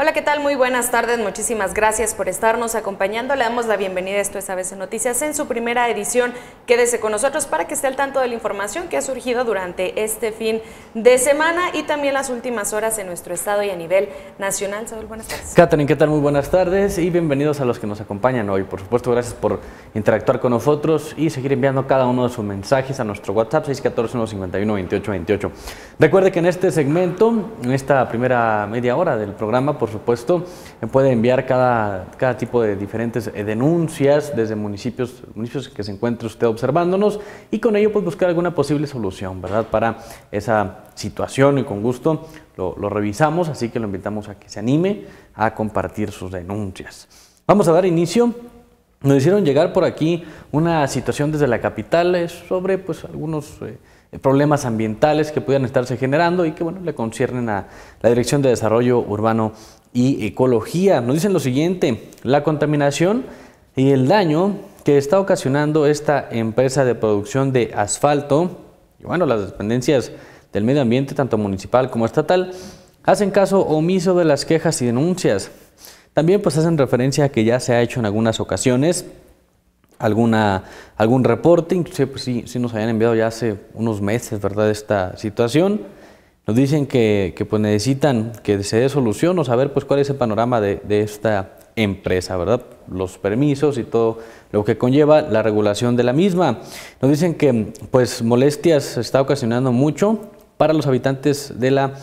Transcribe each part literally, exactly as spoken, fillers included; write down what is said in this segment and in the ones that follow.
Hola, ¿qué tal? Muy buenas tardes, muchísimas gracias por estarnos acompañando. Le damos la bienvenida a Esto es A B C Noticias en su primera edición. Quédese con nosotros para que esté al tanto de la información que ha surgido durante este fin de semana y también las últimas horas en nuestro estado y a nivel nacional. Saúl, buenas tardes. Catherine, ¿qué tal? Muy buenas tardes y bienvenidos a los que nos acompañan hoy. Por supuesto, gracias por interactuar con nosotros y seguir enviando cada uno de sus mensajes a nuestro WhatsApp seis uno cuatro, uno cinco uno, dos ocho dos ocho. Recuerde que en este segmento, en esta primera media hora del programa, por supuesto, puede enviar cada, cada tipo de diferentes denuncias desde municipios, municipios que se encuentre usted observándonos y con ello pues buscar alguna posible solución, ¿verdad? Para esa situación y con gusto lo, lo revisamos, así que lo invitamos a que se anime a compartir sus denuncias. Vamos a dar inicio. Nos hicieron llegar por aquí una situación desde la capital sobre pues algunos eh, problemas ambientales que pudieran estarse generando y que bueno le conciernen a la Dirección de Desarrollo Urbano y Ecología. Nos dicen lo siguiente: la contaminación y el daño que está ocasionando esta empresa de producción de asfalto y bueno las dependencias del medio ambiente tanto municipal como estatal hacen caso omiso de las quejas y denuncias. También pues hacen referencia a que ya se ha hecho en algunas ocasiones alguna, algún reporte, inclusive pues sí, sí nos habían enviado ya hace unos meses, ¿verdad?, esta situación. Nos dicen que, que pues necesitan que se dé solución o saber pues cuál es el panorama de, de esta empresa, ¿verdad?, los permisos y todo lo que conlleva la regulación de la misma. Nos dicen que pues molestias se está ocasionando mucho para los habitantes de la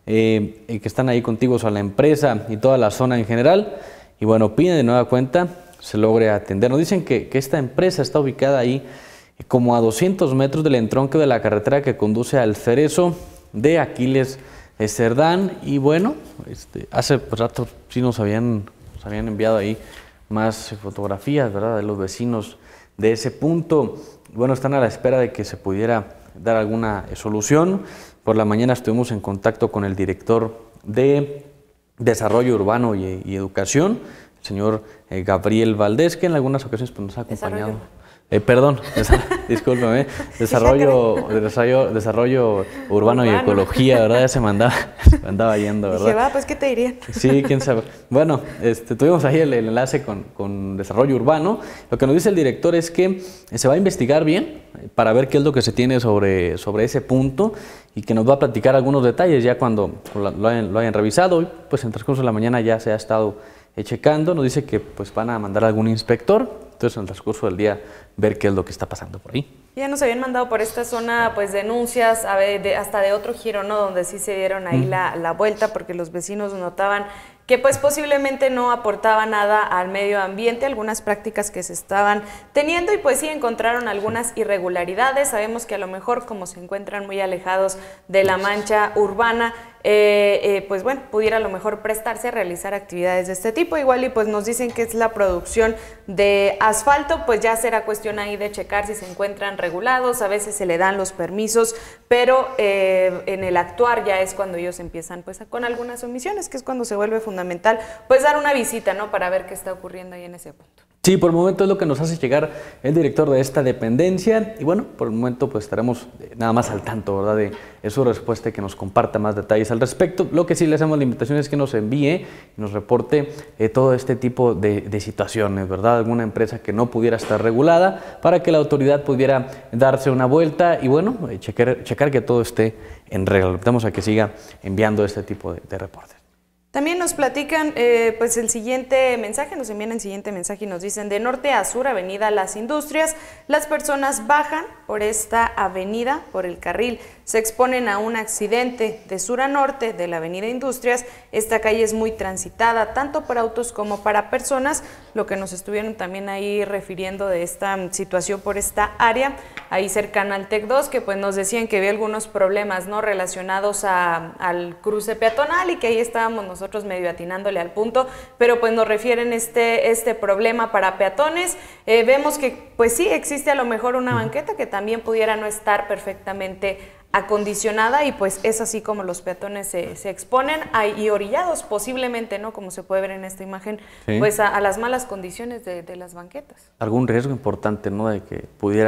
Eh, que están ahí contiguos a la empresa y toda la zona en general, y bueno, piden de nueva cuenta se logre atender. Nos dicen que, que esta empresa está ubicada ahí como a doscientos metros del entronque de la carretera que conduce al Cerezo de Aquiles Cerdán, y bueno, este, hace rato sí nos habían, nos habían enviado ahí más fotografías, ¿verdad?, de los vecinos de ese punto. Bueno, están a la espera de que se pudiera dar alguna solución. Por la mañana estuvimos en contacto con el director de Desarrollo Urbano y, y Educación, el señor eh, Gabriel Valdés, que en algunas ocasiones pues, nos ha acompañado. Eh, perdón, discúlpeme, desarrollo, desarrollo, desarrollo urbano, urbano y ecología, ¿verdad? Ya se me andaba, se me andaba yendo, ¿verdad? Dije, va, pues, ¿qué te dirían? Sí, quién sabe. Bueno, este, tuvimos ahí el, el enlace con, con desarrollo urbano. Lo que nos dice el director es que se va a investigar bien para ver qué es lo que se tiene sobre, sobre ese punto y que nos va a platicar algunos detalles ya cuando lo hayan, lo hayan revisado. Y pues en transcurso de la mañana ya se ha estado eh, checando. Nos dice que pues van a mandar a algún inspector. Entonces, en el transcurso del día, ver qué es lo que está pasando por ahí. Ya nos habían mandado por esta zona pues denuncias a ver, de, hasta de otro giro, ¿no?, donde sí se dieron ahí mm. la, la vuelta porque los vecinos notaban que pues posiblemente no aportaba nada al medio ambiente, algunas prácticas que se estaban teniendo y pues sí encontraron algunas irregularidades. Sabemos que a lo mejor como se encuentran muy alejados de la mancha urbana, eh, eh, pues bueno, pudiera a lo mejor prestarse a realizar actividades de este tipo. Igual y pues nos dicen que es la producción de asfalto, pues ya será cuestión ahí de checar si se encuentran regulados, a veces se le dan los permisos, pero eh, en el actuar ya es cuando ellos empiezan pues a, con algunas omisiones, que es cuando se vuelve fundamental fundamental, pues dar una visita, ¿no?, para ver qué está ocurriendo ahí en ese punto. Sí, por el momento es lo que nos hace llegar el director de esta dependencia y bueno, por el momento pues estaremos nada más al tanto, ¿verdad?, de su respuesta y que nos comparta más detalles al respecto. Lo que sí le hacemos la invitación es que nos envíe y nos reporte eh, todo este tipo de, de situaciones, ¿verdad?, alguna empresa que no pudiera estar regulada para que la autoridad pudiera darse una vuelta y bueno, eh, checar, checar que todo esté en regla. Le invitamos a que siga enviando este tipo de, de reportes. También nos platican eh, pues el siguiente mensaje, nos envían el siguiente mensaje y nos dicen: de norte a sur, avenida Las Industrias, las personas bajan por esta avenida, por el carril, se exponen a un accidente. De sur a norte de la avenida Industrias, esta calle es muy transitada, tanto para autos como para personas, lo que nos estuvieron también ahí refiriendo de esta situación por esta área, ahí cercana al TEC dos, que pues nos decían que había algunos problemas, ¿no?, relacionados a, al cruce peatonal y que ahí estábamos nosotros nosotros medio atinándole al punto, pero pues nos refieren este, este problema para peatones. Eh, vemos que pues sí existe a lo mejor una banqueta que también pudiera no estar perfectamente acondicionada y pues es así como los peatones se, se exponen ahí, y orillados posiblemente, ¿no?, como se puede ver en esta imagen, sí, pues a, a las malas condiciones de, de las banquetas. Algún riesgo importante, ¿no?, de que pudiera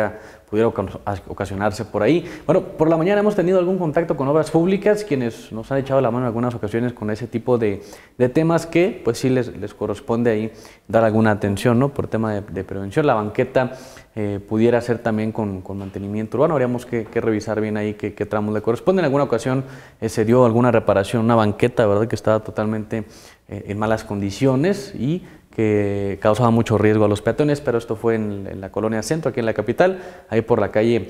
pudiera ocasionarse por ahí. Bueno, por la mañana hemos tenido algún contacto con Obras Públicas, quienes nos han echado la mano en algunas ocasiones con ese tipo de, de temas que pues sí les, les corresponde ahí dar alguna atención, ¿no? Por tema de, de prevención. La banqueta eh, pudiera ser también con, con mantenimiento urbano, habríamos que, que revisar bien ahí qué, qué tramos le corresponden. En alguna ocasión eh, se dio alguna reparación, una banqueta, ¿verdad?, que estaba totalmente eh, en malas condiciones y que causaba mucho riesgo a los peatones, pero esto fue en, en la colonia Centro, aquí en la capital, ahí por la calle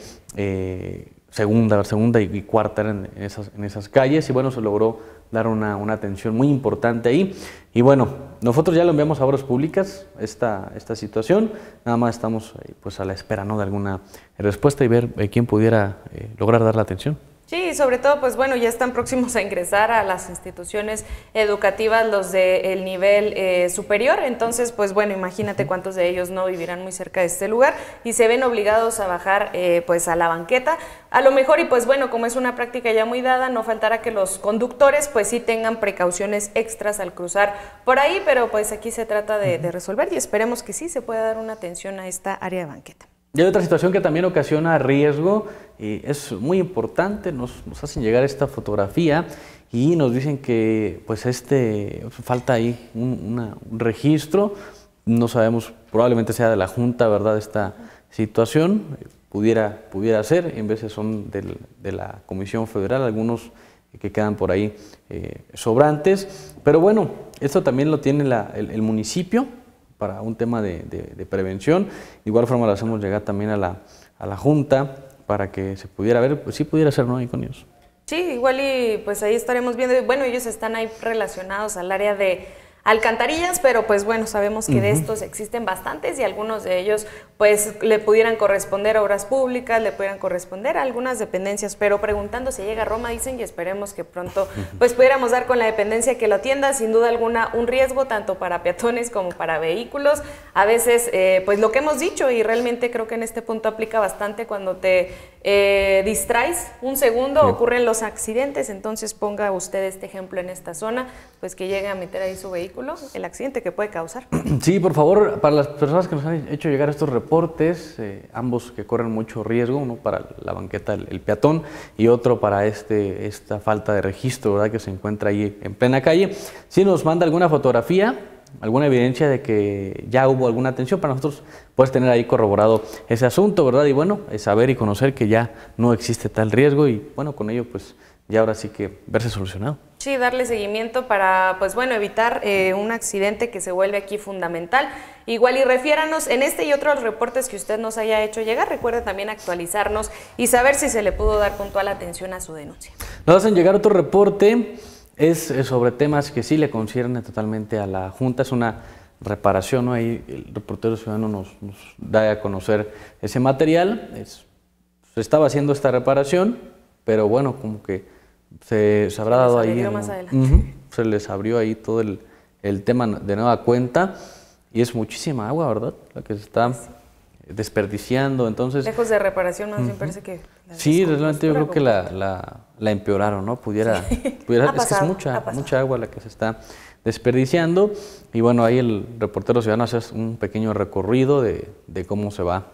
eh, segunda, segunda y, y cuarta en, en, esas, en esas calles, y bueno, se logró dar una, una atención muy importante ahí. Y bueno, nosotros ya lo enviamos a Obras Públicas, esta, esta situación, nada más estamos eh, pues a la espera, ¿no?, de alguna respuesta y ver eh, quién pudiera eh, lograr dar la atención. Sí, sobre todo, pues bueno, ya están próximos a ingresar a las instituciones educativas los del nivel eh, superior, entonces, pues bueno, imagínate cuántos de ellos no vivirán muy cerca de este lugar y se ven obligados a bajar eh, pues a la banqueta, a lo mejor, y pues bueno, como es una práctica ya muy dada, no faltará que los conductores pues sí tengan precauciones extras al cruzar por ahí, pero pues aquí se trata de, de resolver y esperemos que sí se pueda dar una atención a esta área de banqueta. Y hay otra situación que también ocasiona riesgo y es muy importante, nos, nos hacen llegar esta fotografía y nos dicen que pues este falta ahí un, una, un registro, no sabemos, probablemente sea de la Junta, ¿verdad?, esta situación, pudiera, pudiera ser, en veces son del, de la Comisión Federal, algunos que quedan por ahí eh, sobrantes, pero bueno, esto también lo tiene la, el, el municipio, para un tema de, de, de prevención. De igual forma lo hacemos llegar también a la, a la Junta para que se pudiera ver, pues sí pudiera ser, ¿no?, ahí con ellos. Sí, igual y pues ahí estaremos viendo, bueno, ellos están ahí relacionados al área de alcantarillas, pero pues bueno, sabemos que uh-huh. de estos existen bastantes y algunos de ellos pues le pudieran corresponder a Obras Públicas, le pudieran corresponder a algunas dependencias, pero preguntando si llega a Roma, dicen, y esperemos que pronto pues pudiéramos dar con la dependencia que lo atienda, sin duda alguna un riesgo tanto para peatones como para vehículos, a veces eh, pues lo que hemos dicho y realmente creo que en este punto aplica bastante cuando te eh, distraes un segundo, sí. ocurren los accidentes, entonces ponga usted este ejemplo en esta zona, pues que llegue a meter ahí su vehículo, el accidente que puede causar. Sí, por favor, para las personas que nos han hecho llegar estos reportes, eh, ambos que corren mucho riesgo, uno para la banqueta, el, el peatón, y otro para este, esta falta de registro, ¿verdad?, que se encuentra ahí en plena calle. Si nos manda alguna fotografía, alguna evidencia de que ya hubo alguna atención, para nosotros puedes tener ahí corroborado ese asunto, ¿verdad? Y bueno, es saber y conocer que ya no existe tal riesgo y bueno, con ello pues ya ahora sí que verse solucionado. Sí, darle seguimiento para, pues bueno, evitar eh, un accidente que se vuelve aquí fundamental. Igual y refiéranos en este y otros reportes que usted nos haya hecho llegar. Recuerde también actualizarnos y saber si se le pudo dar puntual atención a su denuncia. Nos hacen llegar otro reporte, es sobre temas que sí le conciernen totalmente a la Junta, es una reparación, ¿no? Ahí el reportero ciudadano nos, nos da a conocer ese material, es, se estaba haciendo esta reparación, pero bueno, como que se, se habrá dado ahí, más adelante. Uh-huh, se les abrió ahí todo el, el tema de nueva cuenta y es muchísima agua, ¿verdad?, la que se está sí. desperdiciando, entonces... Lejos de reparación, más uh-huh. bien parece que... Sí, realmente yo creo que la, la, la empeoraron, ¿no? Pudiera... Sí. pudiera es pasado, que es mucha, mucha agua la que se está desperdiciando y bueno, ahí el reportero ciudadano hace un pequeño recorrido de, de cómo se va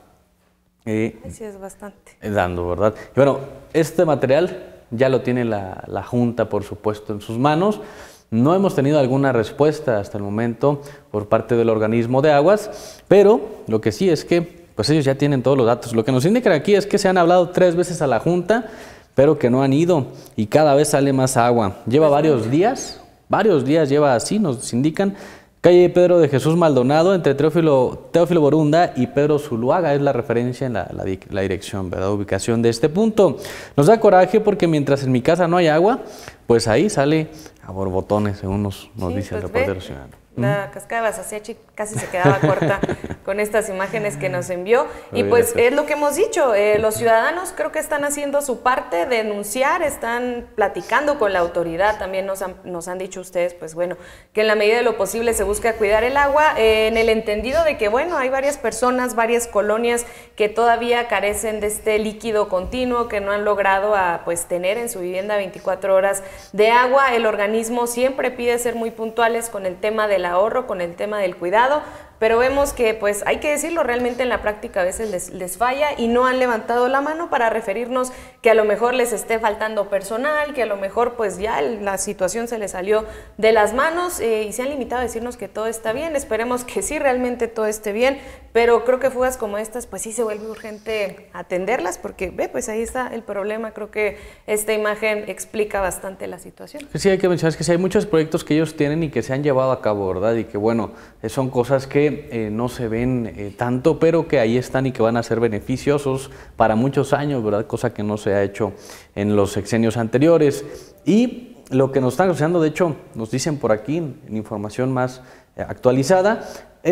eh, sí, es bastante. dando, ¿verdad? Y bueno, este material ya lo tiene la, la Junta, por supuesto, en sus manos. No hemos tenido alguna respuesta hasta el momento por parte del organismo de aguas, pero lo que sí es que pues ellos ya tienen todos los datos. Lo que nos indican aquí es que se han hablado tres veces a la Junta, pero que no han ido y cada vez sale más agua. Lleva varios días, varios días lleva así, nos indican. Calle Pedro de Jesús Maldonado, entre Teófilo, Teófilo Borunda y Pedro Zuluaga, es la referencia en la, la, la dirección, ¿verdad?, ubicación de este punto. Nos da coraje porque mientras en mi casa no hay agua, pues ahí sale a borbotones, según nos, nos sí, dice pues el reportero ciudadano. La cascada de Basasechi casi se quedaba corta con estas imágenes que nos envió y pues es lo que hemos dicho, eh, los ciudadanos creo que están haciendo su parte, denunciar, están platicando con la autoridad, también nos han, nos han dicho ustedes, pues bueno, que en la medida de lo posible se busca cuidar el agua, eh, en el entendido de que bueno, hay varias personas, varias colonias que todavía carecen de este líquido continuo, que no han logrado a, pues tener en su vivienda veinticuatro horas de agua. El organismo siempre pide ser muy puntuales con el tema de el ahorro, con el tema del cuidado, pero vemos que, pues hay que decirlo, realmente en la práctica a veces les, les falla y no han levantado la mano para referirnos que a lo mejor les esté faltando personal, que a lo mejor pues ya la situación se les salió de las manos eh, y se han limitado a decirnos que todo está bien. Esperemos que sí realmente todo esté bien, pero creo que fugas como estas pues sí se vuelve urgente atenderlas porque ve, pues ahí está el problema. Creo que esta imagen explica bastante la situación. Sí, hay que mencionar que sí hay muchos proyectos que ellos tienen y que se han llevado a cabo, ¿verdad? Y que bueno, son cosas que eh, no se ven eh, tanto, pero que ahí están y que van a ser beneficiosos para muchos años, ¿verdad? Cosa que no se ha hecho en los sexenios anteriores. Y lo que nos están anunciando, de hecho, nos dicen por aquí, en información más eh, actualizada,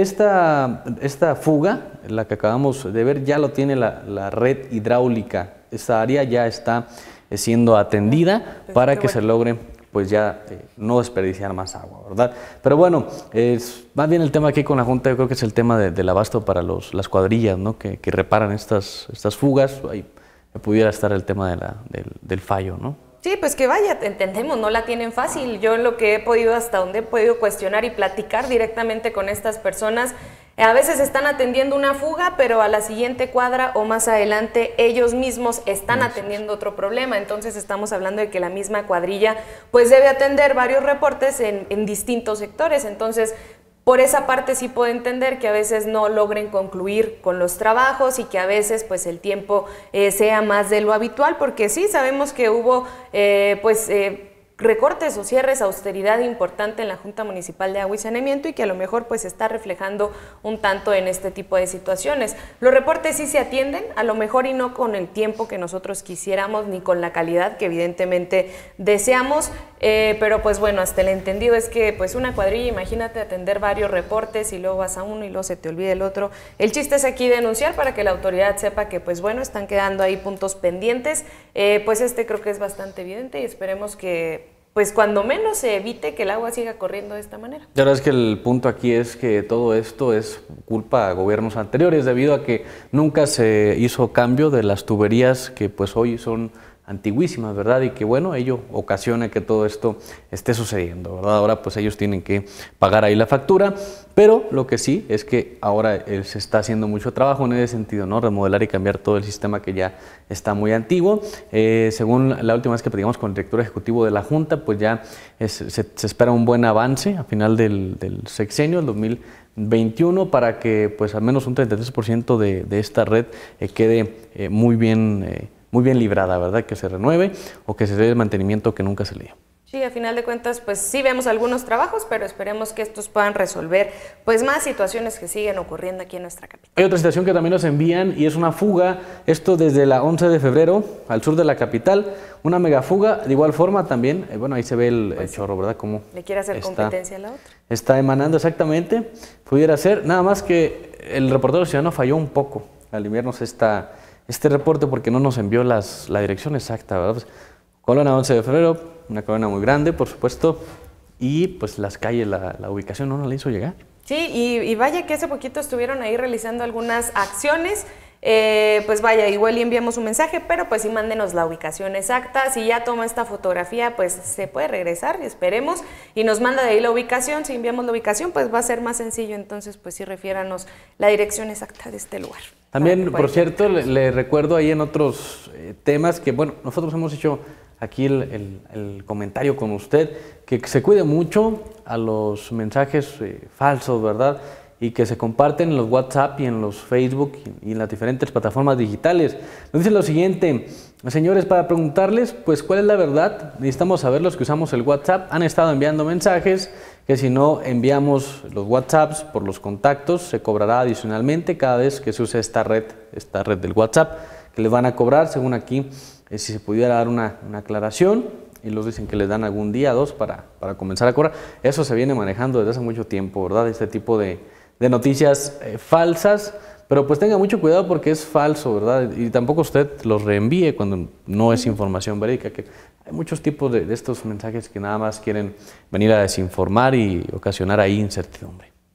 esta, esta fuga, la que acabamos de ver, ya lo tiene la, la red hidráulica. Esta área ya está eh, siendo atendida pues para que bueno. se logre pues ya eh, no desperdiciar más agua, ¿verdad? Pero bueno, es más bien el tema aquí con la Junta, yo creo que es el tema de, del abasto para los, las cuadrillas, ¿no? Que, que reparan estas, estas fugas, ahí pudiera estar el tema de la, del, del fallo, ¿no? Sí, pues que vaya, entendemos, no la tienen fácil. Yo lo que he podido, hasta donde he podido cuestionar y platicar directamente con estas personas, a veces están atendiendo una fuga, pero a la siguiente cuadra o más adelante ellos mismos están atendiendo otro problema. Entonces estamos hablando de que la misma cuadrilla pues debe atender varios reportes en, en distintos sectores. Entonces, por esa parte sí puedo entender que a veces no logren concluir con los trabajos y que a veces pues el tiempo eh, sea más de lo habitual, porque sí sabemos que hubo eh, pues eh, recortes o cierres, austeridad importante en la Junta Municipal de Agua y Saneamiento y que a lo mejor pues está reflejando un tanto en este tipo de situaciones. Los reportes sí se atienden, a lo mejor y no con el tiempo que nosotros quisiéramos ni con la calidad que evidentemente deseamos, eh, pero pues bueno, hasta el entendido es que pues una cuadrilla, imagínate atender varios reportes y luego vas a uno y luego se te olvida el otro. El chiste es aquí denunciar para que la autoridad sepa que pues bueno, están quedando ahí puntos pendientes, eh, pues este creo que es bastante evidente y esperemos que pues cuando menos se evite que el agua siga corriendo de esta manera. La verdad es que el punto aquí es que todo esto es culpa de gobiernos anteriores, debido a que nunca se hizo cambio de las tuberías que pues hoy son antiguísimas, ¿verdad? Y que bueno, ello ocasiona que todo esto esté sucediendo, ¿verdad? Ahora pues ellos tienen que pagar ahí la factura, pero lo que sí es que ahora eh, se está haciendo mucho trabajo en ese sentido, ¿no? Remodelar y cambiar todo el sistema que ya está muy antiguo. Eh, según la última vez que platicamos con el director ejecutivo de la Junta, pues ya es, se, se espera un buen avance a final del, del sexenio, el dos mil veintiuno, para que pues al menos un treinta y tres por ciento de, de esta red eh, quede eh, muy bien eh, muy bien librada, ¿verdad? Que se renueve o que se dé el mantenimiento que nunca se le dio. Sí, a final de cuentas, pues sí vemos algunos trabajos, pero esperemos que estos puedan resolver pues más situaciones que siguen ocurriendo aquí en nuestra capital. Hay otra situación que también nos envían y es una fuga, esto desde la once de febrero al sur de la capital, una megafuga, de igual forma también, eh, bueno, ahí se ve el, pues el chorro, ¿verdad? Como le quiere hacer está, competencia a la otra. Está emanando exactamente, pudiera ser, nada más que el reportero ciudadano falló un poco al enviarnos esta... este reporte porque no nos envió las, la dirección exacta, ¿verdad? Pues, Colona once de febrero, una colona muy grande, por supuesto, y pues las calles, la, la ubicación no nos la hizo llegar. Sí, y, y vaya que hace poquito estuvieron ahí realizando algunas acciones, eh, pues vaya, igual y enviamos un mensaje, pero pues sí mándenos la ubicación exacta. Si ya toma esta fotografía, pues se puede regresar, esperemos, y nos manda de ahí la ubicación. Si enviamos la ubicación, pues va a ser más sencillo, entonces pues sí refiéranos la dirección exacta de este lugar. También, por cierto, le, le recuerdo ahí en otros eh, temas que, bueno, nosotros hemos hecho aquí el, el, el comentario con usted, que se cuide mucho a los mensajes eh, falsos, ¿verdad? Y que se comparten en los WhatsApp y en los Facebook y en las diferentes plataformas digitales. Nos dice lo siguiente, señores, para preguntarles, pues, ¿cuál es la verdad? Necesitamos saber los que usamos el WhatsApp. Han estado enviando mensajes que si no enviamos los WhatsApps por los contactos, se cobrará adicionalmente cada vez que se use esta red, esta red del WhatsApp, que les van a cobrar, según aquí, eh, si se pudiera dar una, una aclaración, y los dicen que les dan algún día, dos, para, para comenzar a cobrar. Eso se viene manejando desde hace mucho tiempo, ¿verdad? Este tipo de, de noticias eh, falsas, pero pues tenga mucho cuidado porque es falso, ¿verdad? Y tampoco usted los reenvíe cuando no es información verídica, que hay muchos tipos de, de estos mensajes que nada más quieren venir a desinformar y ocasionar ahí incertidumbre.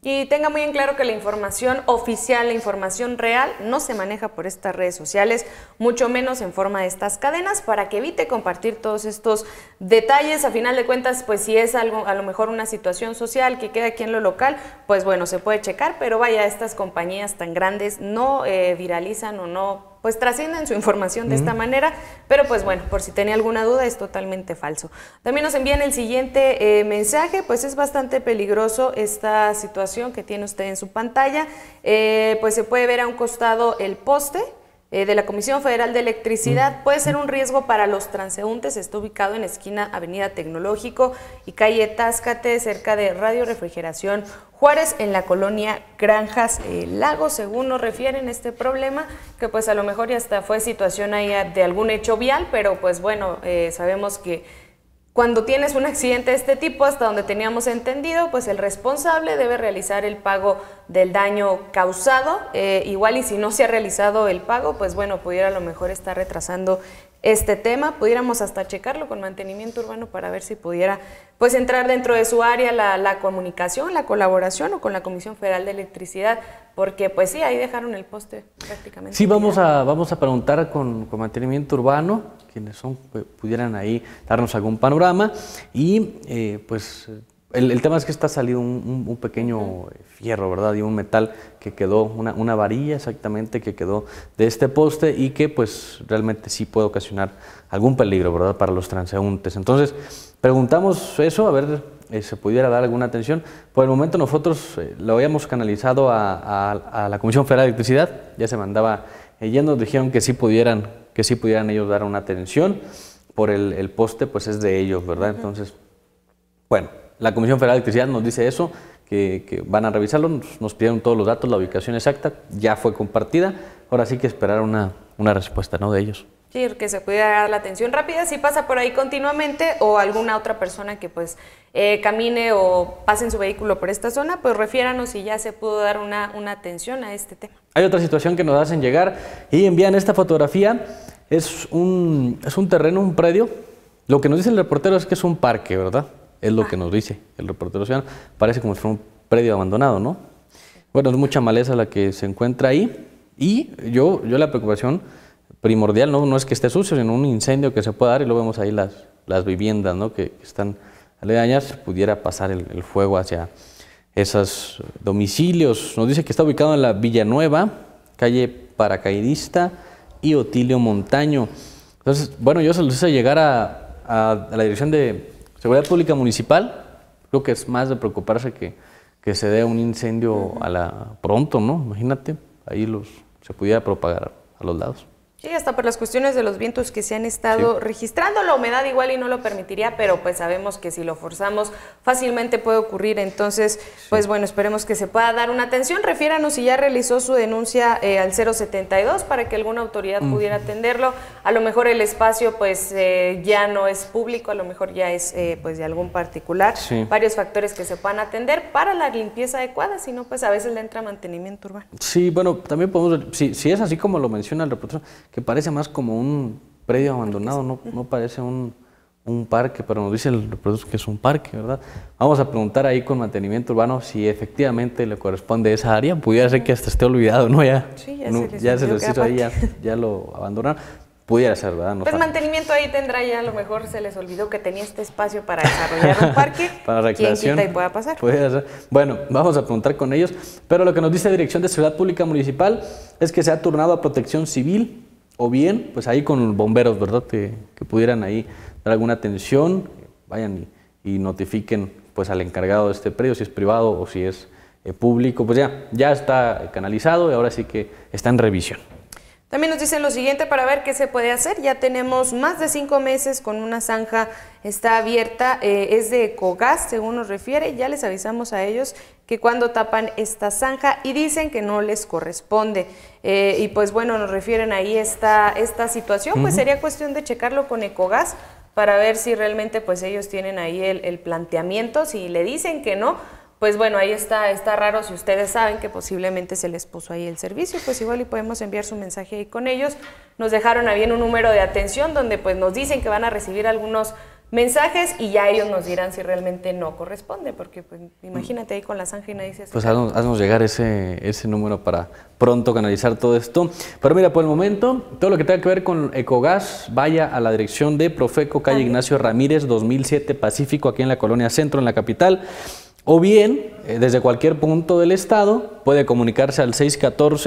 Y tenga muy en claro que la información oficial, la información real, no se maneja por estas redes sociales, mucho menos en forma de estas cadenas, para que evite compartir todos estos detalles. A final de cuentas, pues si es algo, a lo mejor una situación social que queda aquí en lo local, pues bueno, se puede checar, pero vaya, estas compañías tan grandes no eh, viralizan o no pues trascienden su información de uh-huh. esta manera, pero pues bueno, por si tenía alguna duda, es totalmente falso. También nos envían el siguiente eh, mensaje, pues es bastante peligroso esta situación que tiene usted en su pantalla, eh, pues se puede ver a un costado el poste eh, de la Comisión Federal de Electricidad, uh-huh. puede ser un riesgo para los transeúntes, está ubicado en esquina Avenida Tecnológico y calle Táscate, cerca de Radio Refrigeración Juárez, en la colonia Granjas eh, Lago, según nos refieren este problema, que pues a lo mejor ya hasta fue situación ahí de algún hecho vial, pero pues bueno, eh, sabemos que cuando tienes un accidente de este tipo, hasta donde teníamos entendido, pues el responsable debe realizar el pago del daño causado, eh, igual y si no se ha realizado el pago, pues bueno, pudiera a lo mejor estar retrasando este tema, pudiéramos hasta checarlo con mantenimiento urbano para ver si pudiera pues entrar dentro de su área la, la comunicación, la colaboración o con la Comisión Federal de Electricidad, porque pues sí, ahí dejaron el poste prácticamente. Sí, vamos a, vamos a preguntar con, con mantenimiento urbano, quienes son, pues, pudieran ahí darnos algún panorama y eh, pues el, el tema es que está salido un, un, un pequeño fierro, ¿verdad? Y un metal que quedó, una, una varilla exactamente que quedó de este poste y que pues realmente sí puede ocasionar algún peligro, ¿verdad? Para los transeúntes. Entonces, preguntamos eso, a ver eh, se pudiera dar alguna atención. Por el momento nosotros eh, lo habíamos canalizado a, a, a la Comisión Federal de Electricidad, ya se mandaba eh, ya nos dijeron que sí pudieran, que sí pudieran ellos dar una atención, por el, el poste pues es de ellos, ¿verdad? Uh-huh. Entonces, bueno, la Comisión Federal de Electricidad nos dice eso, que, que van a revisarlo, nos, nos pidieron todos los datos, la ubicación exacta, ya fue compartida, ahora sí que esperar una, una respuesta, ¿no?, de ellos. Sí, que se pudiera dar la atención rápida, si pasa por ahí continuamente o alguna otra persona que pues eh, camine o pase en su vehículo por esta zona, pues refiéranos si ya se pudo dar una, una atención a este tema. Hay otra situación que nos hacen llegar y envían esta fotografía, es un, es un terreno, un predio, lo que nos dice el reportero es que es un parque, ¿verdad? Es lo ah. que nos dice el reportero ciudadano, parece como si fuera un predio abandonado, ¿no? Bueno, es mucha maleza la que se encuentra ahí y yo, yo la preocupación primordial no, no es que esté sucio, sino un incendio que se pueda dar y luego vemos ahí las, las viviendas, ¿no?, que, que están aledañas, pudiera pasar el, el fuego hacia esos domicilios. Nos dice que está ubicado en la Villanueva, calle Paracaidista y Otilio Montaño. Entonces, bueno, yo se los hice llegar a, a, a la Dirección de Seguridad Pública Municipal. Creo que es más de preocuparse que, que se dé un incendio a la pronto, ¿no? Imagínate, ahí los, se pudiera propagar a los lados. Sí, hasta por las cuestiones de los vientos que se han estado sí. registrando, la humedad igual y no lo permitiría, pero pues sabemos que si lo forzamos fácilmente puede ocurrir, entonces sí. pues bueno, esperemos que se pueda dar una atención. Refiéranos si ya realizó su denuncia eh, al cero setenta y dos para que alguna autoridad mm. pudiera atenderlo. A lo mejor el espacio pues eh, ya no es público, a lo mejor ya es eh, pues de algún particular, sí. varios factores que se puedan atender para la limpieza adecuada, si no pues a veces le entra mantenimiento urbano. Sí, bueno, también podemos, si, si es así como lo menciona el reportero, que parece más como un predio abandonado, no, no parece un, un parque, pero nos dice el reproductor que es un parque, ¿verdad? Vamos a preguntar ahí con mantenimiento urbano si efectivamente le corresponde esa área, pudiera ser que hasta esté olvidado, ¿no? Ya, sí, ya no, se les, ya se les hizo ahí, ya, ya lo abandonaron. Pudiera ser, ¿verdad? No pues sabemos. Mantenimiento ahí tendrá ya, a lo mejor se les olvidó que tenía este espacio para desarrollar un parque. Para recreación. ¿Quién quita y pueda pasar? Pudiera ser. Bueno, vamos a preguntar con ellos, pero lo que nos dice la Dirección de Seguridad Pública Municipal es que se ha turnado a Protección Civil, o bien, pues ahí con bomberos, ¿verdad? Que, que pudieran ahí dar alguna atención, vayan y, y notifiquen pues al encargado de este predio, si es privado o si es eh, público, pues ya, ya está canalizado y ahora sí que está en revisión. También nos dicen lo siguiente para ver qué se puede hacer. Ya tenemos más de cinco meses con una zanja, está abierta, eh, es de Ecogas, según nos refiere. Ya les avisamos a ellos que cuando tapan esta zanja y dicen que no les corresponde. Eh, y pues bueno, nos refieren ahí esta, esta situación, pues uh-huh. sería cuestión de checarlo con Ecogas para ver si realmente pues ellos tienen ahí el, el planteamiento. Si le dicen que no, pues bueno, ahí está, está raro. Si ustedes saben que posiblemente se les puso ahí el servicio, pues igual y podemos enviar su mensaje ahí con ellos. Nos dejaron ahí en un número de atención donde pues nos dicen que van a recibir algunos mensajes y ya ellos nos dirán si realmente no corresponde, porque pues imagínate ahí con la zanja y nadie se hace. Pues haznos, haznos llegar ese, ese número para pronto canalizar todo esto. Pero mira, por el momento, todo lo que tenga que ver con Ecogas, vaya a la dirección de Profeco, calle Ignacio Ramírez, dos mil siete Pacífico, aquí en la Colonia Centro, en la capital. O bien, eh, desde cualquier punto del estado, puede comunicarse al seis uno cuatro,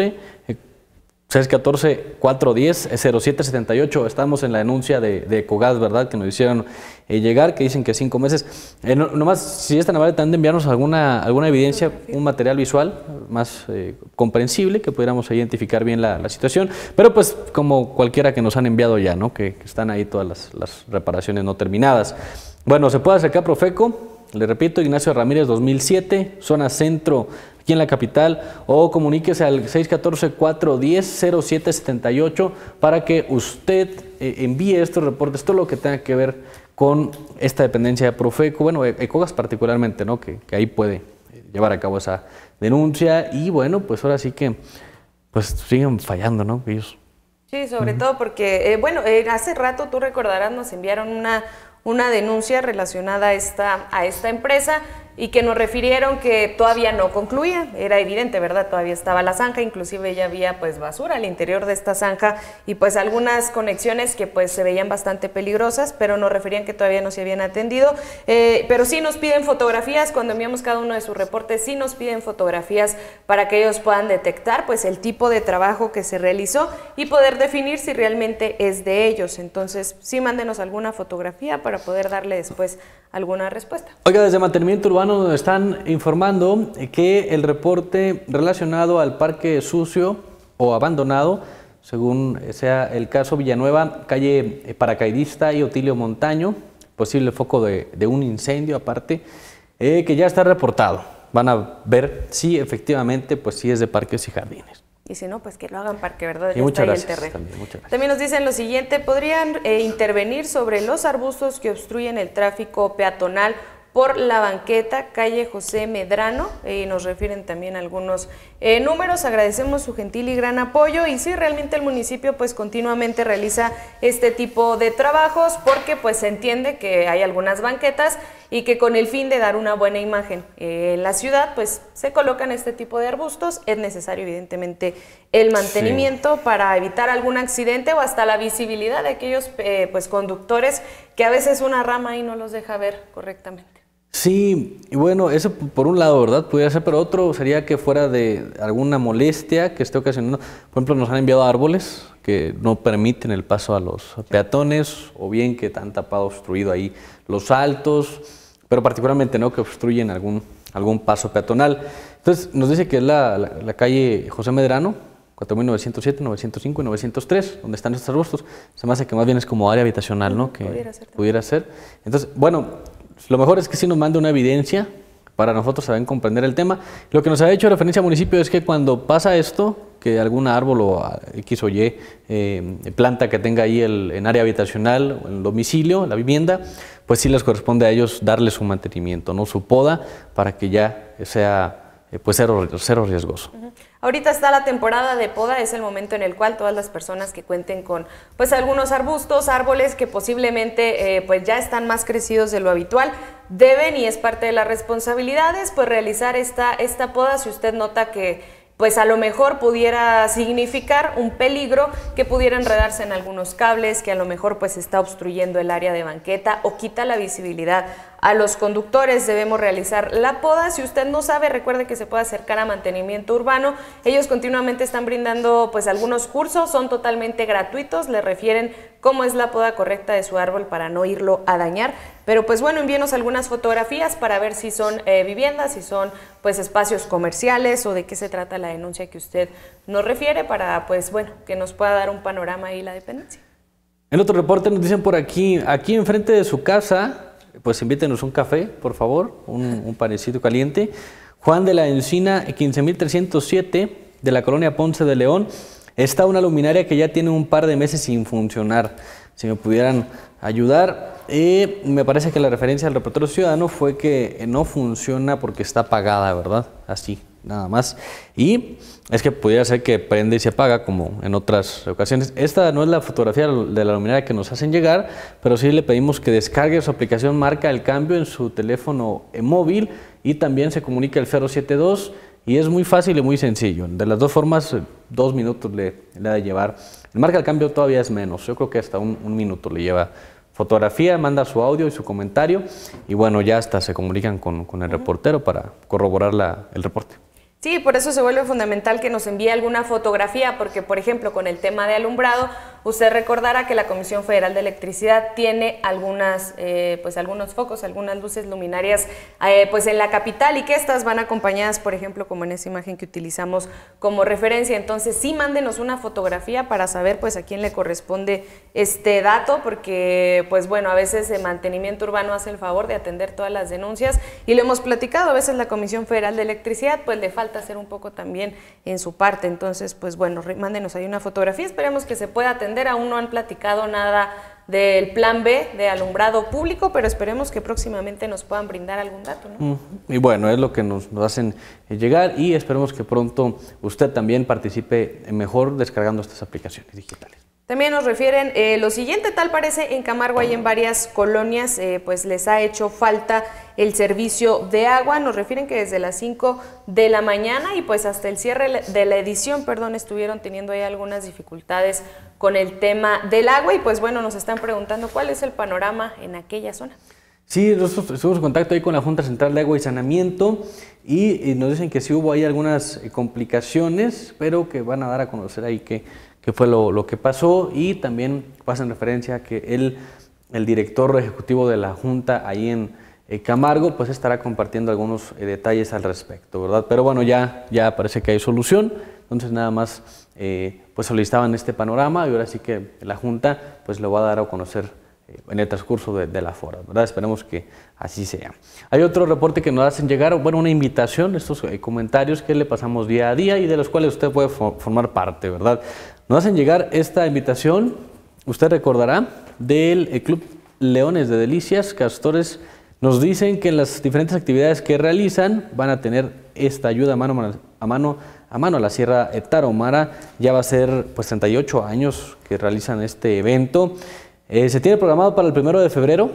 seis uno cuatro, cuatro uno cero, cero siete siete ocho. Estamos en la denuncia de, de Ecogas, ¿verdad? Que nos hicieron eh, llegar, que dicen que cinco meses. Eh, no, nomás, si es tan amable, también de enviarnos alguna, alguna evidencia, un material visual más eh, comprensible, que pudiéramos identificar bien la, la situación. Pero pues como cualquiera que nos han enviado ya, ¿no? Que, que están ahí todas las, las reparaciones no terminadas. Bueno, se puede acercar a Profeco. Le repito, Ignacio Ramírez dos mil siete, zona centro, aquí en la capital, o comuníquese al seis uno cuatro, cuatro uno cero, cero siete siete ocho para que usted eh, envíe estos reportes, todo lo que tenga que ver con esta dependencia de Profeco, bueno, Ecogas particularmente, ¿no? Que, que ahí puede llevar a cabo esa denuncia y bueno, pues ahora sí que pues siguen fallando, ¿no? Ellos. Sí, sobre uh-huh. todo porque, eh, bueno, eh, hace rato tú recordarás, nos enviaron una... una denuncia relacionada a esta, a esta empresa y que nos refirieron que todavía no concluía, era evidente, ¿verdad? Todavía estaba la zanja, inclusive ya había pues basura al interior de esta zanja y pues algunas conexiones que pues se veían bastante peligrosas, pero nos referían que todavía no se habían atendido, eh, pero sí nos piden fotografías, cuando enviamos cada uno de sus reportes, sí nos piden fotografías para que ellos puedan detectar pues el tipo de trabajo que se realizó y poder definir si realmente es de ellos, entonces sí mándenos alguna fotografía para poder darle después alguna respuesta. Oiga, desde Mantenimiento Urbano nos están informando que el reporte relacionado al parque sucio o abandonado, según sea el caso Villanueva, calle Paracaidista y Otilio Montaño, posible foco de, de un incendio aparte, eh, que ya está reportado. Van a ver si efectivamente pues sí es de Parques y Jardines. Y si no, pues que lo hagan para que, ¿verdad? Y muchas gracias. El terreno. También, muchas gracias. También nos dicen lo siguiente, ¿podrían eh, intervenir sobre los arbustos que obstruyen el tráfico peatonal por la banqueta, calle José Medrano? Y eh, nos refieren también algunos eh, números, agradecemos su gentil y gran apoyo y sí, realmente el municipio pues continuamente realiza este tipo de trabajos porque pues se entiende que hay algunas banquetas y que con el fin de dar una buena imagen eh, en la ciudad, pues se colocan este tipo de arbustos, es necesario evidentemente el mantenimiento sí. para evitar algún accidente o hasta la visibilidad de aquellos eh, pues conductores que a veces una rama ahí no los deja ver correctamente. Sí, y bueno, eso por un lado, ¿verdad? Pudiera ser, pero otro sería que fuera de alguna molestia que esté ocasionando. Por ejemplo, nos han enviado árboles que no permiten el paso a los peatones, o bien que han tapado, obstruido ahí los altos, pero particularmente no que obstruyen algún, algún paso peatonal. Entonces, nos dice que es la, la, la calle José Medrano, cuatro mil novecientos siete, novecientos cinco y novecientos tres, donde están estos arbustos. Se me hace que más bien es como área habitacional, ¿no? Que pudiera ser. Pudiera ser. Entonces, bueno, lo mejor es que sí nos mande una evidencia para nosotros saber comprender el tema. Lo que nos ha hecho referencia al municipio es que cuando pasa esto, que algún árbol o X o Y eh, planta que tenga ahí el, en área habitacional, o en el domicilio, la vivienda, pues sí les corresponde a ellos darle su mantenimiento, no su poda, para que ya sea eh, pues cero, cero riesgoso. Uh-huh. Ahorita está la temporada de poda, es el momento en el cual todas las personas que cuenten con pues algunos arbustos, árboles que posiblemente eh, pues ya están más crecidos de lo habitual, deben, y es parte de las responsabilidades, pues realizar esta, esta poda si usted nota que pues a lo mejor pudiera significar un peligro, que pudiera enredarse en algunos cables, que a lo mejor pues está obstruyendo el área de banqueta o quita la visibilidad a los conductores. Debemos realizar la poda. Si usted no sabe, recuerde que se puede acercar a Mantenimiento Urbano. Ellos continuamente están brindando pues algunos cursos, son totalmente gratuitos, le refieren cómo es la poda correcta de su árbol para no irlo a dañar. Pero pues bueno, envíenos algunas fotografías para ver si son eh, viviendas, si son pues espacios comerciales o de qué se trata la denuncia que usted nos refiere para pues bueno, que nos pueda dar un panorama ahí la dependencia. En otro reporte nos dicen por aquí, aquí enfrente de su casa, pues invítenos un café, por favor, un, un panecito caliente. Juan de la Encina, quince mil trescientos siete, de la colonia Ponce de León, está una luminaria que ya tiene un par de meses sin funcionar. Si me pudieran ayudar. Eh, me parece que la referencia al reportero ciudadano fue que no funciona porque está apagada, ¿verdad? Así, nada más. Y es que pudiera ser que prende y se apaga como en otras ocasiones. Esta no es la fotografía de la luminaria que nos hacen llegar, pero sí le pedimos que descargue su aplicación Marca el Cambio en su teléfono móvil y también se comunica el cero siete dos y es muy fácil y muy sencillo. De las dos formas, dos minutos le, le ha de llevar. El Marca el Cambio todavía es menos, yo creo que hasta un, un minuto le lleva. Fotografía, manda su audio y su comentario y bueno, ya hasta se comunican con, con el reportero para corroborar la, el reporte. Sí, por eso se vuelve fundamental que nos envíe alguna fotografía, porque por ejemplo con el tema de alumbrado, usted recordará que la Comisión Federal de Electricidad tiene algunas, eh, pues algunos focos, algunas luces luminarias eh, pues en la capital y que estas van acompañadas, por ejemplo, como en esa imagen que utilizamos como referencia. Entonces sí, mándenos una fotografía para saber pues a quién le corresponde este dato, porque pues bueno, a veces el mantenimiento urbano hace el favor de atender todas las denuncias y lo hemos platicado, a veces la Comisión Federal de Electricidad pues le falta hacer un poco también en su parte. Entonces pues bueno, mándenos ahí una fotografía, esperemos que se pueda atender. Aún no han platicado nada del plan B de alumbrado público, pero esperemos que próximamente nos puedan brindar algún dato, ¿no? Mm, y bueno, es lo que nos, nos hacen llegar y esperemos que pronto usted también participe mejor descargando estas aplicaciones digitales. También nos refieren eh, lo siguiente, tal parece en Camargo hay en varias colonias, eh, pues les ha hecho falta el servicio de agua. Nos refieren que desde las cinco de la mañana y pues hasta el cierre de la edición, perdón, estuvieron teniendo ahí algunas dificultades con el tema del agua y pues bueno, nos están preguntando cuál es el panorama en aquella zona. Sí, nosotros estuvimos en contacto ahí con la Junta Central de Agua y Saneamiento y, y nos dicen que sí hubo ahí algunas complicaciones, pero que van a dar a conocer ahí que qué fue lo, lo que pasó y también pasan referencia a que el, el director ejecutivo de la Junta ahí en eh, Camargo pues estará compartiendo algunos eh, detalles al respecto, ¿verdad? Pero bueno, ya, ya parece que hay solución, entonces nada más eh, pues solicitaban este panorama y ahora sí que la Junta pues lo va a dar a conocer eh, en el transcurso de, de la fora, ¿verdad? Esperemos que así sea. Hay otro reporte que nos hacen llegar, bueno, una invitación, estos eh, comentarios que le pasamos día a día y de los cuales usted puede fo formar parte, ¿verdad? Nos hacen llegar esta invitación, usted recordará, del eh, Club Leones de Delicias, Castores. Nos dicen que en las diferentes actividades que realizan van a tener esta ayuda a mano a mano a mano a la Sierra Tarahumara. Ya va a ser pues treinta y ocho años que realizan este evento. Eh, se tiene programado para el primero de febrero.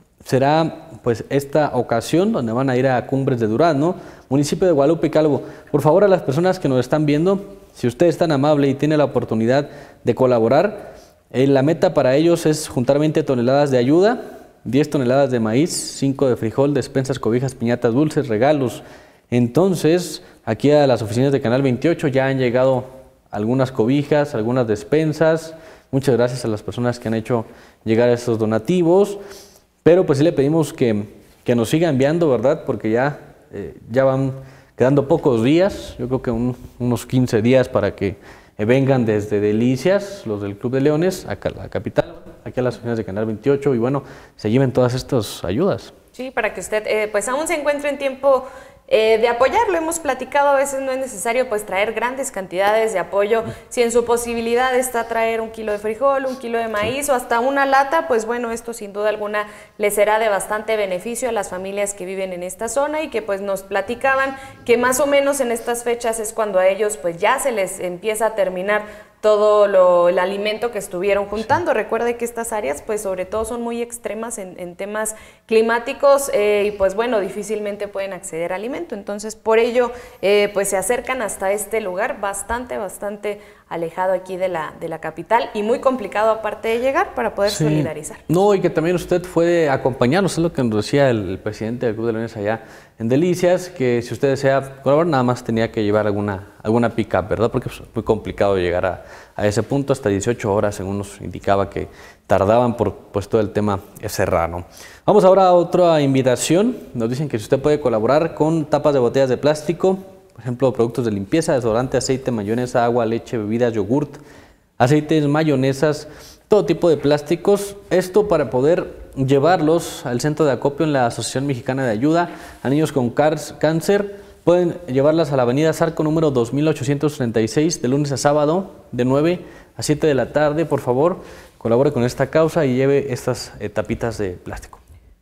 Será pues esta ocasión donde van a ir a Cumbres de Durazno, municipio de Guadalupe Calvo. Por favor, a las personas que nos están viendo, si usted es tan amable y tiene la oportunidad de colaborar, eh, la meta para ellos es juntar veinte toneladas de ayuda, diez toneladas de maíz, cinco de frijol, despensas, cobijas, piñatas dulces, regalos. Entonces, aquí a las oficinas de Canal veintiocho ya han llegado algunas cobijas, algunas despensas. Muchas gracias a las personas que han hecho llegar estos donativos. Pero pues sí le pedimos que, que nos siga enviando, ¿verdad? Porque ya, eh, ya van quedando pocos días, yo creo que un, unos quince días para que eh, vengan desde Delicias, los del Club de Leones, acá a la capital, aquí a las oficinas de Canal veintiocho y bueno, se lleven todas estas ayudas. Sí, para que usted eh, pues aún se encuentre en tiempo Eh, de apoyar. Lo hemos platicado, a veces no es necesario pues traer grandes cantidades de apoyo. Si en su posibilidad está traer un kilo de frijol, un kilo de maíz o hasta una lata, pues bueno, esto sin duda alguna les será de bastante beneficio a las familias que viven en esta zona y que pues nos platicaban que más o menos en estas fechas es cuando a ellos pues ya se les empieza a terminar todo lo, el alimento que estuvieron juntando. Sí. Recuerde que estas áreas pues sobre todo son muy extremas en, en temas climáticos eh, y pues bueno, difícilmente pueden acceder a alimento. Entonces por ello eh, pues se acercan hasta este lugar bastante, bastante alejado aquí de la, de la capital y muy complicado aparte de llegar para poder sí. solidarizar. No, y que también usted puede acompañarnos, es lo que nos decía el, el presidente del Club de Leones allá en Delicias, que si usted desea colaborar nada más tenía que llevar alguna, alguna pick-up, ¿verdad? Porque es muy complicado llegar a, a ese punto, hasta dieciocho horas según nos indicaba que tardaban por pues, todo el tema serrano. Vamos ahora a otra invitación, nos dicen que si usted puede colaborar con tapas de botellas de plástico, por ejemplo, productos de limpieza, desodorante, aceite, mayonesa, agua, leche, bebidas, yogurt, aceites, mayonesas, todo tipo de plásticos. Esto para poder llevarlos al centro de acopio en la Asociación Mexicana de Ayuda a Niños con Cáncer. Pueden llevarlas a la avenida Zarco número dos mil ochocientos treinta y seis de lunes a sábado de nueve a siete de la tarde. Por favor, colabore con esta causa y lleve estas eh, tapitas de plástico.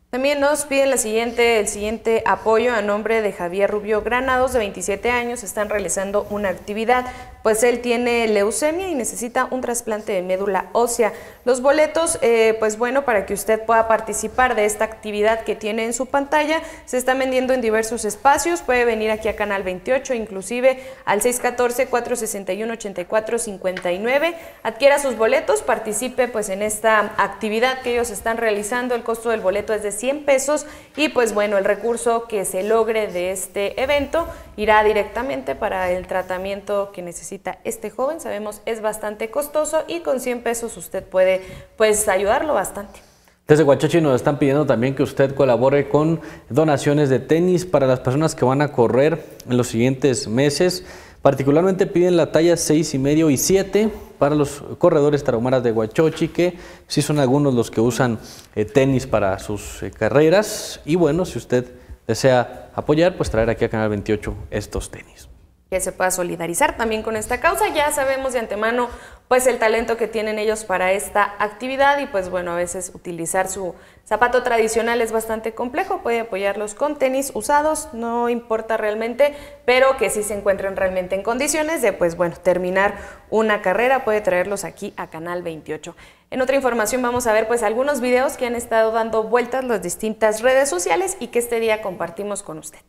También nos piden la siguiente, el siguiente apoyo a nombre de Javier Rubio Granados, de veintisiete años. Están realizando una actividad, pues él tiene leucemia y necesita un trasplante de médula ósea. Los boletos, eh, pues bueno, para que usted pueda participar de esta actividad que tiene en su pantalla, se están vendiendo en diversos espacios. Puede venir aquí a Canal veintiocho, inclusive al seis uno cuatro, cuatro seis uno, ocho cuatro cinco nueve. Adquiera sus boletos, participe pues en esta actividad que ellos están realizando. El costo del boleto es de cien pesos y pues bueno, el recurso que se logre de este evento irá directamente para el tratamiento que necesita este joven. Sabemos es bastante costoso y con cien pesos usted puede pues ayudarlo bastante. Desde Huachochi nos están pidiendo también que usted colabore con donaciones de tenis para las personas que van a correr en los siguientes meses. Particularmente piden la talla seis y medio y siete para los corredores tarahumaras de Huachochi, que sí son algunos los que usan eh, tenis para sus eh, carreras. Y bueno, si usted desea apoyar, pues traer aquí a Canal veintiocho estos tenis. Que se pueda solidarizar también con esta causa. Ya sabemos de antemano pues el talento que tienen ellos para esta actividad y pues bueno, a veces utilizar su zapato tradicional es bastante complejo. Puede apoyarlos con tenis usados, no importa realmente, pero que sí se encuentren realmente en condiciones de pues bueno, terminar una carrera. Puede traerlos aquí a Canal veintiocho. En otra información vamos a ver pues algunos videos que han estado dando vueltas las distintas redes sociales y que este día compartimos con usted.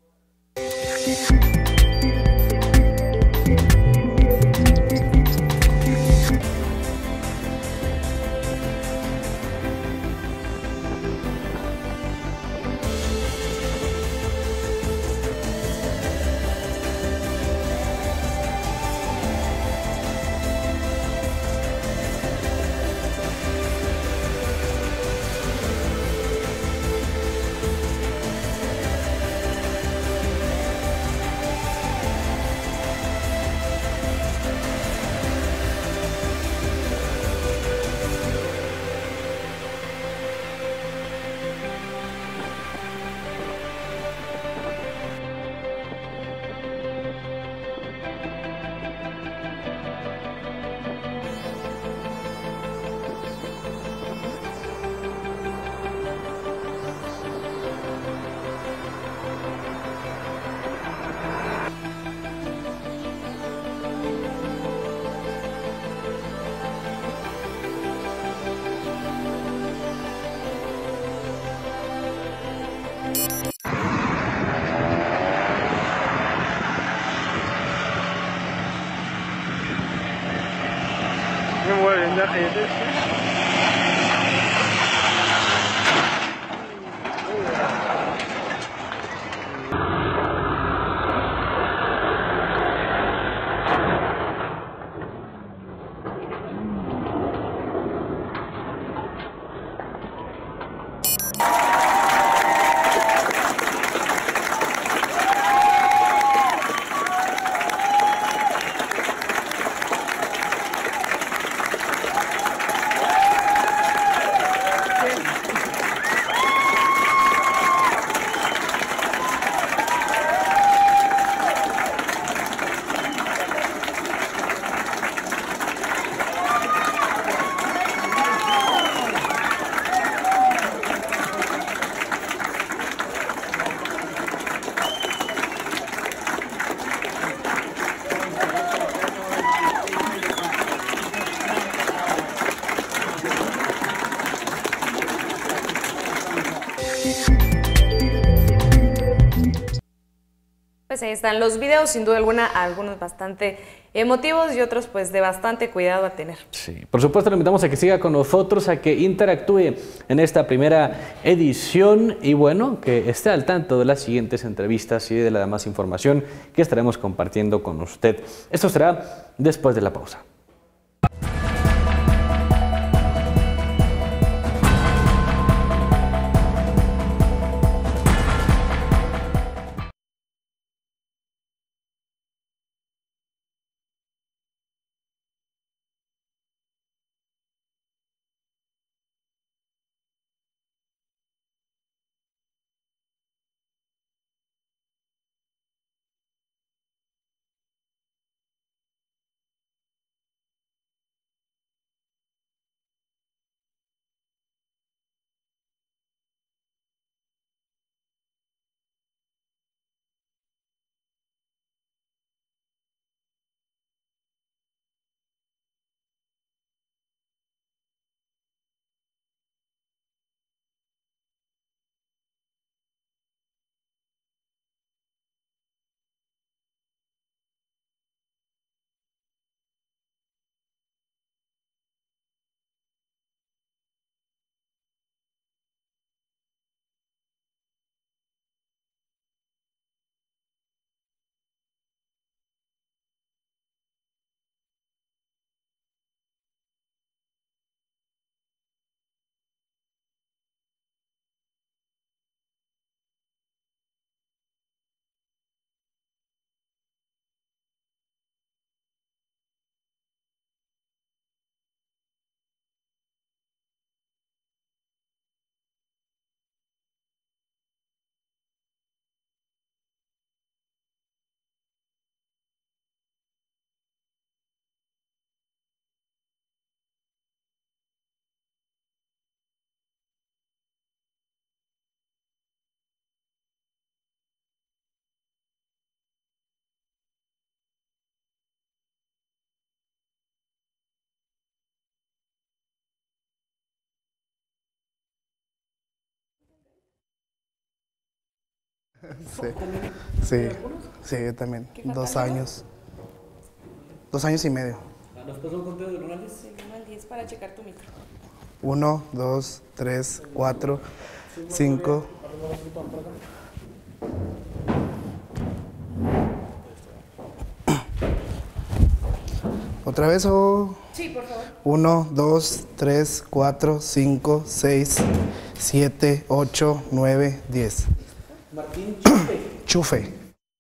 Pues ahí están los videos, sin duda alguna, algunos bastante emotivos y otros pues de bastante cuidado a tener. Sí, por supuesto le invitamos a que siga con nosotros, a que interactúe en esta primera edición y bueno, que esté al tanto de las siguientes entrevistas y de la demás información que estaremos compartiendo con usted. Esto será después de la pausa. Sí, sí, sí, yo también. Dos años. Dos años y medio. ¿Nos pasó un conteo de uno al diez? Sí, uno al diez para checar tu micro. Uno, dos, tres, cuatro, cinco. ¿Otra vez o...? Sí, por favor. Uno, dos, tres, cuatro, cinco, seis, siete, ocho, nueve, diez. Martín Chufe. Chufe.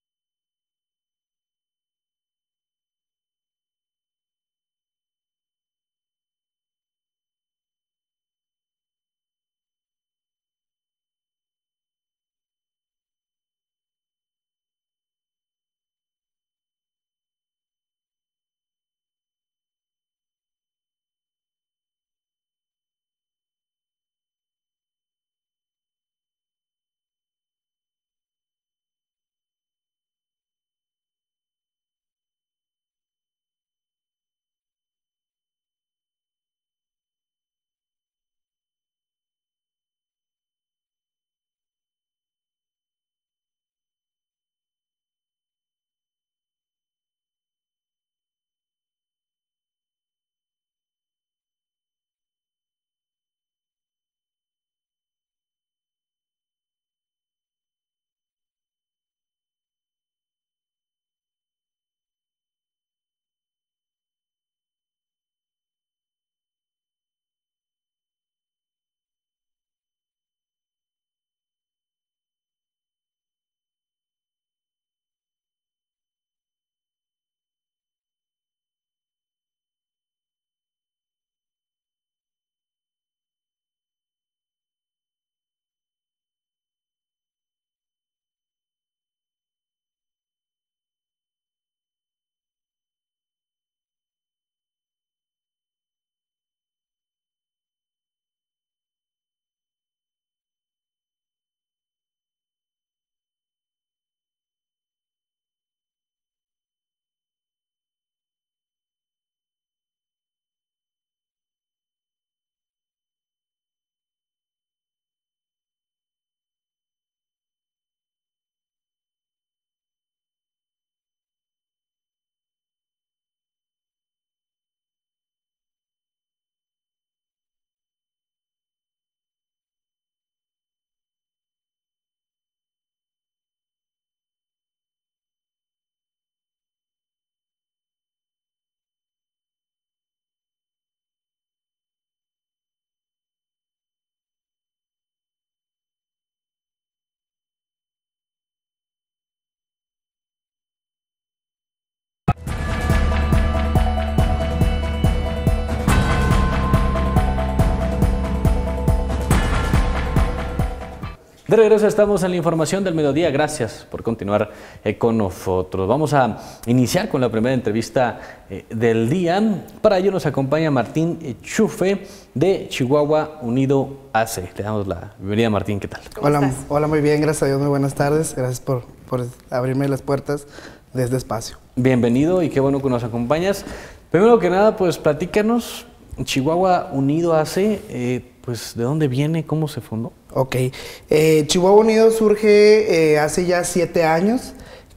De regreso estamos en la información del mediodía. Gracias por continuar eh, con nosotros. Vamos a iniciar con la primera entrevista eh, del día. Para ello nos acompaña Martín Chufe de Chihuahua Unido A C. Le damos la bienvenida, Martín. ¿Qué tal? Hola, estás? hola, muy bien, gracias a Dios, muy buenas tardes. Gracias por, por abrirme las puertas de este espacio. Bienvenido y qué bueno que nos acompañas. Primero que nada, pues platícanos, Chihuahua Unido A C, eh, pues ¿de dónde viene? ¿Cómo se fundó? Ok, eh, Chihuahua Unido surge eh, hace ya siete años,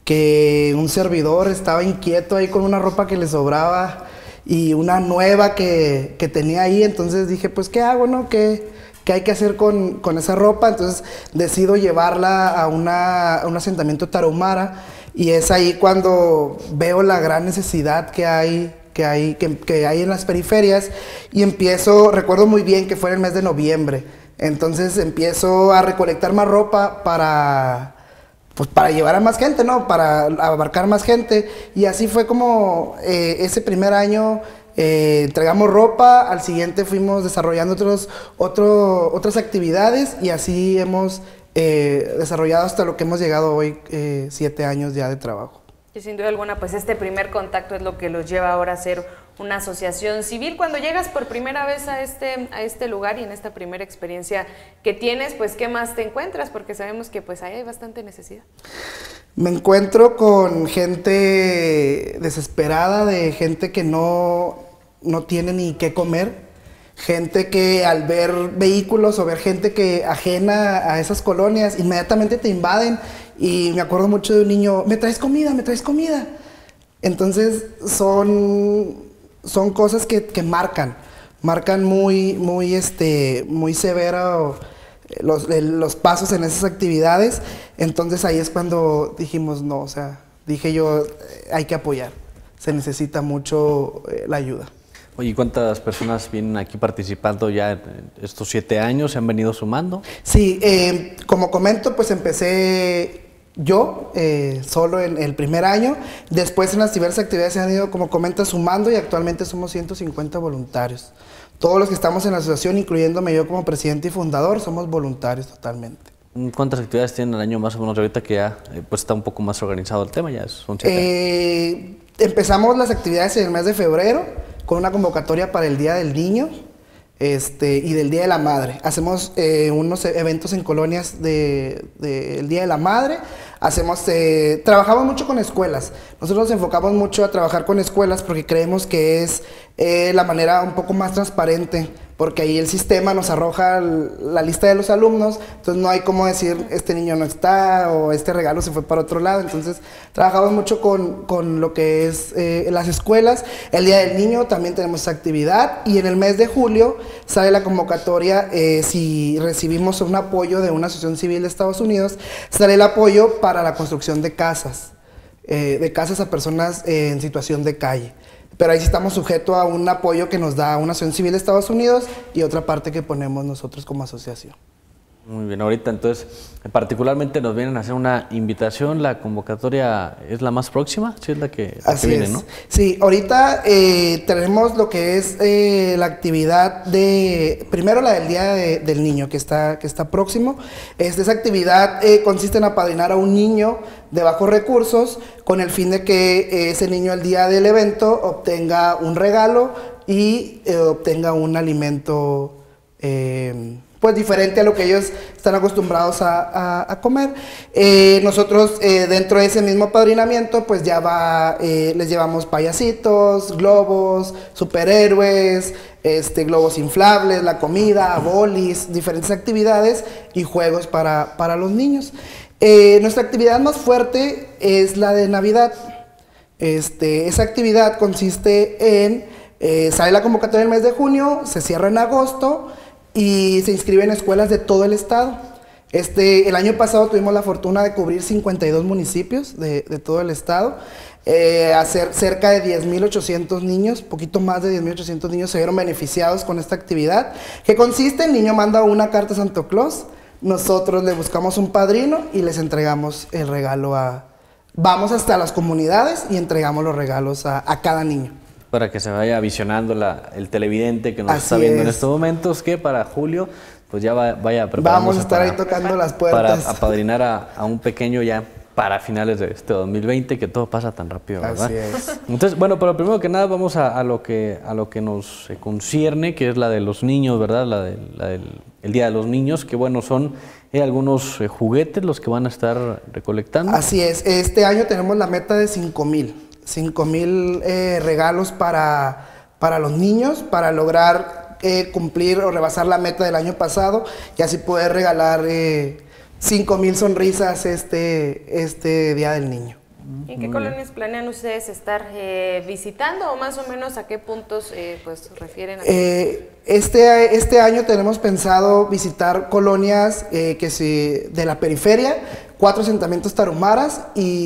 que un servidor estaba inquieto ahí con una ropa que le sobraba y una nueva que, que tenía ahí, entonces dije, pues ¿qué hago, no? ¿Qué, qué hay que hacer con, con esa ropa? Entonces decido llevarla a, una, a un asentamiento tarahumara y es ahí cuando veo la gran necesidad que hay que hay, que, que hay en las periferias y empiezo, recuerdo muy bien que fue en el mes de noviembre, entonces empiezo a recolectar más ropa para, pues para llevar a más gente, ¿no? Para abarcar más gente y así fue como eh, ese primer año eh, entregamos ropa, al siguiente fuimos desarrollando otros, otro, otras actividades y así hemos eh, desarrollado hasta lo que hemos llegado hoy, eh, siete años ya de trabajo. Y sin duda alguna, pues este primer contacto es lo que los lleva ahora a ser una asociación civil. Cuando llegas por primera vez a este, a este lugar y en esta primera experiencia que tienes, pues ¿qué más te encuentras? Porque sabemos que pues ahí hay bastante necesidad. Me encuentro con gente desesperada, de gente que no, no tiene ni qué comer. Gente que al ver vehículos o ver gente que ajena a esas colonias, inmediatamente te invaden y me acuerdo mucho de un niño, ¿me traes comida? ¿Me traes comida? Entonces son, son cosas que, que marcan, marcan muy, muy, este, muy severo los, los pasos en esas actividades. Entonces ahí es cuando dijimos, no, o sea, dije yo, hay que apoyar, se necesita mucho eh, la ayuda. Oye, ¿y cuántas personas vienen aquí participando ya en estos siete años? ¿Se han venido sumando? Sí, eh, como comento, pues empecé yo eh, solo en el primer año. Después en las diversas actividades se han ido, como comenta, sumando y actualmente somos ciento cincuenta voluntarios. Todos los que estamos en la asociación, incluyéndome yo como presidente y fundador, somos voluntarios totalmente. ¿Cuántas actividades tienen al año más o menos ahorita que ya eh, pues está un poco más organizado el tema? Ya son siete eh, empezamos las actividades en el mes de febrero con una convocatoria para el Día del Niño este, y del Día de la Madre. Hacemos eh, unos eventos en colonias del de, de Día de la Madre. Hacemos, eh, trabajamos mucho con escuelas. Nosotros nos enfocamos mucho a trabajar con escuelas porque creemos que es eh, la manera un poco más transparente, porque ahí el sistema nos arroja la lista de los alumnos, entonces no hay como decir, este niño no está, o este regalo se fue para otro lado. Entonces trabajamos mucho con, con lo que es eh, las escuelas. El Día del Niño también tenemos esa actividad, y en el mes de julio sale la convocatoria, eh, si recibimos un apoyo de una asociación civil de Estados Unidos, sale el apoyo para la construcción de casas, eh, de casas a personas eh, en situación de calle. Pero ahí sí estamos sujetos a un apoyo que nos da una asociación civil de Estados Unidos y otra parte que ponemos nosotros como asociación. Muy bien, ahorita entonces particularmente nos vienen a hacer una invitación. La convocatoria es la más próxima, sí es la que, la Así que viene, es. ¿no? Sí, ahorita eh, tenemos lo que es eh, la actividad de, primero la del Día de, del Niño, que está, que está próximo. Este, esa actividad eh, consiste en apadrinar a un niño de bajos recursos con el fin de que eh, ese niño al día del evento obtenga un regalo y eh, obtenga un alimento eh, pues diferente a lo que ellos están acostumbrados a, a, a comer. Eh, nosotros eh, dentro de ese mismo apadrinamiento pues ya va, eh, les llevamos payasitos, globos, superhéroes, este, globos inflables, la comida, bolis, diferentes actividades y juegos para, para los niños. Eh, nuestra actividad más fuerte es la de Navidad. Este, esa actividad consiste en, eh, sale la convocatoria en el mes de junio, se cierra en agosto y se inscriben escuelas de todo el estado. Este, el año pasado tuvimos la fortuna de cubrir cincuenta y dos municipios de, de todo el estado. Eh, hacer cerca de diez mil ochocientos niños, poquito más de diez mil ochocientos niños se vieron beneficiados con esta actividad, que consiste, el niño manda una carta a Santo Claus, nosotros le buscamos un padrino y les entregamos el regalo a... Vamos hasta las comunidades y entregamos los regalos a, a cada niño. Para que se vaya visionando la, el televidente que nos Así está viendo es. en estos momentos, que para julio pues ya va, vaya preparándose. Vamos a estar para, ahí tocando las puertas. para apadrinar a, a un pequeño ya para finales de este dos mil veinte, que todo pasa tan rápido, ¿verdad? Así es. Entonces, bueno, pero primero que nada vamos a, a lo que a lo que nos eh, concierne, que es la de los niños, ¿verdad? La, de, la del el Día de los Niños, que bueno, son eh, algunos eh, juguetes los que van a estar recolectando. Así es, este año tenemos la meta de cinco mil. cinco mil eh, regalos para, para los niños, para lograr eh, cumplir o rebasar la meta del año pasado y así poder regalar eh, cinco mil sonrisas este, este Día del Niño. ¿En qué colonias planean ustedes estar eh, visitando, o más o menos a qué puntos eh, pues refieren? A eh, este, este año tenemos pensado visitar colonias eh, que se, de la periferia, cuatro asentamientos tarumaras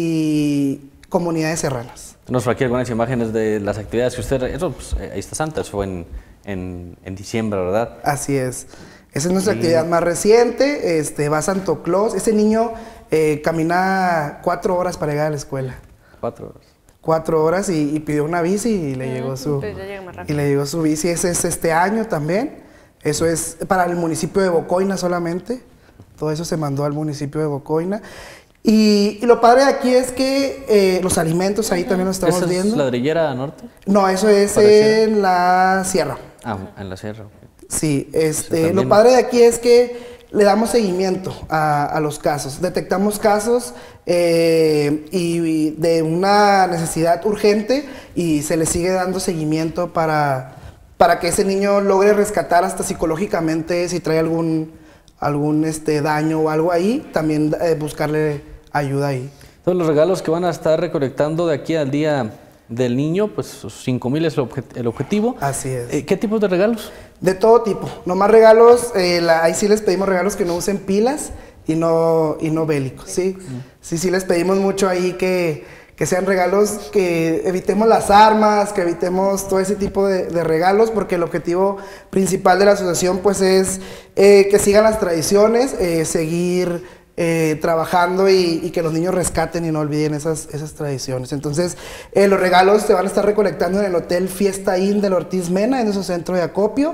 y comunidades serranas. Tenemos por aquí algunas imágenes de las actividades que usted... Eso, pues, ahí está Santa, eso fue en, en, en diciembre, ¿verdad? Así es. Esa es nuestra sí. actividad más reciente. Este, va Santo Claus. Ese niño eh, camina cuatro horas para llegar a la escuela. Cuatro horas. Cuatro horas y, y pidió una bici y le, uh, llegó su, y le llegó su bici. Ese es este año también. Eso es para el municipio de Bocoina solamente. Todo eso se mandó al municipio de Bocoina. Y, y lo padre de aquí es que eh, los alimentos ahí uh-huh. también lo estamos ¿Esa viendo. ¿Es ladrillera norte? No, eso es ¿Pareciera? en la sierra. Ah, en la sierra. Sí, este, lo padre de aquí es que le damos seguimiento a, a los casos. Detectamos casos eh, y, y de una necesidad urgente y se le sigue dando seguimiento para, para que ese niño logre rescatar hasta psicológicamente si trae algún, algún este, daño o algo ahí, también eh, buscarle ayuda ahí. Entonces, los regalos que van a estar recolectando de aquí al Día del Niño, pues cinco mil es el, objet el objetivo. Así es. Eh, ¿Qué tipos de regalos? De todo tipo, nomás regalos, eh, la, ahí sí les pedimos regalos que no usen pilas y no, y no bélicos, ¿sí? Uh-huh. Sí, sí les pedimos mucho ahí que, que sean regalos, que evitemos las armas, que evitemos todo ese tipo de, de regalos, porque el objetivo principal de la asociación pues es eh, que sigan las tradiciones, eh, seguir eh, trabajando y, y que los niños rescaten y no olviden esas, esas tradiciones. Entonces, eh, los regalos se van a estar recolectando en el Hotel Fiesta Inn del Ortiz Mena, en nuestro centro de acopio,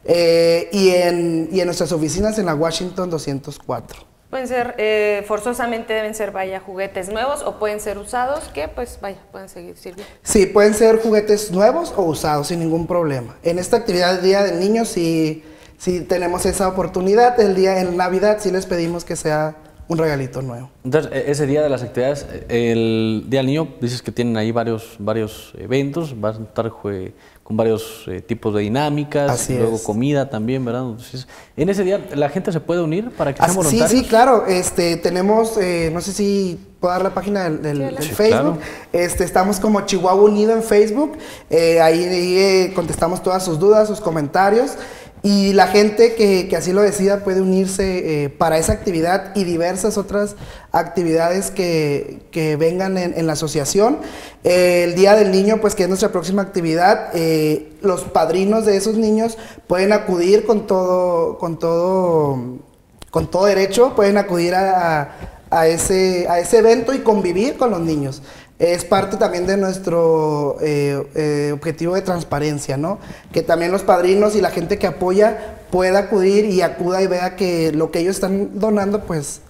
eh, y, en, y en nuestras oficinas en la Washington doscientos cuatro. Pueden ser, eh, forzosamente deben ser, vaya, juguetes nuevos o pueden ser usados que, pues, vaya, pueden seguir sirviendo. Sí, pueden ser juguetes nuevos o usados sin ningún problema. En esta actividad del Día del Niño sí, sí tenemos esa oportunidad. El día en Navidad sí les pedimos que sea un regalito nuevo. Entonces, ese día de las actividades, el Día del Niño, dices que tienen ahí varios, varios eventos, van a estar con varios eh, tipos de dinámicas, Así luego es. Comida también, ¿verdad? Entonces, en ese día, ¿la gente se puede unir para que sean Así, voluntarios? Sí, sí, claro. Este, tenemos, eh, no sé si puedo dar la página del, del, del sí, Facebook. Claro. Este, estamos como Chihuahua Unido en Facebook. Eh, ahí ahí eh, contestamos todas sus dudas, sus comentarios. Y la gente que, que así lo decida puede unirse eh, para esa actividad y diversas otras actividades que, que vengan en, en la asociación. Eh, el Día del Niño, pues que es nuestra próxima actividad, eh, los padrinos de esos niños pueden acudir con todo, con todo, con todo derecho, pueden acudir a, a, a, ese, a ese evento y convivir con los niños. Es parte también de nuestro eh, eh, objetivo de transparencia, ¿no? Que también los padrinos y la gente que apoya pueda acudir y acuda y vea que lo que ellos están donando, pues,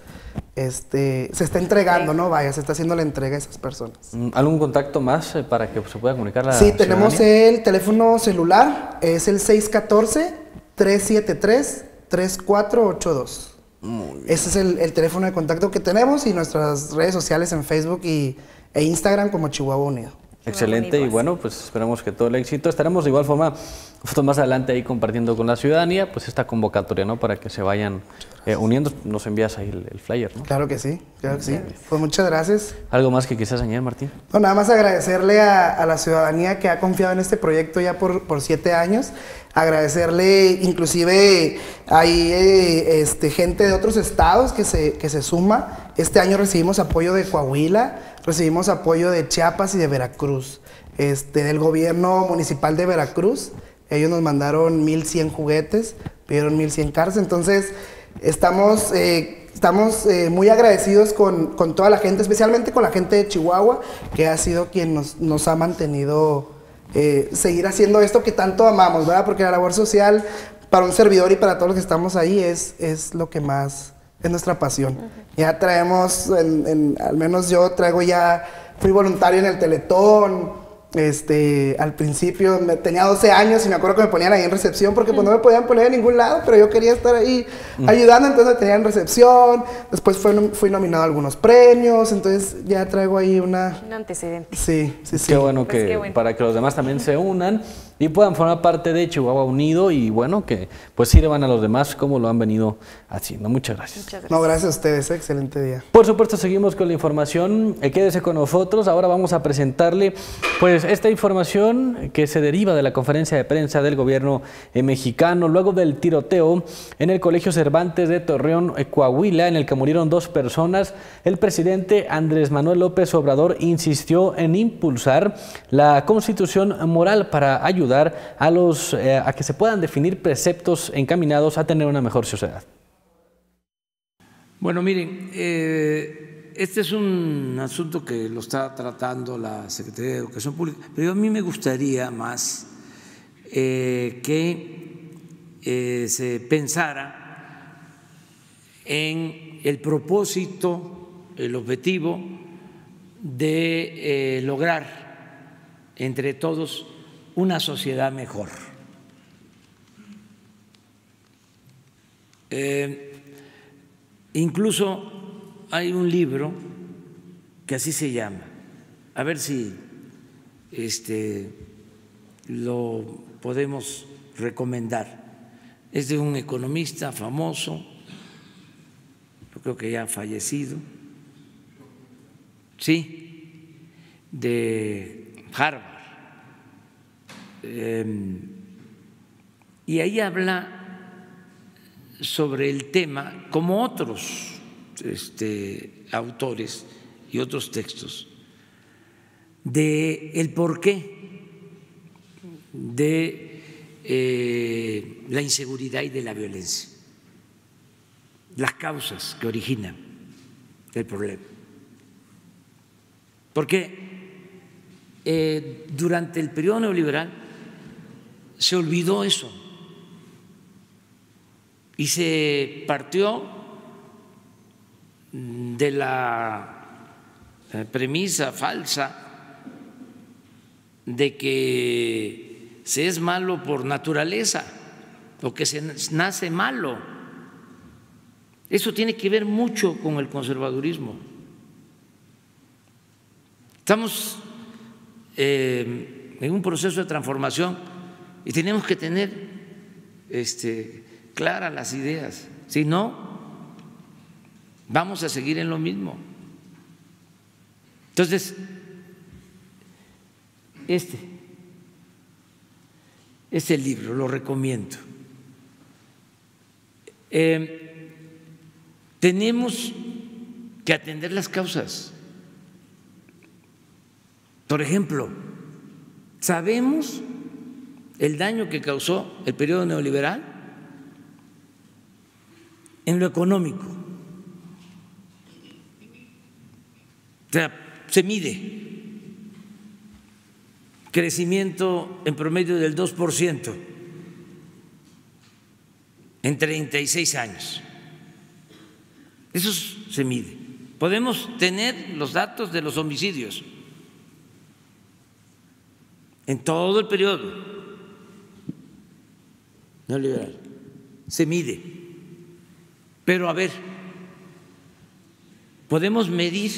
este, se está entregando, ¿no? Vaya, se está haciendo la entrega a esas personas. ¿Algún contacto más eh, para que se pueda comunicar la Sí, tenemos ciudadanía? el teléfono celular, es el seis uno cuatro, tres siete tres, tres cuatro ocho dos. Ese es el, el teléfono de contacto que tenemos y nuestras redes sociales en Facebook y e Instagram como Chihuahua Unido. Excelente, y bueno, pues esperamos que todo el éxito. Estaremos de igual forma más adelante ahí compartiendo con la ciudadanía pues esta convocatoria, ¿no? Para que se vayan eh, uniendo. Nos envías ahí el, el flyer, ¿no? Claro que sí, claro que sí. Pues muchas gracias. ¿Algo más que quisieras añadir, Martín? No, nada más agradecerle a, a la ciudadanía que ha confiado en este proyecto ya por, por siete años. Agradecerle, inclusive hay eh, este, gente de otros estados que se, que se suma. Este año recibimos apoyo de Coahuila, recibimos apoyo de Chiapas y de Veracruz, este, del gobierno municipal de Veracruz. Ellos nos mandaron mil cien juguetes, pidieron mil cien cartas. Entonces, estamos, eh, estamos eh, muy agradecidos con, con toda la gente, especialmente con la gente de Chihuahua, que ha sido quien nos, nos ha mantenido eh, seguir haciendo esto que tanto amamos, ¿verdad? Porque la labor social para un servidor y para todos los que estamos ahí es, es lo que más, es nuestra pasión. Uh-huh. Ya traemos, en, en, al menos yo traigo ya, fui voluntario en el Teletón. Este, al principio me, tenía doce años y me acuerdo que me ponían ahí en recepción porque pues no me podían poner en ningún lado, pero yo quería estar ahí mm. ayudando, entonces me tenían en recepción. Después fue, fui nominado a algunos premios, entonces ya traigo ahí una... un antecedente. Sí, sí, sí. Qué bueno, pues que, qué bueno para que los demás también se unan y puedan formar parte de Chihuahua Unido y bueno, que pues sirvan a los demás como lo han venido haciendo. Muchas gracias. Muchas gracias. No, gracias a ustedes, ¿eh? Excelente día. Por supuesto, seguimos con la información. Eh, quédese con nosotros. Ahora vamos a presentarle pues esta información que se deriva de la conferencia de prensa del gobierno eh, mexicano luego del tiroteo en el Colegio Cervantes de Torreón, eh, Coahuila, en el que murieron dos personas. El presidente Andrés Manuel López Obrador insistió en impulsar la constitución moral para ayudar a los eh, a que se puedan definir preceptos encaminados a tener una mejor sociedad. Bueno, miren, eh, este es un asunto que lo está tratando la Secretaría de Educación Pública, pero a mí me gustaría más eh, que eh, se pensara en el propósito, el objetivo de eh, lograr entre todos una sociedad mejor. Eh, Incluso hay un libro que así se llama, a ver si este, lo podemos recomendar. Es de un economista famoso, yo creo que ya fallecido, sí, de Harvard. Eh, y ahí habla sobre el tema, como otros este, autores y otros textos, de el porqué de eh, la inseguridad y de la violencia, las causas que originan el problema. Porque eh, durante el periodo neoliberal se olvidó eso y se partió de la premisa falsa de que se es malo por naturaleza o que se nace malo. Eso tiene que ver mucho con el conservadurismo. Estamos eh, en un proceso de transformación y tenemos que tener este, claras las ideas, si no, vamos a seguir en lo mismo. Entonces, este, este libro lo recomiendo. Eh, tenemos que atender las causas. Por ejemplo, sabemos el daño que causó el periodo neoliberal en lo económico. O sea, se mide crecimiento en promedio del dos por ciento en treinta y seis años. Eso se mide. Podemos tener los datos de los homicidios en todo el periodo neoliberal, se mide. Pero a ver, ¿podemos medir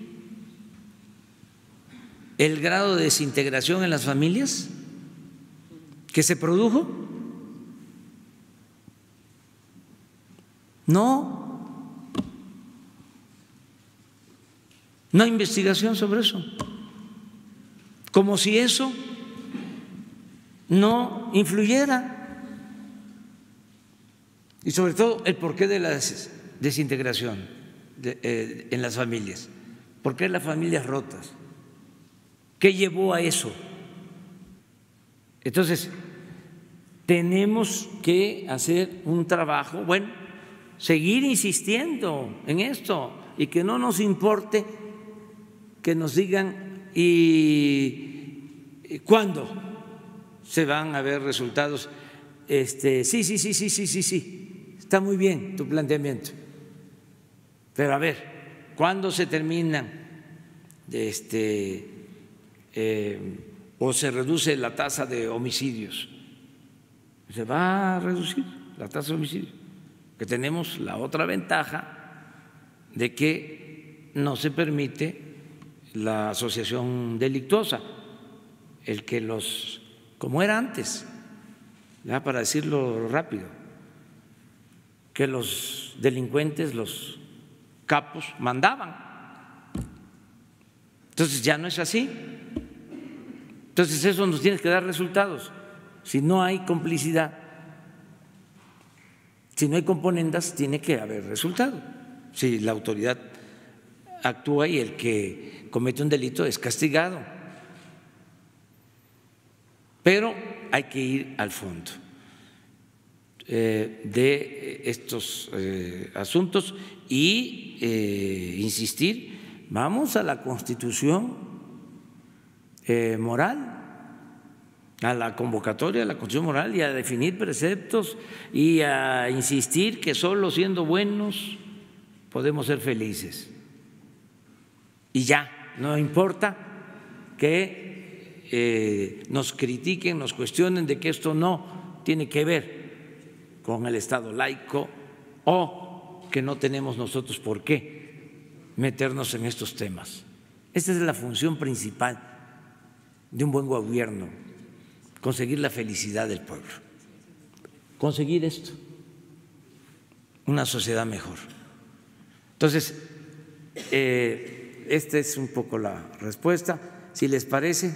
el grado de desintegración en las familias que se produjo? No, no hay investigación sobre eso, como si eso no influyera. Y sobre todo el porqué de la desintegración de, eh, en las familias. ¿Por qué las familias rotas? ¿Qué llevó a eso? Entonces, tenemos que hacer un trabajo, bueno, seguir insistiendo en esto y que no nos importe que nos digan y cuándo se van a ver resultados. Este, sí, sí, sí, sí, sí, sí, sí. Está muy bien tu planteamiento, pero a ver, ¿cuándo se terminan de este, eh, o se reduce la tasa de homicidios? Se va a reducir la tasa de homicidios, que tenemos la otra ventaja de que no se permite la asociación delictuosa, el que los, como era antes, ya para decirlo rápido, que los delincuentes, los capos mandaban. Entonces ya no es así. Entonces eso nos tiene que dar resultados. Si no hay complicidad, si no hay componendas, tiene que haber resultado. Si la autoridad actúa y el que comete un delito es castigado. Pero hay que ir al fondo Eh, de estos eh, asuntos y eh, insistir, vamos a la Constitución eh, moral, a la convocatoria de la Constitución moral y a definir preceptos y a insistir que solo siendo buenos podemos ser felices. Y ya, no importa que eh, nos critiquen, nos cuestionen de que esto no tiene que ver con el Estado laico o que no tenemos nosotros por qué meternos en estos temas. Esta es la función principal de un buen gobierno, conseguir la felicidad del pueblo, conseguir esto, una sociedad mejor. Entonces, eh, esta es un poco la respuesta. Si les parece.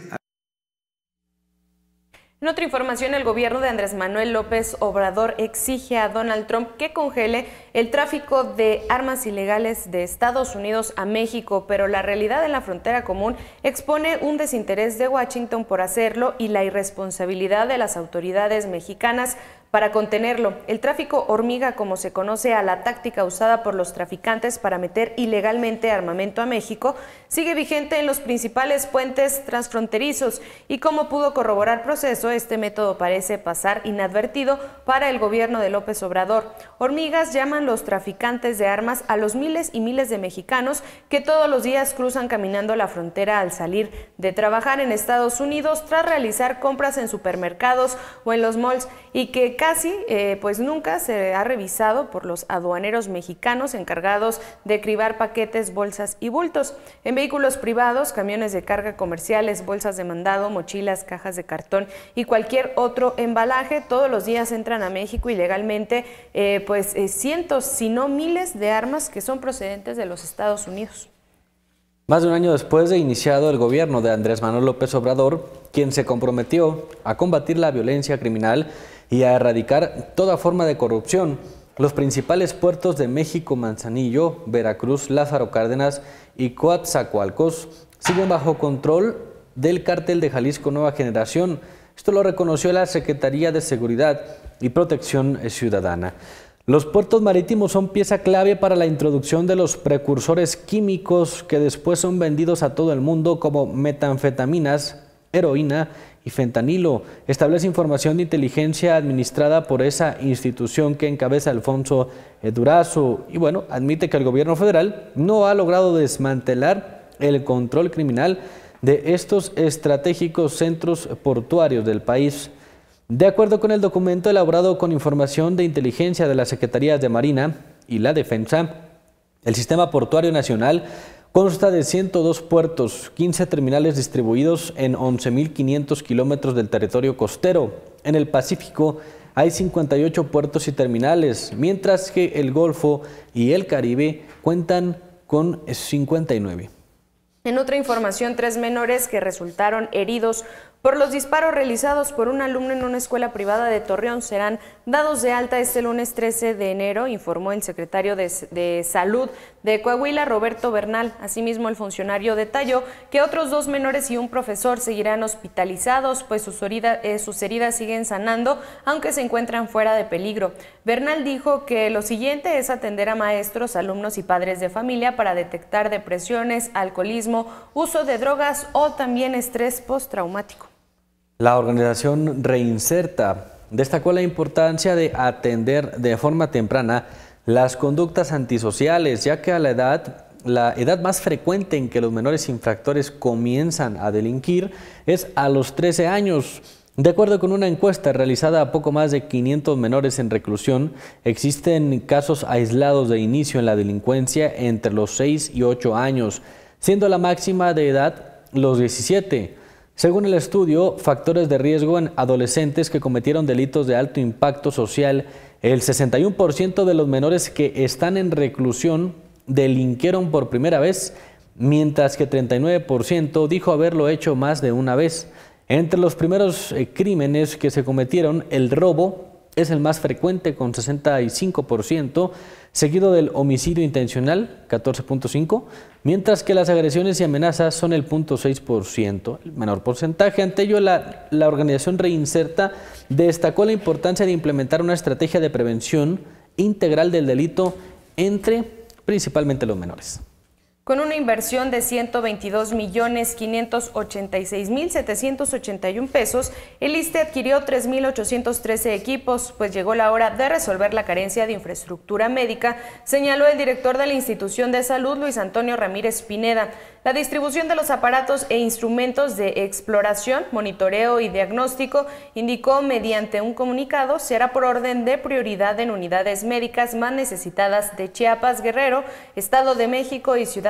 En otra información, el gobierno de Andrés Manuel López Obrador exige a Donald Trump que congele el tráfico de armas ilegales de Estados Unidos a México, pero la realidad en la frontera común expone un desinterés de Washington por hacerlo y la irresponsabilidad de las autoridades mexicanas para contenerlo. El tráfico hormiga, como se conoce a la táctica usada por los traficantes para meter ilegalmente armamento a México, sigue vigente en los principales puentes transfronterizos y, como pudo corroborar Proceso, este método parece pasar inadvertido para el gobierno de López Obrador. Hormigas llaman los traficantes de armas a los miles y miles de mexicanos que todos los días cruzan caminando la frontera al salir de trabajar en Estados Unidos tras realizar compras en supermercados o en los malls y que casi eh, pues nunca se ha revisado por los aduaneros mexicanos encargados de cribar paquetes, bolsas y bultos. En vehículos privados, camiones de carga comerciales, bolsas de mandado, mochilas, cajas de cartón y cualquier otro embalaje, todos los días entran a México ilegalmente eh, pues eh, cientos, si no miles de armas que son procedentes de los Estados Unidos. Más de un año después de iniciado el gobierno de Andrés Manuel López Obrador, quien se comprometió a combatir la violencia criminal y a erradicar toda forma de corrupción, los principales puertos de México, Manzanillo, Veracruz, Lázaro Cárdenas y Coatzacoalcos siguen bajo control del Cártel de Jalisco Nueva Generación. Esto lo reconoció la Secretaría de Seguridad y Protección Ciudadana. Los puertos marítimos son pieza clave para la introducción de los precursores químicos que después son vendidos a todo el mundo como metanfetaminas, heroína y fentanilo, establece información de inteligencia administrada por esa institución que encabeza Alfonso Durazo. Y bueno, admite que el gobierno federal no ha logrado desmantelar el control criminal de estos estratégicos centros portuarios del país. De acuerdo con el documento elaborado con información de inteligencia de las Secretarías de Marina y la Defensa, el Sistema Portuario Nacional consta de ciento dos puertos, quince terminales distribuidos en once mil quinientos kilómetros del territorio costero. En el Pacífico hay cincuenta y ocho puertos y terminales, mientras que el Golfo y el Caribe cuentan con cincuenta y nueve. En otra información, tres menores que resultaron heridos por los disparos realizados por un alumno en una escuela privada de Torreón serán dados de alta este lunes trece de enero, informó el secretario de, de Salud de Coahuila, Roberto Bernal. Asimismo, el funcionario detalló que otros dos menores y un profesor seguirán hospitalizados, pues sus, herida, eh, sus heridas siguen sanando, aunque se encuentran fuera de peligro. Bernal dijo que lo siguiente es atender a maestros, alumnos y padres de familia para detectar depresiones, alcoholismo, uso de drogas o también estrés postraumático. La organización Reinserta destacó la importancia de atender de forma temprana las conductas antisociales, ya que a la edad, la edad más frecuente en que los menores infractores comienzan a delinquir es a los trece años. De acuerdo con una encuesta realizada a poco más de quinientos menores en reclusión, existen casos aislados de inicio en la delincuencia entre los seis y ocho años, siendo la máxima de edad los diecisiete. Según el estudio, factores de riesgo en adolescentes que cometieron delitos de alto impacto social, el sesenta y uno por ciento de los menores que están en reclusión delinquieron por primera vez, mientras que treinta y nueve por ciento dijo haberlo hecho más de una vez. Entre los primeros eh, crímenes que se cometieron, el robo es el más frecuente con sesenta y cinco por ciento, seguido del homicidio intencional, catorce punto cinco por ciento, mientras que las agresiones y amenazas son el cero punto seis por ciento, el menor porcentaje. Ante ello, la, la organización Reinserta destacó la importancia de implementar una estrategia de prevención integral del delito entre principalmente los menores. Con una inversión de ciento veintidós millones quinientos ochenta y seis mil setecientos ochenta y uno pesos, el ISSSTE adquirió tres mil ochocientos trece equipos, pues llegó la hora de resolver la carencia de infraestructura médica, señaló el director de la institución de salud, Luis Antonio Ramírez Pineda. La distribución de los aparatos e instrumentos de exploración, monitoreo y diagnóstico, indicó mediante un comunicado, se hará por orden de prioridad en unidades médicas más necesitadas de Chiapas, Guerrero, Estado de México y Ciudad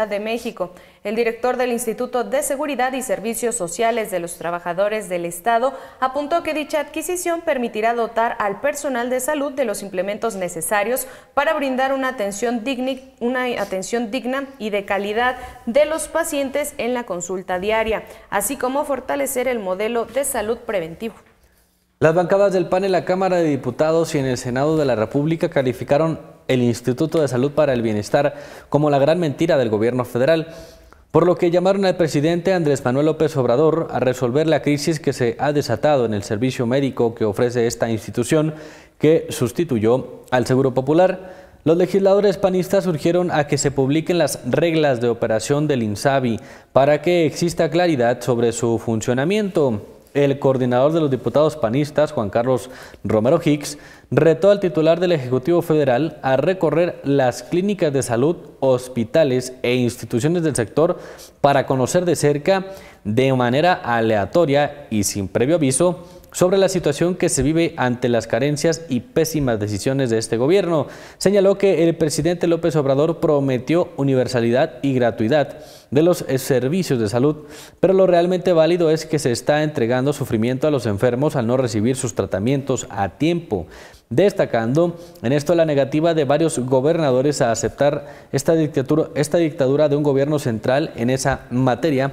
de México. El director del Instituto de Seguridad y Servicios Sociales de los Trabajadores del Estado apuntó que dicha adquisición permitirá dotar al personal de salud de los implementos necesarios para brindar una atención digna, una atención digna y de calidad de los pacientes en la consulta diaria, así como fortalecer el modelo de salud preventivo. Las bancadas del P A N en la Cámara de Diputados y en el Senado de la República calificaron el Instituto de Salud para el Bienestar como la gran mentira del gobierno federal, por lo que llamaron al presidente Andrés Manuel López Obrador a resolver la crisis que se ha desatado en el servicio médico que ofrece esta institución, que sustituyó al Seguro Popular. Los legisladores panistas urgieron a que se publiquen las reglas de operación del INSABI para que exista claridad sobre su funcionamiento. El coordinador de los diputados panistas, Juan Carlos Romero Hicks, retó al titular del Ejecutivo Federal a recorrer las clínicas de salud, hospitales e instituciones del sector para conocer de cerca, de manera aleatoria y sin previo aviso, sobre la situación que se vive ante las carencias y pésimas decisiones de este gobierno. Señaló que el presidente López Obrador prometió universalidad y gratuidad de los servicios de salud, pero lo realmente válido es que se está entregando sufrimiento a los enfermos al no recibir sus tratamientos a tiempo, destacando en esto la negativa de varios gobernadores a aceptar esta dictadura, esta dictadura de un gobierno central en esa materia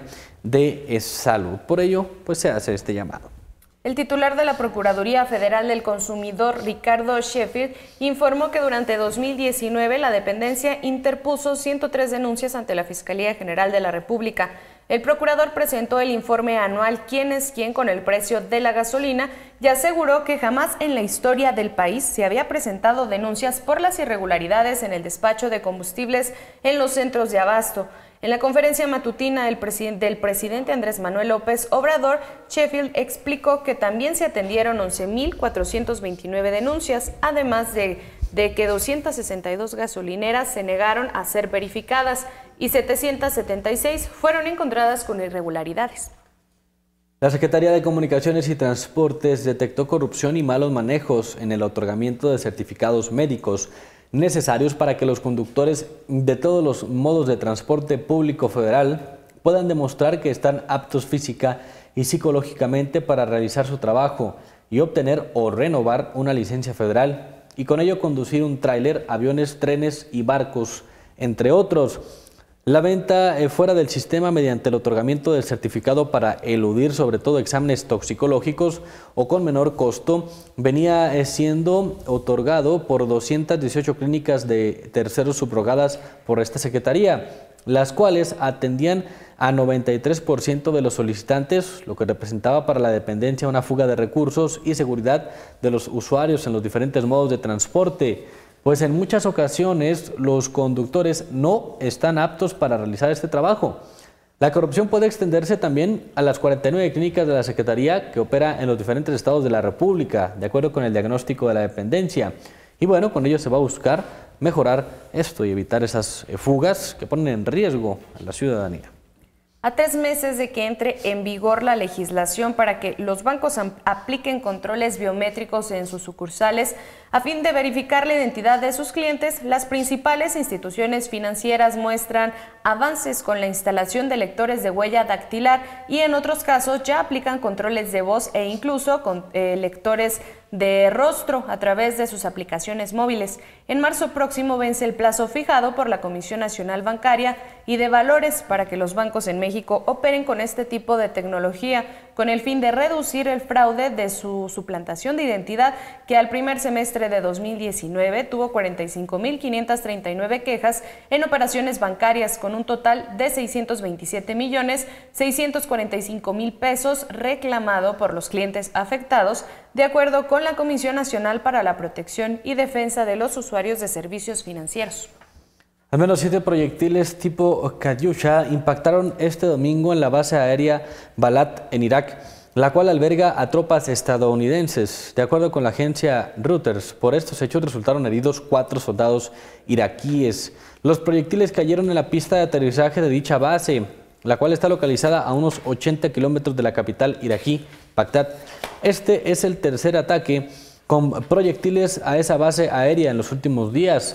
de salud. Por ello, pues se hace este llamado. El titular de la Procuraduría Federal del Consumidor, Ricardo Sheffield, informó que durante dos mil diecinueve la dependencia interpuso ciento tres denuncias ante la Fiscalía General de la República. El procurador presentó el informe anual ¿Quién es quién con el precio de la gasolina? Y aseguró que jamás en la historia del país se había presentado denuncias por las irregularidades en el despacho de combustibles en los centros de abasto. En la conferencia matutina del, presiden- del presidente Andrés Manuel López Obrador, Sheffield explicó que también se atendieron once mil cuatrocientas veintinueve denuncias, además de, de que doscientas sesenta y dos gasolineras se negaron a ser verificadas y setecientas setenta y seis fueron encontradas con irregularidades. La Secretaría de Comunicaciones y Transportes detectó corrupción y malos manejos en el otorgamiento de certificados médicos necesarios para que los conductores de todos los modos de transporte público federal puedan demostrar que están aptos física y psicológicamente para realizar su trabajo y obtener o renovar una licencia federal y con ello conducir un tráiler, aviones, trenes y barcos, entre otros. La venta eh, fuera del sistema mediante el otorgamiento del certificado para eludir sobre todo exámenes toxicológicos o con menor costo venía eh, siendo otorgado por doscientas dieciocho clínicas de terceros subrogadas por esta Secretaría, las cuales atendían a noventa y tres por ciento de los solicitantes, lo que representaba para la dependencia una fuga de recursos y seguridad de los usuarios en los diferentes modos de transporte. Pues en muchas ocasiones los conductores no están aptos para realizar este trabajo. La corrupción puede extenderse también a las cuarenta y nueve clínicas de la Secretaría que opera en los diferentes estados de la República, de acuerdo con el diagnóstico de la dependencia. Y bueno, con ello se va a buscar mejorar esto y evitar esas fugas que ponen en riesgo a la ciudadanía. A tres meses de que entre en vigor la legislación para que los bancos apliquen controles biométricos en sus sucursales a fin de verificar la identidad de sus clientes, las principales instituciones financieras muestran avances con la instalación de lectores de huella dactilar y en otros casos ya aplican controles de voz e incluso con eh, lectores de rostro a través de sus aplicaciones móviles. En marzo próximo vence el plazo fijado por la Comisión Nacional Bancaria y de Valores para que los bancos en México operen con este tipo de tecnología con el fin de reducir el fraude de su suplantación de identidad, que al primer semestre de dos mil diecinueve tuvo cuarenta y cinco mil quinientas treinta y nueve quejas en operaciones bancarias con un total de seiscientos veintisiete millones seiscientos cuarenta y cinco mil pesos reclamado por los clientes afectados, de acuerdo con la Comisión Nacional para la Protección y Defensa de los Usuarios de Servicios Financieros. Al menos siete proyectiles tipo Katyusha impactaron este domingo en la base aérea Balat en Irak, la cual alberga a tropas estadounidenses. De acuerdo con la agencia Reuters, por estos hechos resultaron heridos cuatro soldados iraquíes. Los proyectiles cayeron en la pista de aterrizaje de dicha base, la cual está localizada a unos ochenta kilómetros de la capital iraquí, Bagdad. Este es el tercer ataque con proyectiles a esa base aérea en los últimos días.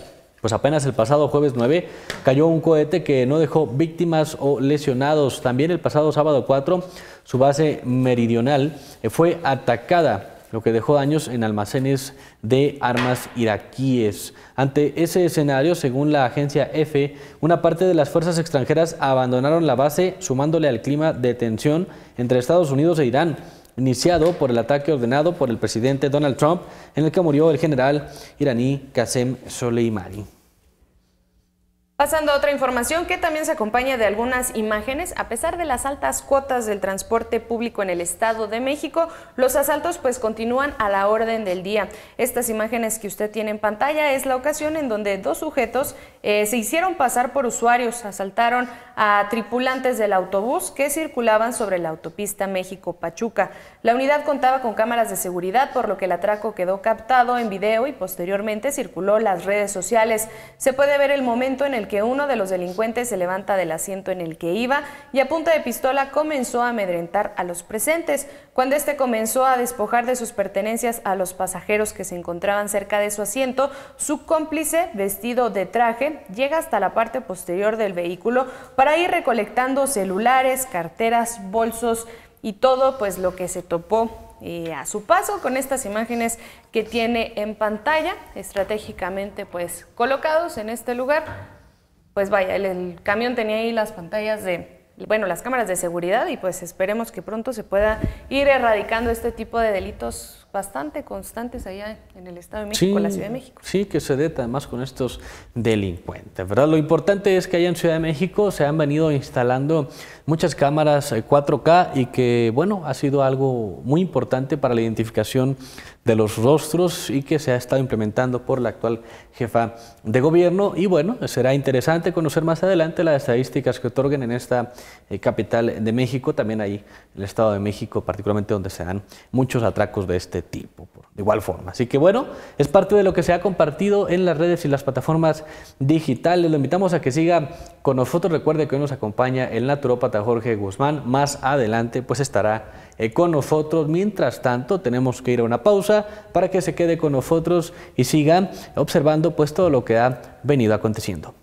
Pues apenas el pasado jueves nueve cayó un cohete que no dejó víctimas o lesionados. También el pasado sábado cuatro, su base meridional fue atacada, lo que dejó daños en almacenes de armas iraquíes. Ante ese escenario, según la agencia EFE, una parte de las fuerzas extranjeras abandonaron la base, sumándole al clima de tensión entre Estados Unidos e Irán, iniciado por el ataque ordenado por el presidente Donald Trump, en el que murió el general iraní Qasem Soleimani. Pasando a otra información que también se acompaña de algunas imágenes, a pesar de las altas cuotas del transporte público en el Estado de México, los asaltos pues continúan a la orden del día. Estas imágenes que usted tiene en pantalla es la ocasión en donde dos sujetos eh, se hicieron pasar por usuarios, asaltaron a tripulantes del autobús que circulaban sobre la autopista México-Pachuca. La unidad contaba con cámaras de seguridad, por lo que el atraco quedó captado en video y posteriormente circuló las redes sociales. Se puede ver el momento en el que uno de los delincuentes se levanta del asiento en el que iba y a punta de pistola comenzó a amedrentar a los presentes. Cuando este comenzó a despojar de sus pertenencias a los pasajeros que se encontraban cerca de su asiento, su cómplice, vestido de traje, llega hasta la parte posterior del vehículo para ir recolectando celulares, carteras, bolsos y todo pues lo que se topó Eh, a su paso. Con estas imágenes que tiene en pantalla, estratégicamente pues colocados en este lugar, pues vaya, el, el camión tenía ahí las pantallas de, bueno, las cámaras de seguridad y pues esperemos que pronto se pueda ir erradicando este tipo de delitos bastante constantes allá en el Estado de México, sí, en la Ciudad de México. Sí, que se dé además con estos delincuentes, ¿verdad? Lo importante es que allá en Ciudad de México se han venido instalando muchas cámaras cuatro K y que, bueno, ha sido algo muy importante para la identificación de los rostros y que se ha estado implementando por la actual jefa de gobierno. Y bueno, será interesante conocer más adelante las estadísticas que otorguen en esta eh, capital de México, también ahí en el Estado de México, particularmente donde se dan muchos atracos de este tipo, de igual forma. Así que bueno, es parte de lo que se ha compartido en las redes y las plataformas digitales. Lo invitamos a que siga con nosotros. Recuerde que hoy nos acompaña el naturópata Jorge Guzmán. Más adelante pues estará eh, con nosotros. Mientras tanto, tenemos que ir a una pausa para que se quede con nosotros y siga observando pues todo lo que ha venido aconteciendo.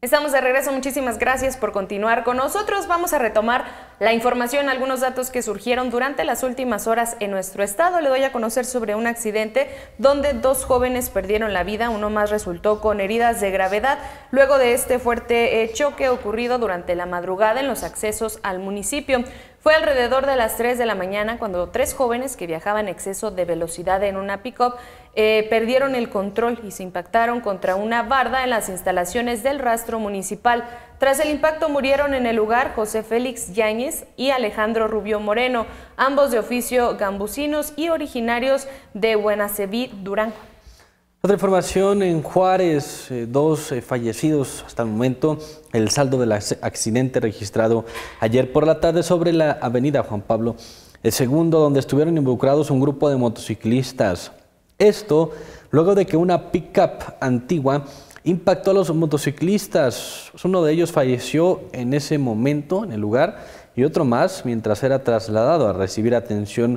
Estamos de regreso, muchísimas gracias por continuar con nosotros. Vamos a retomar la información, algunos datos que surgieron durante las últimas horas en nuestro estado. Le doy a conocer sobre un accidente donde dos jóvenes perdieron la vida, uno más resultó con heridas de gravedad luego de este fuerte eh, choque ocurrido durante la madrugada en los accesos al municipio. Fue alrededor de las tres de la mañana cuando tres jóvenes que viajaban en exceso de velocidad en una pick-up eh, perdieron el control y se impactaron contra una barda en las instalaciones del rastro municipal. Tras el impacto murieron en el lugar José Félix Yáñez y Alejandro Rubio Moreno, ambos de oficio gambusinos y originarios de Buenaceví, Durango. Otra información en Juárez, eh, dos eh, fallecidos hasta el momento, el saldo del accidente registrado ayer por la tarde sobre la avenida Juan Pablo segundo, donde estuvieron involucrados un grupo de motociclistas. Esto luego de que una pick-up antigua impactó a los motociclistas. Uno de ellos falleció en ese momento en el lugar y otro más mientras era trasladado a recibir atención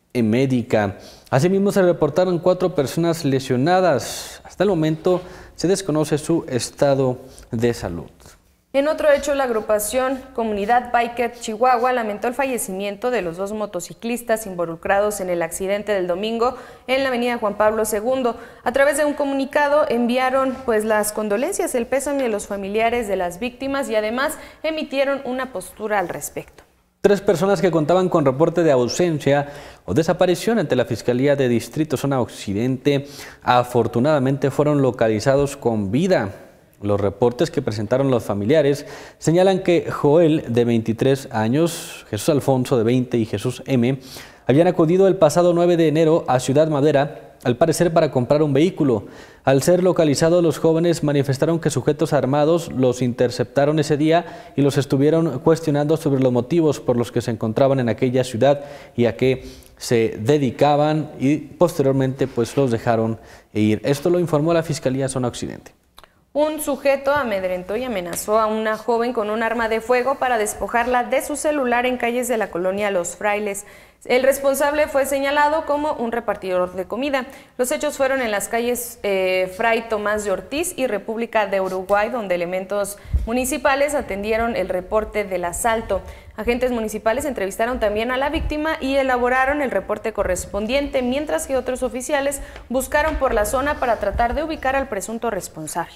médica. Asimismo, se reportaron cuatro personas lesionadas. Hasta el momento se desconoce su estado de salud. En otro hecho, la agrupación Comunidad Biker Chihuahua lamentó el fallecimiento de los dos motociclistas involucrados en el accidente del domingo en la avenida Juan Pablo segundo. A través de un comunicado enviaron pues las condolencias, el pésame de los familiares de las víctimas y además emitieron una postura al respecto. Tres personas que contaban con reporte de ausencia o desaparición ante la Fiscalía de Distrito Zona Occidente afortunadamente fueron localizados con vida. Los reportes que presentaron los familiares señalan que Joel, de veintitrés años, Jesús Alfonso, de veinte y Jesús M., habían acudido el pasado nueve de enero a Ciudad Madera, al parecer para comprar un vehículo. Al ser localizados, los jóvenes manifestaron que sujetos armados los interceptaron ese día y los estuvieron cuestionando sobre los motivos por los que se encontraban en aquella ciudad y a qué se dedicaban, y posteriormente pues los dejaron ir. Esto lo informó la Fiscalía Zona Occidente. Un sujeto amedrentó y amenazó a una joven con un arma de fuego para despojarla de su celular en calles de la colonia Los Frailes. El responsable fue señalado como un repartidor de comida. Los hechos fueron en las calles eh, Fray Tomás de Ortiz y República de Uruguay, donde elementos municipales atendieron el reporte del asalto. Agentes municipales entrevistaron también a la víctima y elaboraron el reporte correspondiente, mientras que otros oficiales buscaron por la zona para tratar de ubicar al presunto responsable.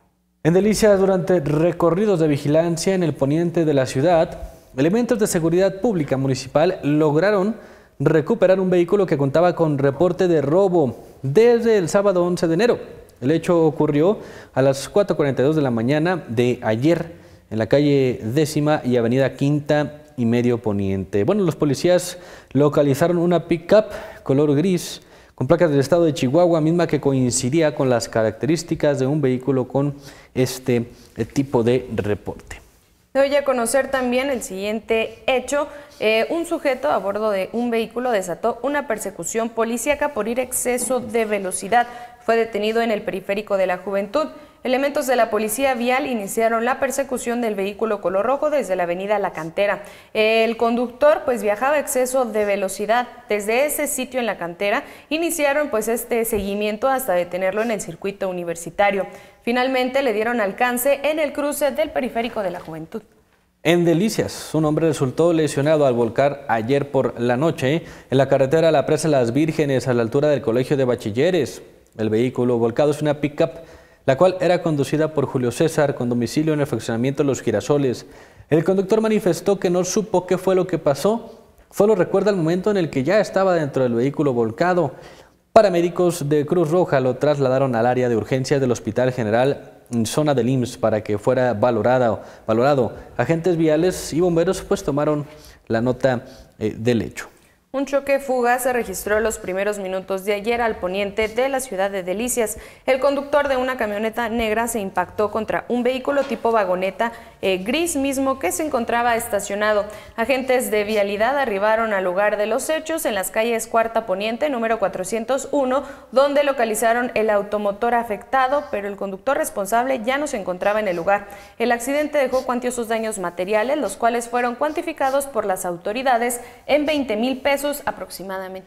En Delicias, durante recorridos de vigilancia en el poniente de la ciudad, elementos de seguridad pública municipal lograron recuperar un vehículo que contaba con reporte de robo desde el sábado once de enero. El hecho ocurrió a las cuatro cuarenta y dos de la mañana de ayer en la calle Décima y avenida Quinta y Medio Poniente. Bueno, los policías localizaron una pick-up color gris con placas del estado de Chihuahua, misma que coincidía con las características de un vehículo con este tipo de reporte. Doy a conocer también el siguiente hecho. Eh, un sujeto a bordo de un vehículo desató una persecución policíaca por ir exceso de velocidad. Fue detenido en el periférico de la Juventud. Elementos de la policía vial iniciaron la persecución del vehículo color rojo desde la avenida La Cantera. El conductor pues viajaba a exceso de velocidad. Desde ese sitio en La Cantera iniciaron pues este seguimiento hasta detenerlo en el circuito universitario. Finalmente le dieron alcance en el cruce del periférico de la Juventud. En Delicias, un hombre resultó lesionado al volcar ayer por la noche en la carretera La Presa Las Vírgenes a la altura del Colegio de Bachilleres. El vehículo volcado es una pick-up, la cual era conducida por Julio César con domicilio en el fraccionamiento Los Girasoles. El conductor manifestó que no supo qué fue lo que pasó, solo recuerda el momento en el que ya estaba dentro del vehículo volcado. Paramédicos de Cruz Roja lo trasladaron al área de urgencias del Hospital General en zona del I M S S para que fuera valorada, valorado. Agentes viales y bomberos pues tomaron la nota eh, del hecho. Un choque fugaz se registró en los primeros minutos de ayer al poniente de la ciudad de Delicias. El conductor de una camioneta negra se impactó contra un vehículo tipo vagoneta eh, gris mismo que se encontraba estacionado. Agentes de vialidad arribaron al lugar de los hechos en las calles Cuarta Poniente, número cuatrocientos uno, donde localizaron el automotor afectado, pero el conductor responsable ya no se encontraba en el lugar. El accidente dejó cuantiosos daños materiales, los cuales fueron cuantificados por las autoridades en veinte mil pesos aproximadamente.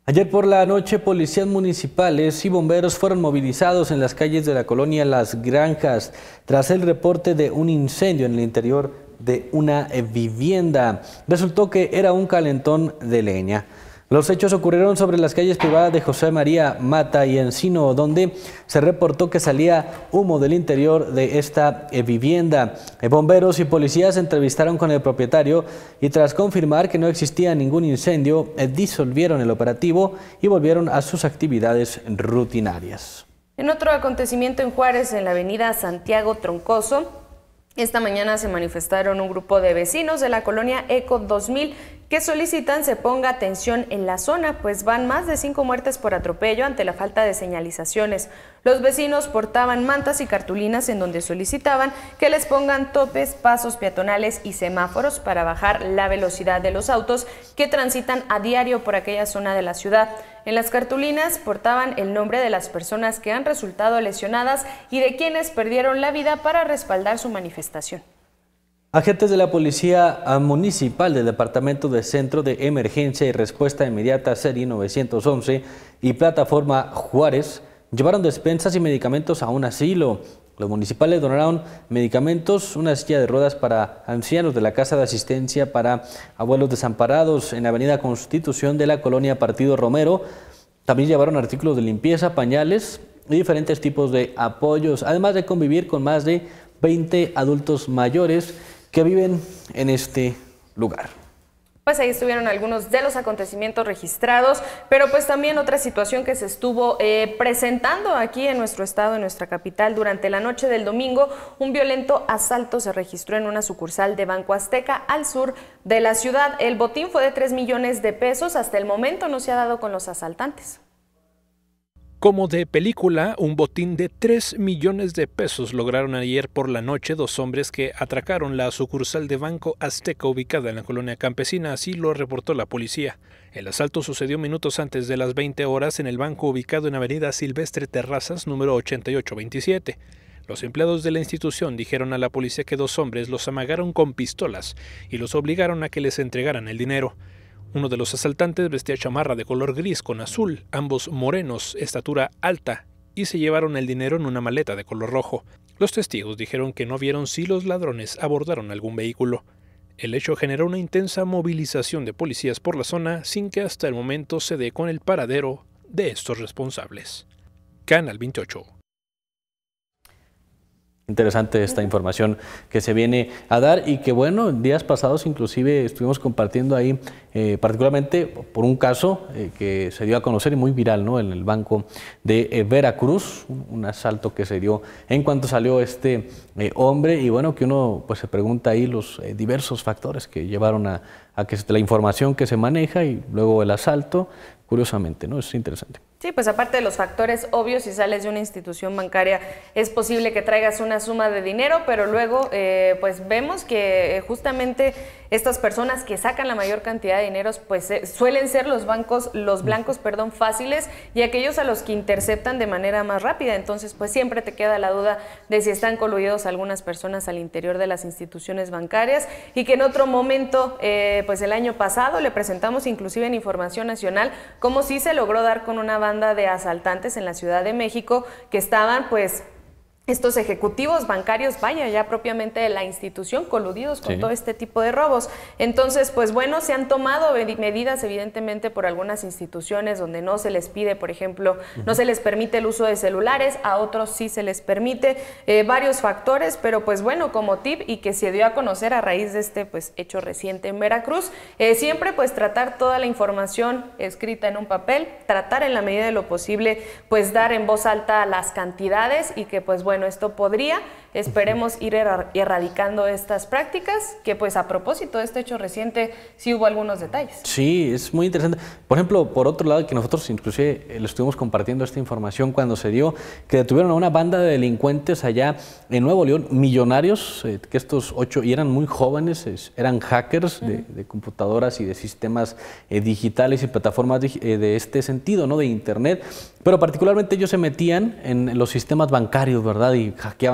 Ayer por la noche, policías municipales y bomberos fueron movilizados en las calles de la colonia Las Granjas tras el reporte de un incendio en el interior de una vivienda. Resultó que era un calentón de leña. Los hechos ocurrieron sobre las calles privadas de José María Mata y Encino, donde se reportó que salía humo del interior de esta eh, vivienda. Eh, bomberos y policías se entrevistaron con el propietario y tras confirmar que no existía ningún incendio, eh, disolvieron el operativo y volvieron a sus actividades rutinarias. En otro acontecimiento en Juárez, en la avenida Santiago Troncoso, esta mañana se manifestaron un grupo de vecinos de la colonia Eco dos mil que solicitan se ponga atención en la zona, pues van más de cinco muertes por atropello ante la falta de señalizaciones. Los vecinos portaban mantas y cartulinas en donde solicitaban que les pongan topes, pasos peatonales y semáforos para bajar la velocidad de los autos que transitan a diario por aquella zona de la ciudad. En las cartulinas portaban el nombre de las personas que han resultado lesionadas y de quienes perdieron la vida para respaldar su manifestación. Agentes de la Policía Municipal del Departamento de Centro de Emergencia y Respuesta Inmediata Serie novecientos once y Plataforma Juárez llevaron despensas y medicamentos a un asilo. Los municipales donaron medicamentos, una silla de ruedas para ancianos de la Casa de Asistencia para Abuelos Desamparados en la Avenida Constitución de la colonia Partido Romero. También llevaron artículos de limpieza, pañales y diferentes tipos de apoyos, además de convivir con más de veinte adultos mayores que viven en este lugar. Pues ahí estuvieron algunos de los acontecimientos registrados, pero pues también otra situación que se estuvo eh, presentando aquí en nuestro estado, en nuestra capital. Durante la noche del domingo, un violento asalto se registró en una sucursal de Banco Azteca al sur de la ciudad. El botín fue de tres millones de pesos. Hasta el momento no se ha dado con los asaltantes. Como de película, un botín de tres millones de pesos lograron ayer por la noche dos hombres que atracaron la sucursal de Banco Azteca ubicada en la colonia campesina, así lo reportó la policía. El asalto sucedió minutos antes de las veinte horas en el banco ubicado en Avenida Silvestre Terrazas, número ochenta y ocho veintisiete. Los empleados de la institución dijeron a la policía que dos hombres los amagaron con pistolas y los obligaron a que les entregaran el dinero. Uno de los asaltantes vestía chamarra de color gris con azul, ambos morenos, estatura alta, y se llevaron el dinero en una maleta de color rojo. Los testigos dijeron que no vieron si los ladrones abordaron algún vehículo. El hecho generó una intensa movilización de policías por la zona sin que hasta el momento se dé con el paradero de estos responsables. Canal veintiocho. Interesante esta información que se viene a dar y que bueno, en días pasados inclusive estuvimos compartiendo ahí, eh, particularmente por un caso eh, que se dio a conocer y muy viral, ¿no? En el Banco de eh, Veracruz, un, un asalto que se dio en cuanto salió este eh, hombre y bueno, que uno pues se pregunta ahí los eh, diversos factores que llevaron a, a que la información que se maneja y luego el asalto, curiosamente, ¿no? Es interesante. Sí, pues aparte de los factores obvios, si sales de una institución bancaria es posible que traigas una suma de dinero, pero luego eh, pues vemos que eh, justamente estas personas que sacan la mayor cantidad de dineros pues eh, suelen ser los bancos, los blancos, perdón, fáciles y aquellos a los que interceptan de manera más rápida. Entonces pues siempre te queda la duda de si están coludidos algunas personas al interior de las instituciones bancarias y que en otro momento, eh, pues el año pasado le presentamos inclusive en Información Nacional cómo sí se logró dar con una banda de asaltantes en la Ciudad de México que estaban pues estos ejecutivos bancarios, vaya, ya propiamente de la institución, coludidos con sí. todo este tipo de robos. Entonces, pues bueno, se han tomado medidas evidentemente por algunas instituciones donde no se les pide, por ejemplo, uh-huh. no se les permite el uso de celulares, a otros sí se les permite, eh, varios factores, pero pues bueno, como tip y que se dio a conocer a raíz de este pues hecho reciente en Veracruz, eh, siempre pues tratar toda la información escrita en un papel, tratar en la medida de lo posible pues dar en voz alta las cantidades y que pues bueno, Bueno, esto podría, esperemos ir erradicando estas prácticas, que pues a propósito de este hecho reciente sí hubo algunos detalles. Sí, es muy interesante. Por ejemplo, por otro lado, que nosotros inclusive le estuvimos compartiendo esta información cuando se dio que detuvieron a una banda de delincuentes allá en Nuevo León, millonarios, eh, que estos ocho, y eran muy jóvenes, es, eran hackers uh-huh. de, de computadoras y de sistemas eh, digitales y plataformas de, eh, de este sentido, ¿no? De internet, pero particularmente ellos se metían en los sistemas bancarios, ¿verdad? Y hackeaban ahí todo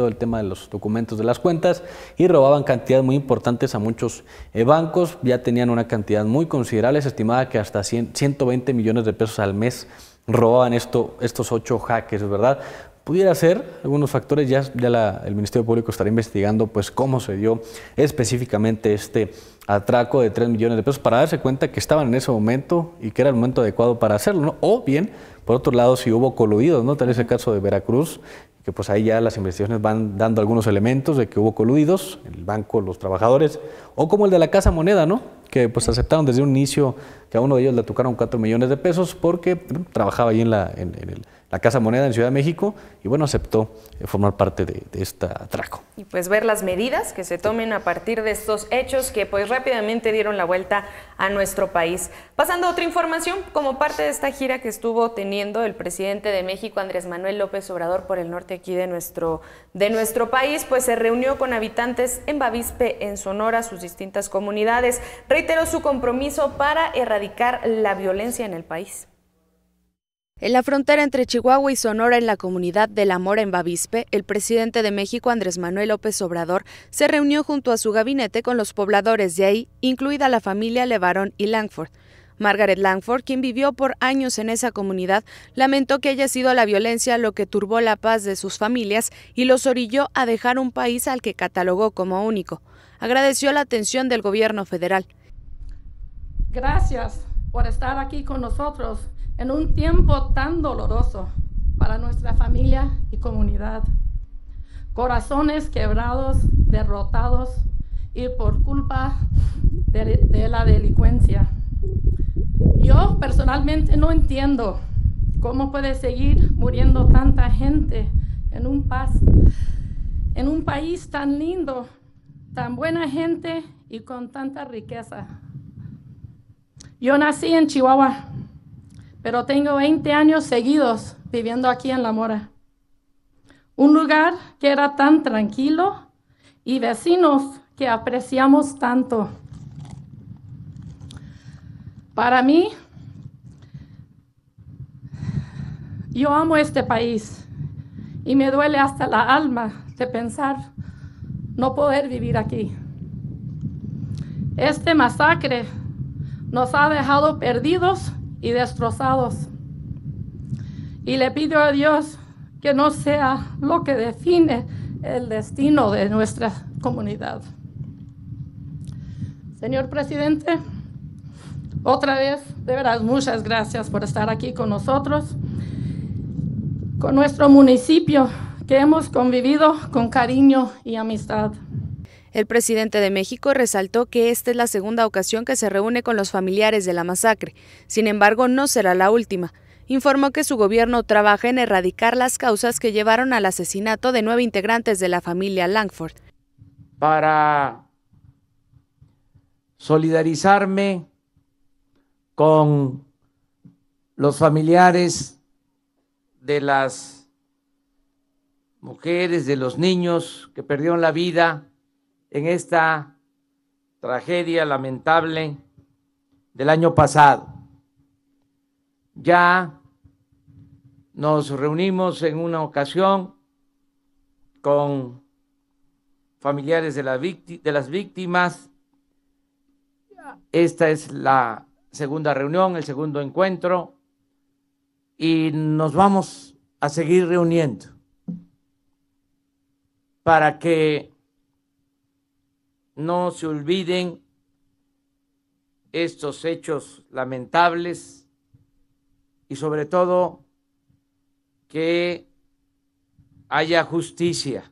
el tema de los documentos de las cuentas y robaban cantidades muy importantes a muchos eh, bancos. Ya tenían una cantidad muy considerable, se estimaba que hasta cien, ciento veinte millones de pesos al mes robaban esto, estos ocho hackers, ¿verdad? Pudiera ser, algunos factores, ya, ya la, el Ministerio Público estará investigando pues cómo se dio específicamente este atraco de tres millones de pesos para darse cuenta que estaban en ese momento y que era el momento adecuado para hacerlo, ¿no? O bien, por otro lado, si hubo coludidos, ¿no? Tal vez el caso de Veracruz, que pues ahí ya las investigaciones van dando algunos elementos de que hubo coludidos, el banco, los trabajadores, o como el de la Casa Moneda, ¿no? Que pues aceptaron desde un inicio que a uno de ellos le tocaron cuatro millones de pesos porque bueno, trabajaba ahí en la, en, en el, la Casa Moneda en Ciudad de México y bueno, aceptó eh, formar parte de, de este atraco. Y pues ver las medidas que se tomen a partir de estos hechos que pues rápidamente dieron la vuelta a nuestro país. Pasando a otra información, como parte de esta gira que estuvo teniendo el presidente de México, Andrés Manuel López Obrador, por el norte aquí de nuestro, de nuestro país, pues se reunió con habitantes en Bavispe, en Sonora, sus distintas comunidades. Reiteró su compromiso para erradicar la violencia en el país. En la frontera entre Chihuahua y Sonora, en la comunidad de La Mora, en Bavispe, el presidente de México, Andrés Manuel López Obrador, se reunió junto a su gabinete con los pobladores de ahí, incluida la familia Levarón y Langford. Margaret Langford, quien vivió por años en esa comunidad, lamentó que haya sido la violencia lo que turbó la paz de sus familias y los orilló a dejar un país al que catalogó como único. Agradeció la atención del gobierno federal. Gracias por estar aquí con nosotros en un tiempo tan doloroso para nuestra familia y comunidad. Corazones quebrados, derrotados y por culpa de, de la delincuencia. Yo personalmente no entiendo cómo puede seguir muriendo tanta gente en un, paz, en un país tan lindo, tan buena gente y con tanta riqueza. Yo nací en Chihuahua, pero tengo veinte años seguidos viviendo aquí en La Mora. Un lugar que era tan tranquilo y vecinos que apreciamos tanto. Para mí, yo amo este país y me duele hasta la alma de pensar no poder vivir aquí. Este masacre nos ha dejado perdidos y destrozados. Y le pido a Dios que no sea lo que define el destino de nuestra comunidad. Señor presidente, otra vez, de veras, muchas gracias por estar aquí con nosotros, con nuestro municipio, que hemos convivido con cariño y amistad. El presidente de México resaltó que esta es la segunda ocasión que se reúne con los familiares de la masacre. Sin embargo, no será la última. Informó que su gobierno trabaja en erradicar las causas que llevaron al asesinato de nueve integrantes de la familia Langford. Para solidarizarme con los familiares de las mujeres, de los niños que perdieron la vida en esta tragedia lamentable del año pasado. Ya nos reunimos en una ocasión con familiares de, la vícti- de las víctimas. Esta es la segunda reunión, el segundo encuentro, y nos vamos a seguir reuniendo para que no se olviden estos hechos lamentables y sobre todo que haya justicia.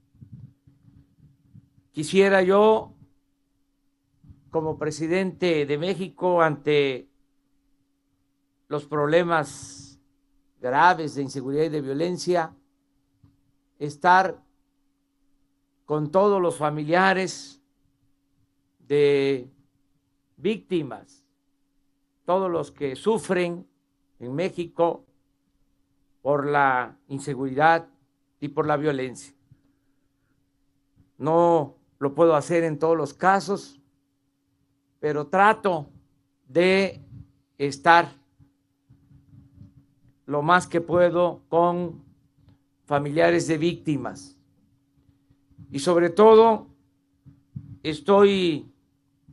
Quisiera yo, como presidente de México, ante los problemas graves de inseguridad y de violencia, estar con todos los familiares de víctimas, todos los que sufren en México por la inseguridad y por la violencia. No lo puedo hacer en todos los casos, pero trato de estar lo más que puedo con familiares de víctimas, y sobre todo estoy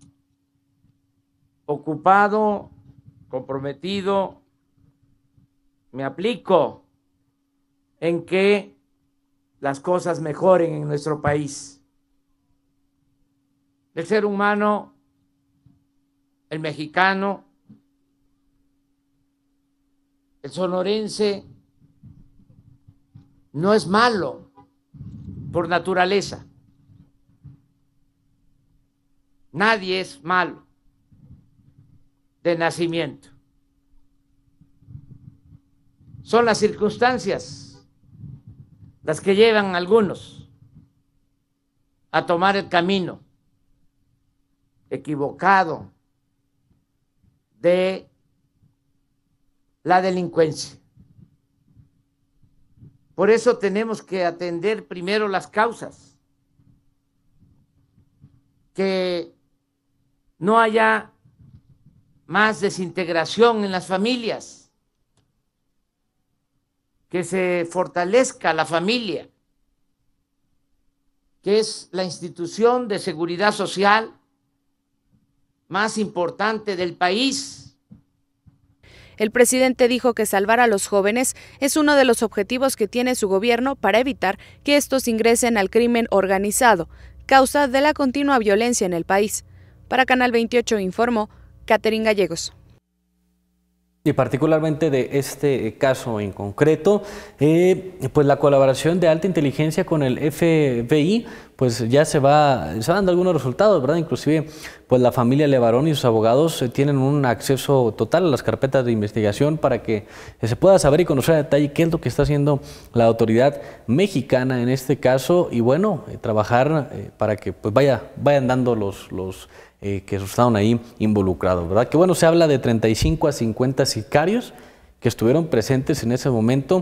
ocupado, comprometido, me aplico en que las cosas mejoren en nuestro país. El ser humano, el mexicano, el sonorense, no es malo por naturaleza. Nadie es malo de nacimiento. Son las circunstancias las que llevan a algunos a tomar el camino equivocado de la delincuencia. Por eso tenemos que atender primero las causas, que no haya más desintegración en las familias, que se fortalezca la familia, que es la institución de seguridad social más importante del país. El presidente dijo que salvar a los jóvenes es uno de los objetivos que tiene su gobierno para evitar que estos ingresen al crimen organizado, causa de la continua violencia en el país. Para Canal veintiocho informó Catherine Gallegos. Y particularmente de este caso en concreto, eh, pues la colaboración de alta inteligencia con el F B I, pues ya se va, se van dando algunos resultados, ¿verdad? Inclusive, pues la familia Levarón y sus abogados eh, tienen un acceso total a las carpetas de investigación para que eh, se pueda saber y conocer a detalle qué es lo que está haciendo la autoridad mexicana en este caso y bueno, eh, trabajar eh, para que pues vaya, vayan dando los... los Eh, que estaban ahí involucrados, ¿verdad? Que bueno, se habla de treinta y cinco a cincuenta sicarios que estuvieron presentes en ese momento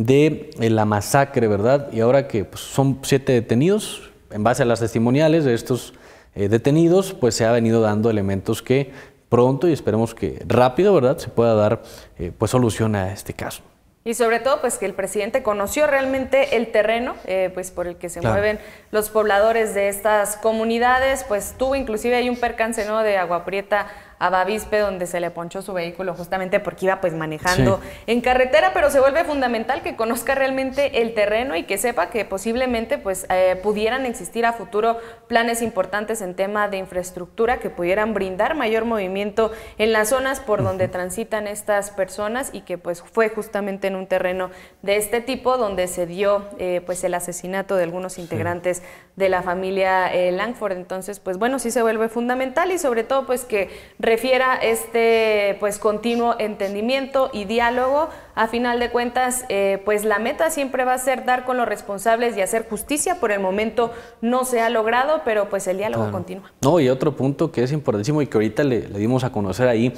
de eh, la masacre, ¿verdad? Y ahora que pues, son siete detenidos, en base a las testimoniales de estos eh, detenidos, pues se ha venido dando elementos que pronto y esperemos que rápido, ¿verdad? Se pueda dar eh, pues solución a este caso. Y sobre todo, pues que el presidente conoció realmente el terreno, eh, pues por el que se claro. mueven los pobladores de estas comunidades, pues tuvo inclusive hay un percance, ¿no?, de Agua Prieta a Bavispe, donde se le ponchó su vehículo justamente porque iba pues manejando sí. en carretera, pero se vuelve fundamental que conozca realmente el terreno y que sepa que posiblemente pues eh, pudieran existir a futuro planes importantes en tema de infraestructura que pudieran brindar mayor movimiento en las zonas por donde uh-huh. transitan estas personas y que pues fue justamente en un terreno de este tipo donde se dio eh, pues el asesinato de algunos integrantes sí. de la familia eh, Langford. Entonces pues bueno, sí se vuelve fundamental y sobre todo pues que refiera este pues continuo entendimiento y diálogo. A final de cuentas, eh, pues la meta siempre va a ser dar con los responsables y hacer justicia. Por el momento no se ha logrado, pero pues el diálogo claro. continúa. No, y otro punto que es importantísimo y que ahorita le, le dimos a conocer ahí,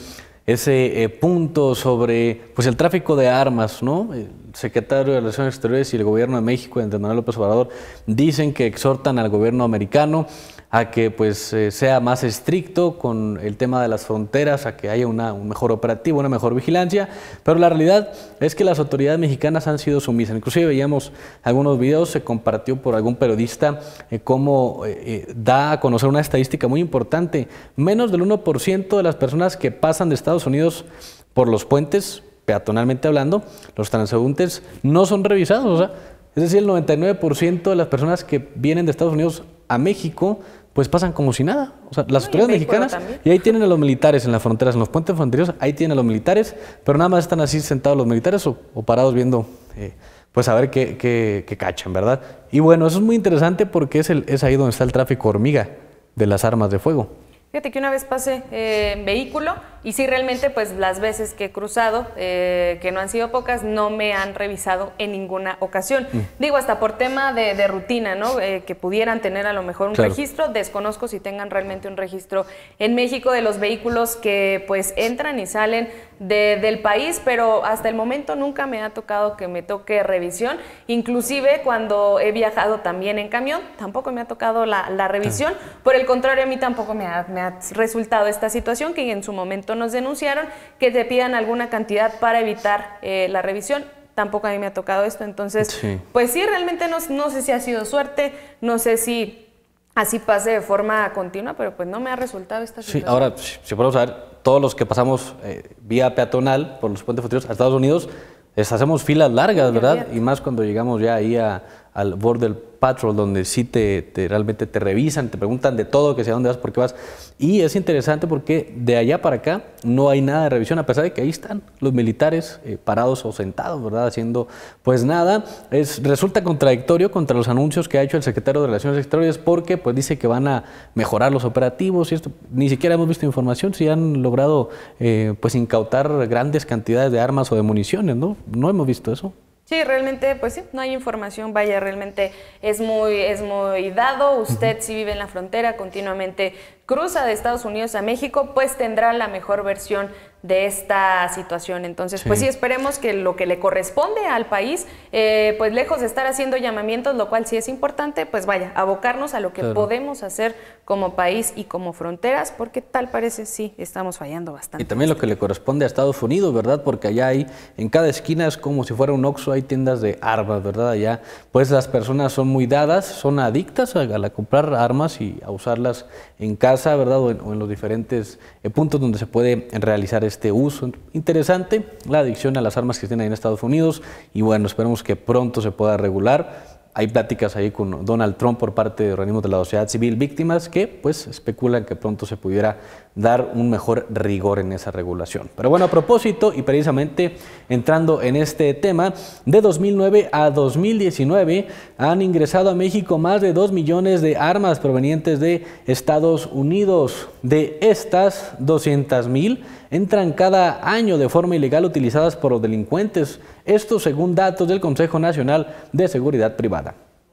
ese eh, punto sobre pues el tráfico de armas, ¿no? El secretario de Relaciones Exteriores y el gobierno de México, Andrés Manuel López Obrador, dicen que exhortan al gobierno americano a que pues eh, sea más estricto con el tema de las fronteras, a que haya una, un mejor operativo, una mejor vigilancia, pero la realidad es que las autoridades mexicanas han sido sumisas. Inclusive veíamos algunos videos, se compartió por algún periodista eh, cómo eh, eh, da a conocer una estadística muy importante. Menos del uno por ciento de las personas que pasan de Estados Unidos por los puentes, peatonalmente hablando, los transeúntes, no son revisados. O sea, es decir, el noventa y nueve por ciento de las personas que vienen de Estados Unidos a México pues pasan como si nada. O sea, las autoridades mexicanas, también. Y ahí tienen a los militares en las fronteras, en los puentes fronterizos, ahí tienen a los militares, pero nada más están así sentados los militares o, o parados viendo, eh, pues a ver qué, qué, qué cachan, ¿verdad? Y bueno, eso es muy interesante porque es, el, es ahí donde está el tráfico hormiga de las armas de fuego. Fíjate que una vez pasé eh, en vehículo y sí realmente pues las veces que he cruzado, eh, que no han sido pocas, no me han revisado en ninguna ocasión. Mm. Digo, hasta por tema de, de rutina, ¿no? Eh, que pudieran tener a lo mejor un claro. registro, desconozco si tengan realmente un registro en México de los vehículos que pues entran y salen de, del país, pero hasta el momento nunca me ha tocado que me toque revisión. Inclusive cuando he viajado también en camión, tampoco me ha tocado la, la revisión. Ah. Por el contrario, a mí tampoco me ha, me ha resultado esta situación que en su momento nos denunciaron, que te pidan alguna cantidad para evitar eh, la revisión. tampoco a mí me ha tocado esto, entonces, sí. pues sí, realmente no, no sé si ha sido suerte, no sé si así pase de forma continua, pero pues no me ha resultado esta situación. Sí, ahora, si podemos saber, todos los que pasamos eh, vía peatonal por los puentes fronterizos a Estados Unidos, es, hacemos filas largas, ¿verdad? Olvídate. Y más cuando llegamos ya ahí a, al Border Patrol, donde sí te, te realmente te revisan, te preguntan de todo, que sea dónde vas, por qué vas. Y es interesante porque de allá para acá no hay nada de revisión, a pesar de que ahí están los militares eh, parados o sentados, ¿verdad? Haciendo pues nada. Es, resulta contradictorio contra los anuncios que ha hecho el secretario de Relaciones Exteriores, porque pues dice que van a mejorar los operativos y esto. Ni siquiera hemos visto información si han logrado eh, pues incautar grandes cantidades de armas o de municiones, ¿no? No hemos visto eso. Sí, realmente, pues sí, no hay información, vaya, realmente es muy, es muy dado. Usted, uh-huh. si vive en la frontera, continuamente cruza de Estados Unidos a México, pues tendrá la mejor versión de esta situación. Entonces, sí. pues sí, esperemos que lo que le corresponde al país, eh, pues lejos de estar haciendo llamamientos, lo cual sí es importante, pues vaya, abocarnos a lo que claro. podemos hacer como país y como fronteras, porque tal parece sí, estamos fallando bastante. Y también lo que le corresponde a Estados Unidos, ¿verdad? Porque allá hay, en cada esquina es como si fuera un Oxxo, hay tiendas de armas, ¿verdad? Allá, pues las personas son muy dadas, son adictas a, a comprar armas y a usarlas en casa, ¿verdad? O en, o en los diferentes eh, puntos donde se puede realizar este uso. Interesante la adicción a las armas que tienen ahí en Estados Unidos y bueno, esperemos que pronto se pueda regular. Hay pláticas ahí con Donald Trump por parte de organismos de la sociedad civil víctimas que pues especulan que pronto se pudiera dar un mejor rigor en esa regulación. Pero bueno, a propósito y precisamente entrando en este tema, de dos mil nueve a dos mil diecinueve han ingresado a México más de dos millones de armas provenientes de Estados Unidos. De estas, doscientas mil entran cada año de forma ilegal utilizadas por los delincuentes. Esto según datos del Consejo Nacional de Seguridad Privada.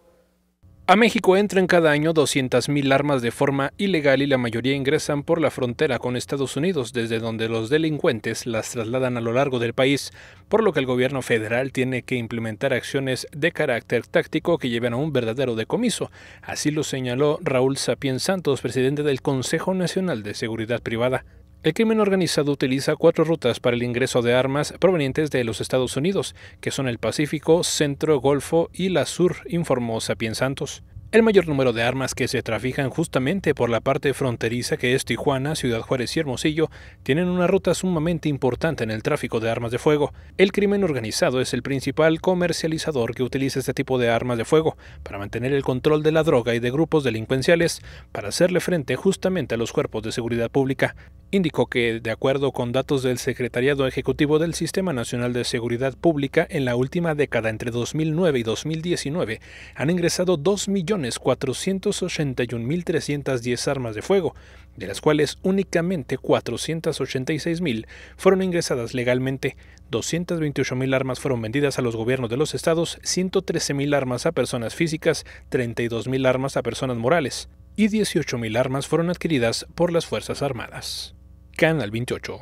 A México entran cada año doscientas mil armas de forma ilegal y la mayoría ingresan por la frontera con Estados Unidos, desde donde los delincuentes las trasladan a lo largo del país, por lo que el gobierno federal tiene que implementar acciones de carácter táctico que lleven a un verdadero decomiso. Así lo señaló Raúl Sapiens Santos, presidente del Consejo Nacional de Seguridad Privada. El crimen organizado utiliza cuatro rutas para el ingreso de armas provenientes de los Estados Unidos, que son el Pacífico, Centro, Golfo y la Sur, informó Sapiens Santos. El mayor número de armas que se trafican justamente por la parte fronteriza, que es Tijuana, Ciudad Juárez y Hermosillo, tienen una ruta sumamente importante en el tráfico de armas de fuego. El crimen organizado es el principal comercializador que utiliza este tipo de armas de fuego para mantener el control de la droga y de grupos delincuenciales para hacerle frente justamente a los cuerpos de seguridad pública. Indicó que, de acuerdo con datos del Secretariado Ejecutivo del Sistema Nacional de Seguridad Pública, en la última década, entre dos mil nueve y dos mil diecinueve, han ingresado dos millones cuatrocientos ochenta y un mil trescientas diez armas de fuego, de las cuales únicamente cuatrocientos ochenta y seis mil fueron ingresadas legalmente, doscientos veintiocho mil armas fueron vendidas a los gobiernos de los estados, ciento trece mil armas a personas físicas, treinta y dos mil armas a personas morales, y dieciocho mil armas fueron adquiridas por las Fuerzas Armadas. Canal veintiocho.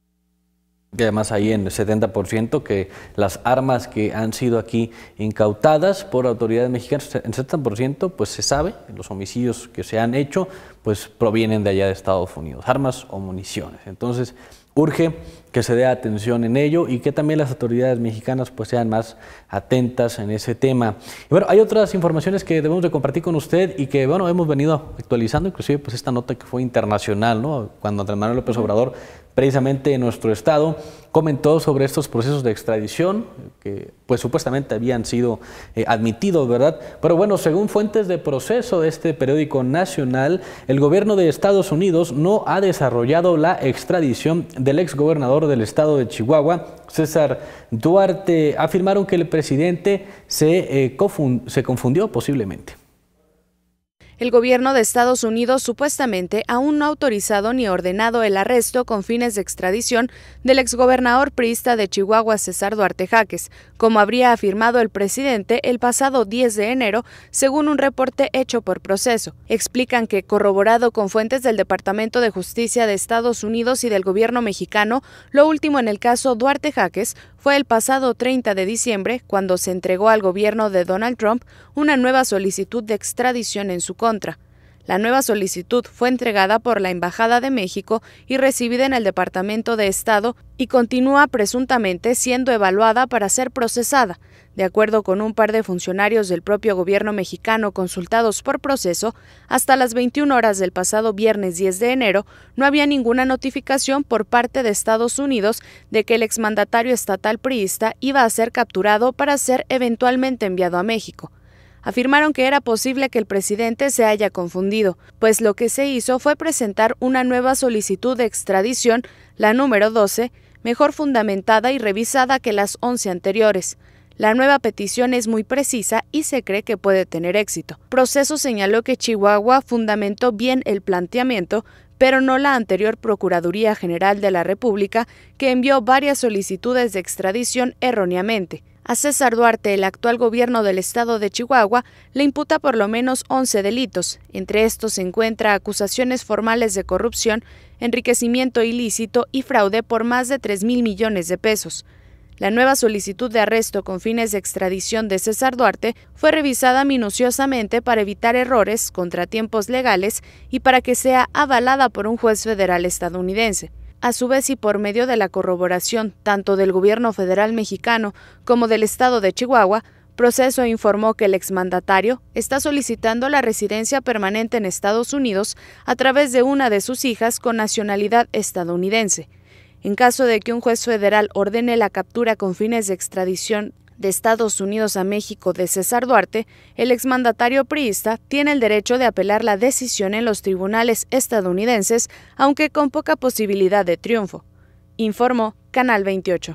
Y además ahí en el setenta por ciento que las armas que han sido aquí incautadas por autoridades mexicanas, en setenta por ciento pues se sabe, los homicidios que se han hecho pues provienen de allá de Estados Unidos, armas o municiones. Entonces urge que se dé atención en ello y que también las autoridades mexicanas pues sean más atentas en ese tema. Y bueno, hay otras informaciones que debemos de compartir con usted y que bueno, hemos venido actualizando, inclusive pues esta nota que fue internacional, ¿no? Cuando Andrés Manuel López Obrador precisamente en nuestro estado comentó sobre estos procesos de extradición que pues supuestamente habían sido eh, admitidos, ¿verdad? Pero bueno, según fuentes de Proceso de este periódico nacional, el gobierno de Estados Unidos no ha desarrollado la extradición del exgobernador del estado de Chihuahua, César Duarte. Afirmaron que el presidente se, eh, confund- se confundió posiblemente. El gobierno de Estados Unidos supuestamente aún no ha autorizado ni ordenado el arresto con fines de extradición del exgobernador priista de Chihuahua, César Duarte Jáquez, como habría afirmado el presidente el pasado diez de enero, según un reporte hecho por Proceso. Explican que, corroborado con fuentes del Departamento de Justicia de Estados Unidos y del gobierno mexicano, lo último en el caso Duarte Jáquez fue el pasado treinta de diciembre, cuando se entregó al gobierno de Donald Trump una nueva solicitud de extradición en su contra. La nueva solicitud fue entregada por la Embajada de México y recibida en el Departamento de Estado y continúa presuntamente siendo evaluada para ser procesada. De acuerdo con un par de funcionarios del propio gobierno mexicano consultados por Proceso, hasta las veintiuna horas del pasado viernes diez de enero no había ninguna notificación por parte de Estados Unidos de que el exmandatario estatal priista iba a ser capturado para ser eventualmente enviado a México. Afirmaron que era posible que el presidente se haya confundido, pues lo que se hizo fue presentar una nueva solicitud de extradición, la número doce, mejor fundamentada y revisada que las once anteriores. La nueva petición es muy precisa y se cree que puede tener éxito. Proceso señaló que Chihuahua fundamentó bien el planteamiento, pero no la anterior Procuraduría General de la República, que envió varias solicitudes de extradición erróneamente. A César Duarte, el actual gobierno del estado de Chihuahua, le imputa por lo menos once delitos. Entre estos se encuentra acusaciones formales de corrupción, enriquecimiento ilícito y fraude por más de tres mil millones de pesos. La nueva solicitud de arresto con fines de extradición de César Duarte fue revisada minuciosamente para evitar errores, contratiempos legales y para que sea avalada por un juez federal estadounidense. A su vez, y por medio de la corroboración tanto del gobierno federal mexicano como del estado de Chihuahua, Proceso informó que el exmandatario está solicitando la residencia permanente en Estados Unidos a través de una de sus hijas con nacionalidad estadounidense. En caso de que un juez federal ordene la captura con fines de extradición de Estados Unidos a México de César Duarte, el exmandatario priista tiene el derecho de apelar la decisión en los tribunales estadounidenses, aunque con poca posibilidad de triunfo. Informó Canal veintiocho.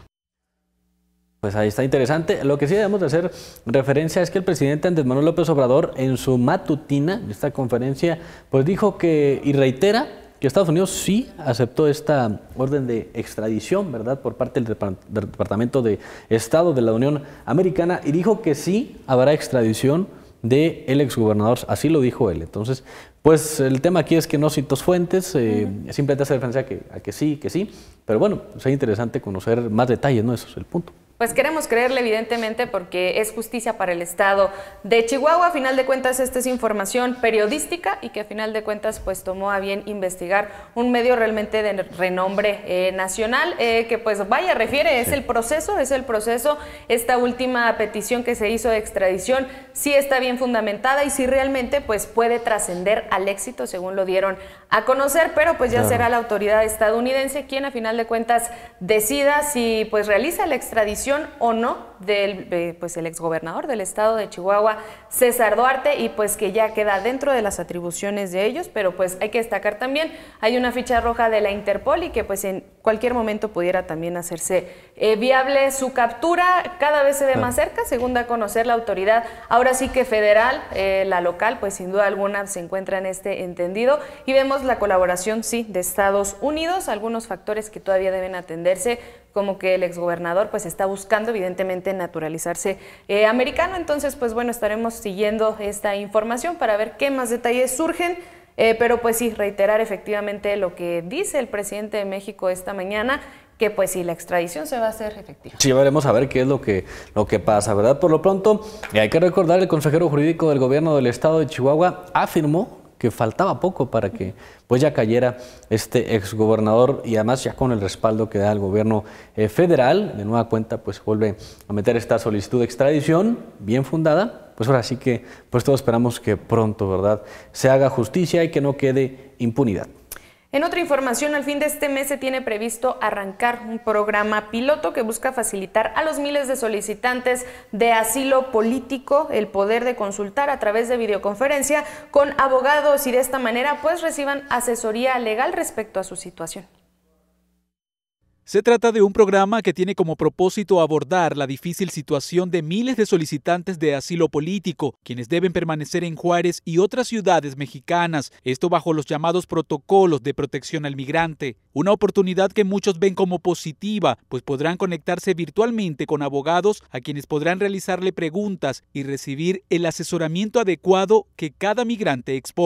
Pues ahí está interesante. Lo que sí debemos de hacer referencia es que el presidente Andrés Manuel López Obrador en su matutina, en esta conferencia, pues dijo que, y reitera, que Estados Unidos sí aceptó esta orden de extradición, ¿verdad?, por parte del, Depart- del Departamento de Estado de la Unión Americana, y dijo que sí habrá extradición del exgobernador, así lo dijo él. Entonces, pues el tema aquí es que no cito fuentes, eh, uh-huh. simplemente hace referencia a que, a que sí, que sí, pero bueno, pues es interesante conocer más detalles, ¿no? Eso es el punto. Pues queremos creerle, evidentemente, porque es justicia para el estado de Chihuahua. A final de cuentas, esta es información periodística y que a final de cuentas pues tomó a bien investigar un medio realmente de renombre eh, nacional, eh, que pues vaya, refiere, es sí. el proceso, es el proceso. Esta última petición que se hizo de extradición sí está bien fundamentada y sí realmente pues puede trascender al éxito, según lo dieron a conocer, pero pues ya claro. será la autoridad estadounidense quien a final de cuentas decida si pues realiza la extradición o no del eh, pues el exgobernador del estado de Chihuahua, César Duarte, y pues que ya queda dentro de las atribuciones de ellos, pero pues hay que destacar también, hay una ficha roja de la Interpol y que pues en cualquier momento pudiera también hacerse eh, viable su captura. Cada vez se ve más cerca, según da a conocer la autoridad, ahora sí que federal, eh, la local, pues sin duda alguna se encuentra en este entendido, y vemos la colaboración, sí, de Estados Unidos, algunos factores que todavía deben atenderse, como que el exgobernador pues está buscando evidentemente naturalizarse eh, americano. Entonces pues bueno, estaremos siguiendo esta información para ver qué más detalles surgen, eh, pero pues sí, reiterar efectivamente lo que dice el presidente de México esta mañana, que pues sí, la extradición se va a hacer efectiva. Sí, veremos a ver qué es lo que, lo que pasa, ¿verdad? Por lo pronto, hay que recordar, el consejero jurídico del gobierno del estado de Chihuahua afirmó que faltaba poco para que pues ya cayera este exgobernador, y además ya con el respaldo que da el gobierno eh, federal, de nueva cuenta pues vuelve a meter esta solicitud de extradición bien fundada. Pues ahora sí que pues todos esperamos que pronto, ¿verdad?, se haga justicia y que no quede impunidad. En otra información, al fin de este mes se tiene previsto arrancar un programa piloto que busca facilitar a los miles de solicitantes de asilo político el poder de consultar a través de videoconferencia con abogados y de esta manera pues reciban asesoría legal respecto a su situación. Se trata de un programa que tiene como propósito abordar la difícil situación de miles de solicitantes de asilo político, quienes deben permanecer en Juárez y otras ciudades mexicanas, esto bajo los llamados protocolos de protección al migrante. Una oportunidad que muchos ven como positiva, pues podrán conectarse virtualmente con abogados a quienes podrán realizarle preguntas y recibir el asesoramiento adecuado que cada migrante exponga.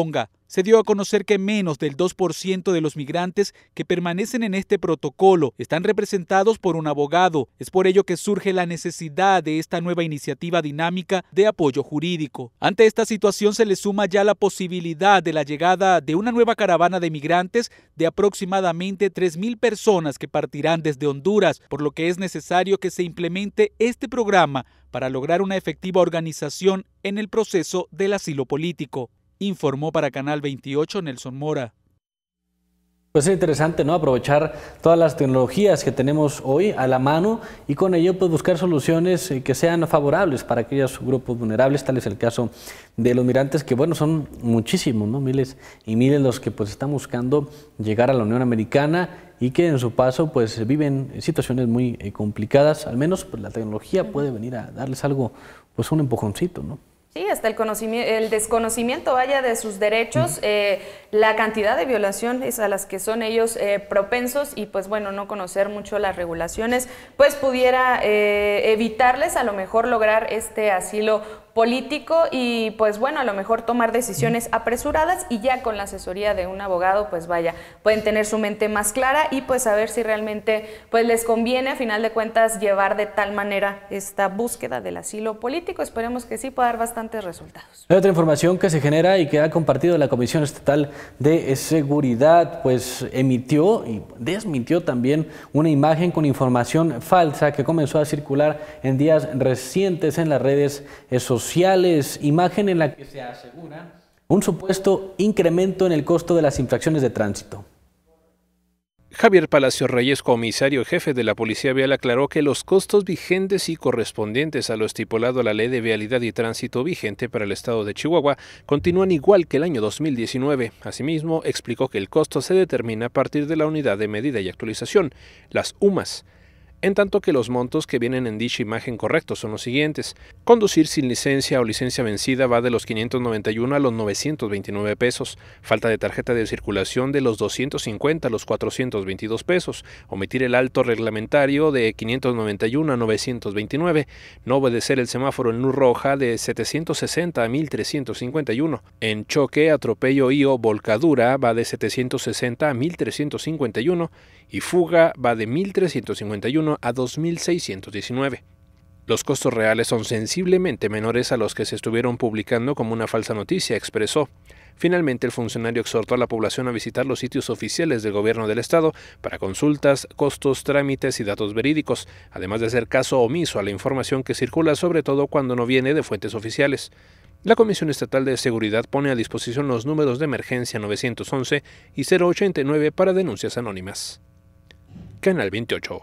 Se dio a conocer que menos del dos por ciento de los migrantes que permanecen en este protocolo están representados por un abogado. Es por ello que surge la necesidad de esta nueva iniciativa dinámica de apoyo jurídico. Ante esta situación se le suma ya la posibilidad de la llegada de una nueva caravana de migrantes de aproximadamente tres mil personas que partirán desde Honduras, por lo que es necesario que se implemente este programa para lograr una efectiva organización en el proceso del asilo político. Informó para Canal veintiocho Nelson Mora. Pues es interesante, ¿no? Aprovechar todas las tecnologías que tenemos hoy a la mano y con ello pues buscar soluciones que sean favorables para aquellos grupos vulnerables. Tal es el caso de los migrantes, que bueno, son muchísimos, ¿no? Miles y miles los que pues están buscando llegar a la Unión Americana y que en su paso pues viven situaciones muy eh, complicadas. Al menos pues la tecnología puede venir a darles algo, pues un empujoncito, ¿no? Sí, hasta el, conocimiento, el desconocimiento vaya de sus derechos, eh, la cantidad de violaciones a las que son ellos eh, propensos y pues bueno, no conocer mucho las regulaciones, pues pudiera eh, evitarles a lo mejor lograr este asilo político y pues bueno, a lo mejor tomar decisiones apresuradas y ya con la asesoría de un abogado, pues vaya, pueden tener su mente más clara y pues saber si realmente pues les conviene a final de cuentas llevar de tal manera esta búsqueda del asilo político. Esperemos que sí pueda dar bastantes resultados. Hay otra información que se genera y que ha compartido la Comisión Estatal de Seguridad, pues emitió y desmintió también una imagen con información falsa que comenzó a circular en días recientes en las redes sociales. sociales, imagen en la que se asegura un supuesto incremento en el costo de las infracciones de tránsito. Javier Palacios Reyes, comisario jefe de la Policía Vial, aclaró que los costos vigentes y correspondientes a lo estipulado a la Ley de Vialidad y Tránsito vigente para el estado de Chihuahua continúan igual que el año dos mil diecinueve. Asimismo, explicó que el costo se determina a partir de la Unidad de Medida y Actualización, las U M A S, en tanto que los montos que vienen en dicha imagen correctos son los siguientes. Conducir sin licencia o licencia vencida va de los quinientos noventa y uno a los novecientos veintinueve pesos. Falta de tarjeta de circulación de los doscientos cincuenta a los cuatrocientos veintidós pesos. Omitir el alto reglamentario de quinientos noventa y uno a novecientos veintinueve. No obedecer el semáforo en luz roja de setecientos sesenta a mil trescientos cincuenta y uno. En choque, atropello y o volcadura va de setecientos sesenta a mil trescientos cincuenta y uno. Y fuga va de mil trescientos cincuenta y uno a dos mil seiscientos diecinueve. Los costos reales son sensiblemente menores a los que se estuvieron publicando como una falsa noticia, expresó. Finalmente, el funcionario exhortó a la población a visitar los sitios oficiales del gobierno del estado para consultas, costos, trámites y datos verídicos, además de hacer caso omiso a la información que circula, sobre todo cuando no viene de fuentes oficiales. La Comisión Estatal de Seguridad pone a disposición los números de emergencia nueve once y cero ochenta y nueve para denuncias anónimas. Canal veintiocho.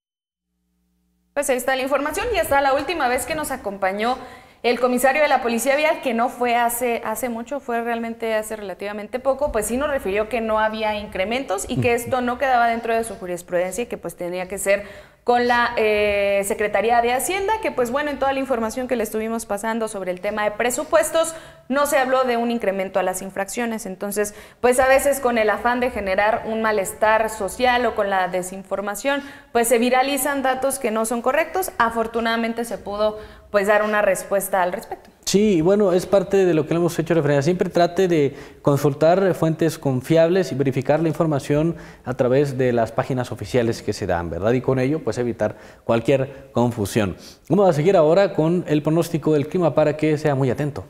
Pues ahí está la información y hasta la última vez que nos acompañó el comisario de la Policía Vial, que no fue hace, hace mucho, fue realmente hace relativamente poco, pues sí nos refirió que no había incrementos y que esto no quedaba dentro de su jurisprudencia y que pues tenía que ser con la eh, Secretaría de Hacienda, que pues bueno, en toda la información que le estuvimos pasando sobre el tema de presupuestos, no se habló de un incremento a las infracciones. Entonces, pues a veces con el afán de generar un malestar social o con la desinformación, pues se viralizan datos que no son correctos. Afortunadamente se pudo pues dar una respuesta al respecto. Sí, bueno, es parte de lo que le hemos hecho referencia. Siempre trate de consultar fuentes confiables y verificar la información a través de las páginas oficiales que se dan, ¿verdad? Y con ello, pues evitar cualquier confusión. Vamos a seguir ahora con el pronóstico del clima para que sea muy atento.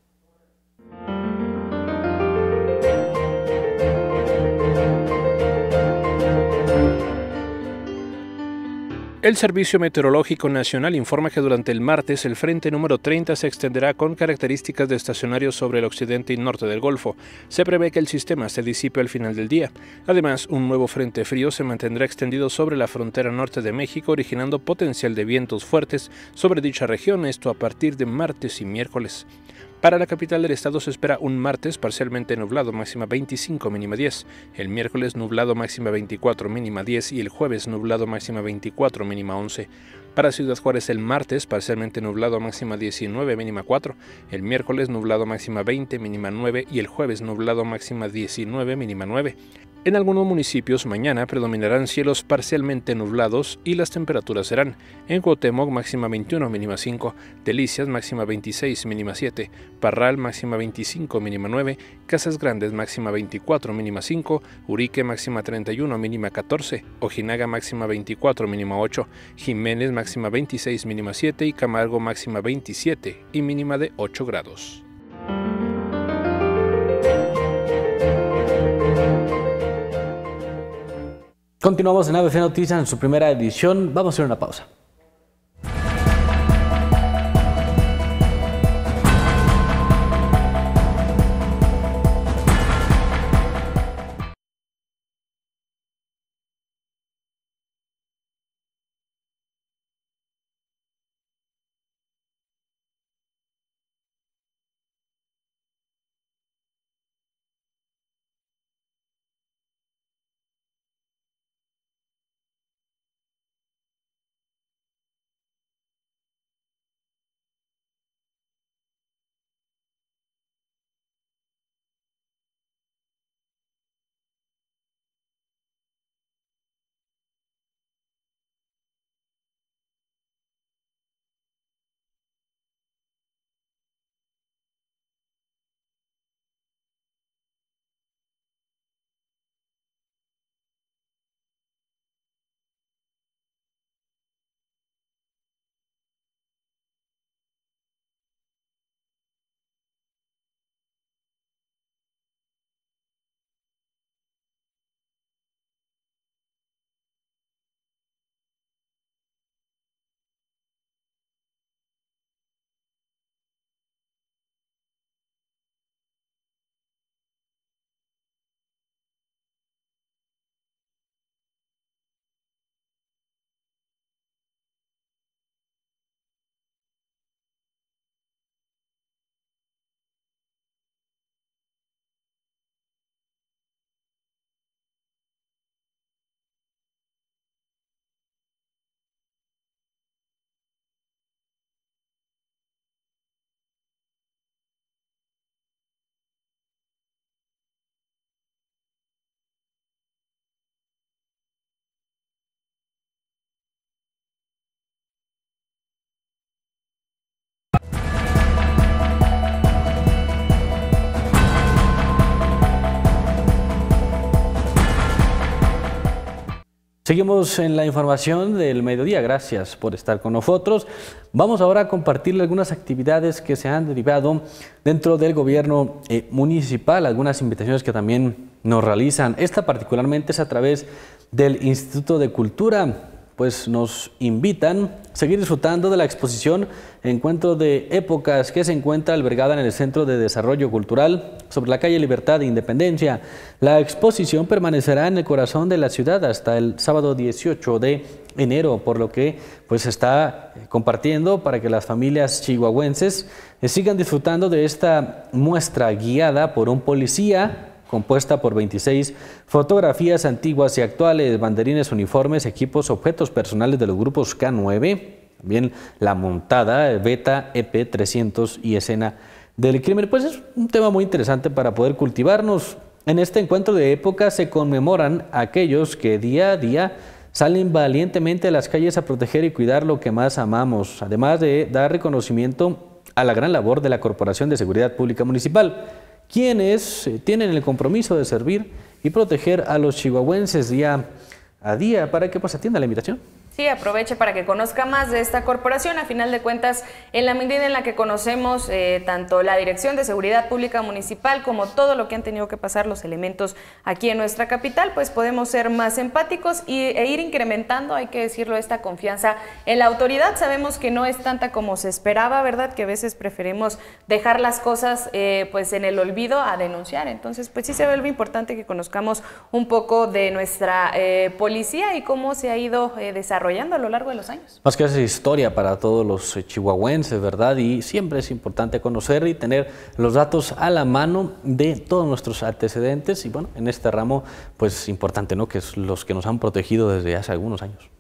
El Servicio Meteorológico Nacional informa que durante el martes el frente número treinta se extenderá con características de estacionario sobre el occidente y norte del Golfo. Se prevé que el sistema se disipe al final del día. Además, un nuevo frente frío se mantendrá extendido sobre la frontera norte de México, originando potencial de vientos fuertes sobre dicha región, esto a partir de martes y miércoles. Para la capital del estado se espera un martes parcialmente nublado, máxima veinticinco, mínima diez. El miércoles nublado, máxima veinticuatro, mínima diez. Y el jueves nublado, máxima veinticuatro, mínima once. Para Ciudad Juárez el martes parcialmente nublado, máxima diecinueve, mínima cuatro. El miércoles nublado, máxima veinte, mínima nueve. Y el jueves nublado, máxima diecinueve, mínima nueve. En algunos municipios mañana predominarán cielos parcialmente nublados y las temperaturas serán: en Cuauhtémoc máxima veintiuno, mínima cinco, Delicias máxima veintiséis, mínima siete, Parral máxima veinticinco, mínima nueve, Casas Grandes máxima veinticuatro, mínima cinco, Urique máxima treinta y uno, mínima catorce, Ojinaga máxima veinticuatro, mínima ocho, Jiménez máxima veintiséis, mínima siete y Camargo máxima veintisiete y mínima de ocho grados. Continuamos en A B C Noticias en su primera edición. Vamos a hacer una pausa. Seguimos en la información del mediodía, gracias por estar con nosotros. Vamos ahora a compartirle algunas actividades que se han derivado dentro del gobierno eh, municipal, algunas invitaciones que también nos realizan. Esta particularmente es a través del Instituto de Cultura, pues nos invitan a seguir disfrutando de la exposición Encuentro de Épocas, que se encuentra albergada en el Centro de Desarrollo Cultural sobre la calle Libertad e Independencia. La exposición permanecerá en el corazón de la ciudad hasta el sábado dieciocho de enero, por lo que pues está compartiendo para que las familias chihuahuenses sigan disfrutando de esta muestra guiada por un policía, compuesta por veintiséis fotografías antiguas y actuales, banderines, uniformes, equipos, objetos personales de los grupos K nueve, también la montada, Beta, E P trescientos y escena del crimen. Pues es un tema muy interesante para poder cultivarnos. En este encuentro de épocas se conmemoran a aquellos que día a día salen valientemente a las calles a proteger y cuidar lo que más amamos, además de dar reconocimiento a la gran labor de la Corporación de Seguridad Pública Municipal, quienes tienen el compromiso de servir y proteger a los chihuahuenses día a día, para que pues atienda la invitación. Sí, aproveche para que conozca más de esta corporación. A final de cuentas, en la medida en la que conocemos eh, tanto la Dirección de Seguridad Pública Municipal como todo lo que han tenido que pasar los elementos aquí en nuestra capital, pues podemos ser más empáticos y, e ir incrementando, hay que decirlo, esta confianza en la autoridad. Sabemos que no es tanta como se esperaba, ¿verdad? Que a veces preferimos dejar las cosas eh, pues en el olvido a denunciar. Entonces, pues sí se vuelve importante que conozcamos un poco de nuestra eh, policía y cómo se ha ido eh, desarrollando a lo largo de los años. Más que es historia para todos los chihuahuenses, ¿verdad? Y siempre es importante conocer y tener los datos a la mano de todos nuestros antecedentes y bueno, en este ramo pues importante, ¿no? Que es los que nos han protegido desde hace algunos años.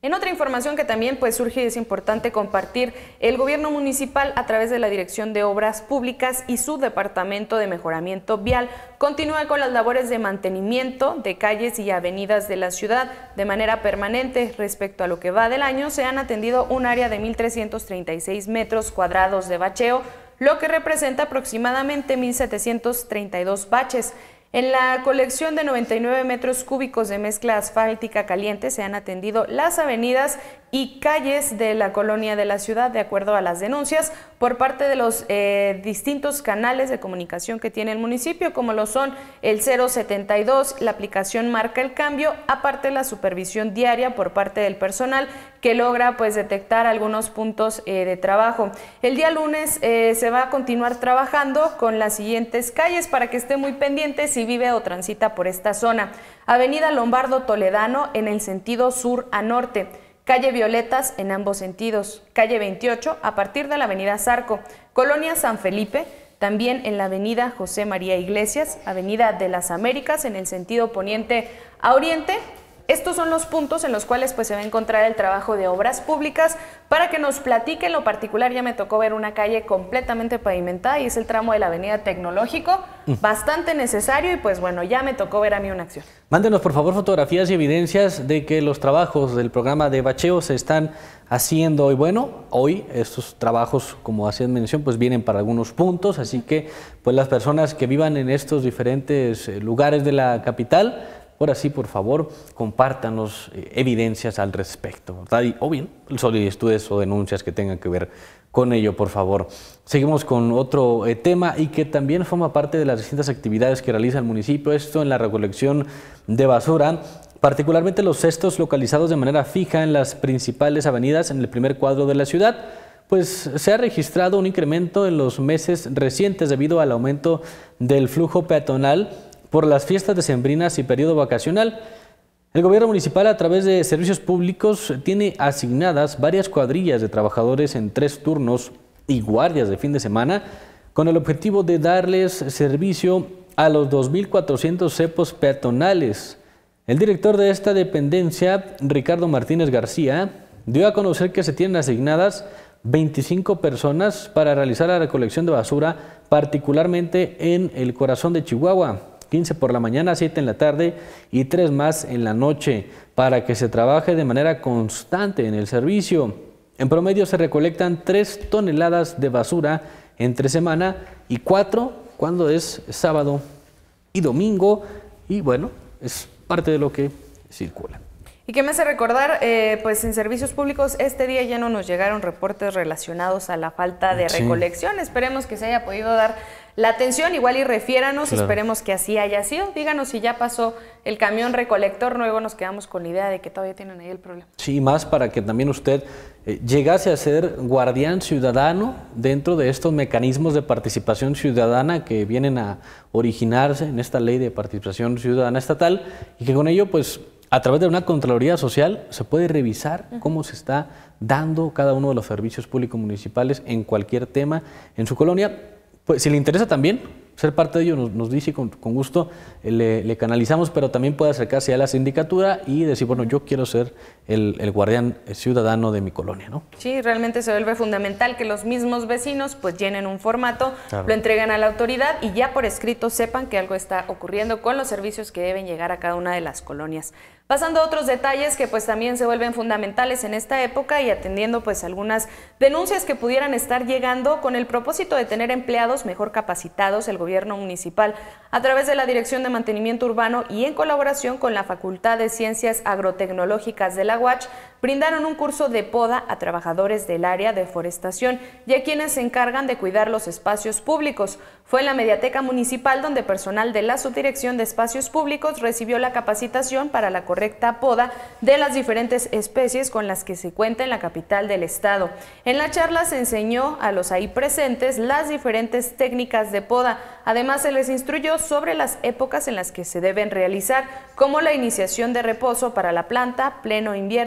En otra información que también pues surge y es importante compartir, el gobierno municipal a través de la Dirección de Obras Públicas y su Departamento de Mejoramiento Vial continúa con las labores de mantenimiento de calles y avenidas de la ciudad de manera permanente. Respecto a lo que va del año, se han atendido un área de mil trescientos treinta y seis metros cuadrados de bacheo, lo que representa aproximadamente mil setecientos treinta y dos baches. En la colección de noventa y nueve metros cúbicos de mezcla asfáltica caliente se han atendido las avenidas y calles de la colonia de la ciudad, de acuerdo a las denuncias por parte de los eh, distintos canales de comunicación que tiene el municipio, como lo son el cero setenta y dos, la aplicación Marca el Cambio, aparte de la supervisión diaria por parte del personal que logra pues detectar algunos puntos eh, de trabajo. El día lunes eh, se va a continuar trabajando con las siguientes calles para que esté muy pendiente si vive o transita por esta zona. Avenida Lombardo Toledano en el sentido sur a norte. Calle Violetas en ambos sentidos, calle veintiocho a partir de la avenida Zarco, Colonia San Felipe, también en la avenida José María Iglesias, avenida de las Américas en el sentido poniente a oriente. Estos son los puntos en los cuales pues, se va a encontrar el trabajo de obras públicas. Para que nos platique en lo particular, ya me tocó ver una calle completamente pavimentada y es el tramo de la avenida Tecnológico, mm. bastante necesario y pues bueno, ya me tocó ver a mí una acción. Mándenos por favor fotografías y evidencias de que los trabajos del programa de bacheo se están haciendo y bueno, hoy estos trabajos, como hacían mención, pues vienen para algunos puntos, así que pues las personas que vivan en estos diferentes lugares de la capital, ahora sí, por favor, compártanos eh, evidencias al respecto, ¿verdad? Y, o bien, solicitudes o denuncias que tengan que ver con ello, por favor. Seguimos con otro eh, tema y que también forma parte de las distintas actividades que realiza el municipio, esto en la recolección de basura, particularmente los cestos localizados de manera fija en las principales avenidas en el primer cuadro de la ciudad. Pues se ha registrado un incremento en los meses recientes debido al aumento del flujo peatonal por las fiestas decembrinas y periodo vacacional. El gobierno municipal, a través de servicios públicos, tiene asignadas varias cuadrillas de trabajadores en tres turnos y guardias de fin de semana con el objetivo de darles servicio a los dos mil cuatrocientos cepos peatonales. El director de esta dependencia, Ricardo Martínez García, dio a conocer que se tienen asignadas veinticinco personas para realizar la recolección de basura, particularmente en el corazón de Chihuahua. quince por la mañana, siete en la tarde y tres más en la noche, para que se trabaje de manera constante en el servicio. En promedio se recolectan tres toneladas de basura entre semana y cuatro cuando es sábado y domingo, y bueno, es parte de lo que circula. Y que me hace recordar, eh, pues en servicios públicos este día ya no nos llegaron reportes relacionados a la falta de sí. recolección. Esperemos que se haya podido dar la atención, igual y refiéranos, claro. Esperemos que así haya sido. Díganos si ya pasó el camión recolector, luego nos quedamos con la idea de que todavía tienen ahí el problema. Sí, más para que también usted eh, llegase a ser guardián ciudadano dentro de estos mecanismos de participación ciudadana que vienen a originarse en esta ley de participación ciudadana estatal y que con ello pues a través de una Contraloría Social se puede revisar cómo se está dando cada uno de los servicios públicos municipales en cualquier tema en su colonia. Pues si le interesa también ser parte de ello, nos, nos dice con, con gusto, eh, le, le canalizamos, pero también puede acercarse a la sindicatura y decir, bueno, yo quiero ser el, el guardián ciudadano de mi colonia, ¿no? Sí, realmente se vuelve fundamental que los mismos vecinos pues llenen un formato, claro. Lo entregan a la autoridad y ya por escrito sepan que algo está ocurriendo con los servicios que deben llegar a cada una de las colonias. Pasando a otros detalles que pues también se vuelven fundamentales en esta época y atendiendo pues algunas denuncias que pudieran estar llegando con el propósito de tener empleados mejor capacitados, el gobierno municipal a través de la Dirección de Mantenimiento Urbano y en colaboración con la Facultad de Ciencias Agrotecnológicas de la U A C H brindaron un curso de poda a trabajadores del área de forestación y a quienes se encargan de cuidar los espacios públicos. Fue en la Mediateca Municipal donde personal de la Subdirección de Espacios Públicos recibió la capacitación para la correcta poda de las diferentes especies con las que se cuenta en la capital del estado. En la charla se enseñó a los ahí presentes las diferentes técnicas de poda. Además se les instruyó sobre las épocas en las que se deben realizar, como la iniciación de reposo para la planta, pleno invierno, poda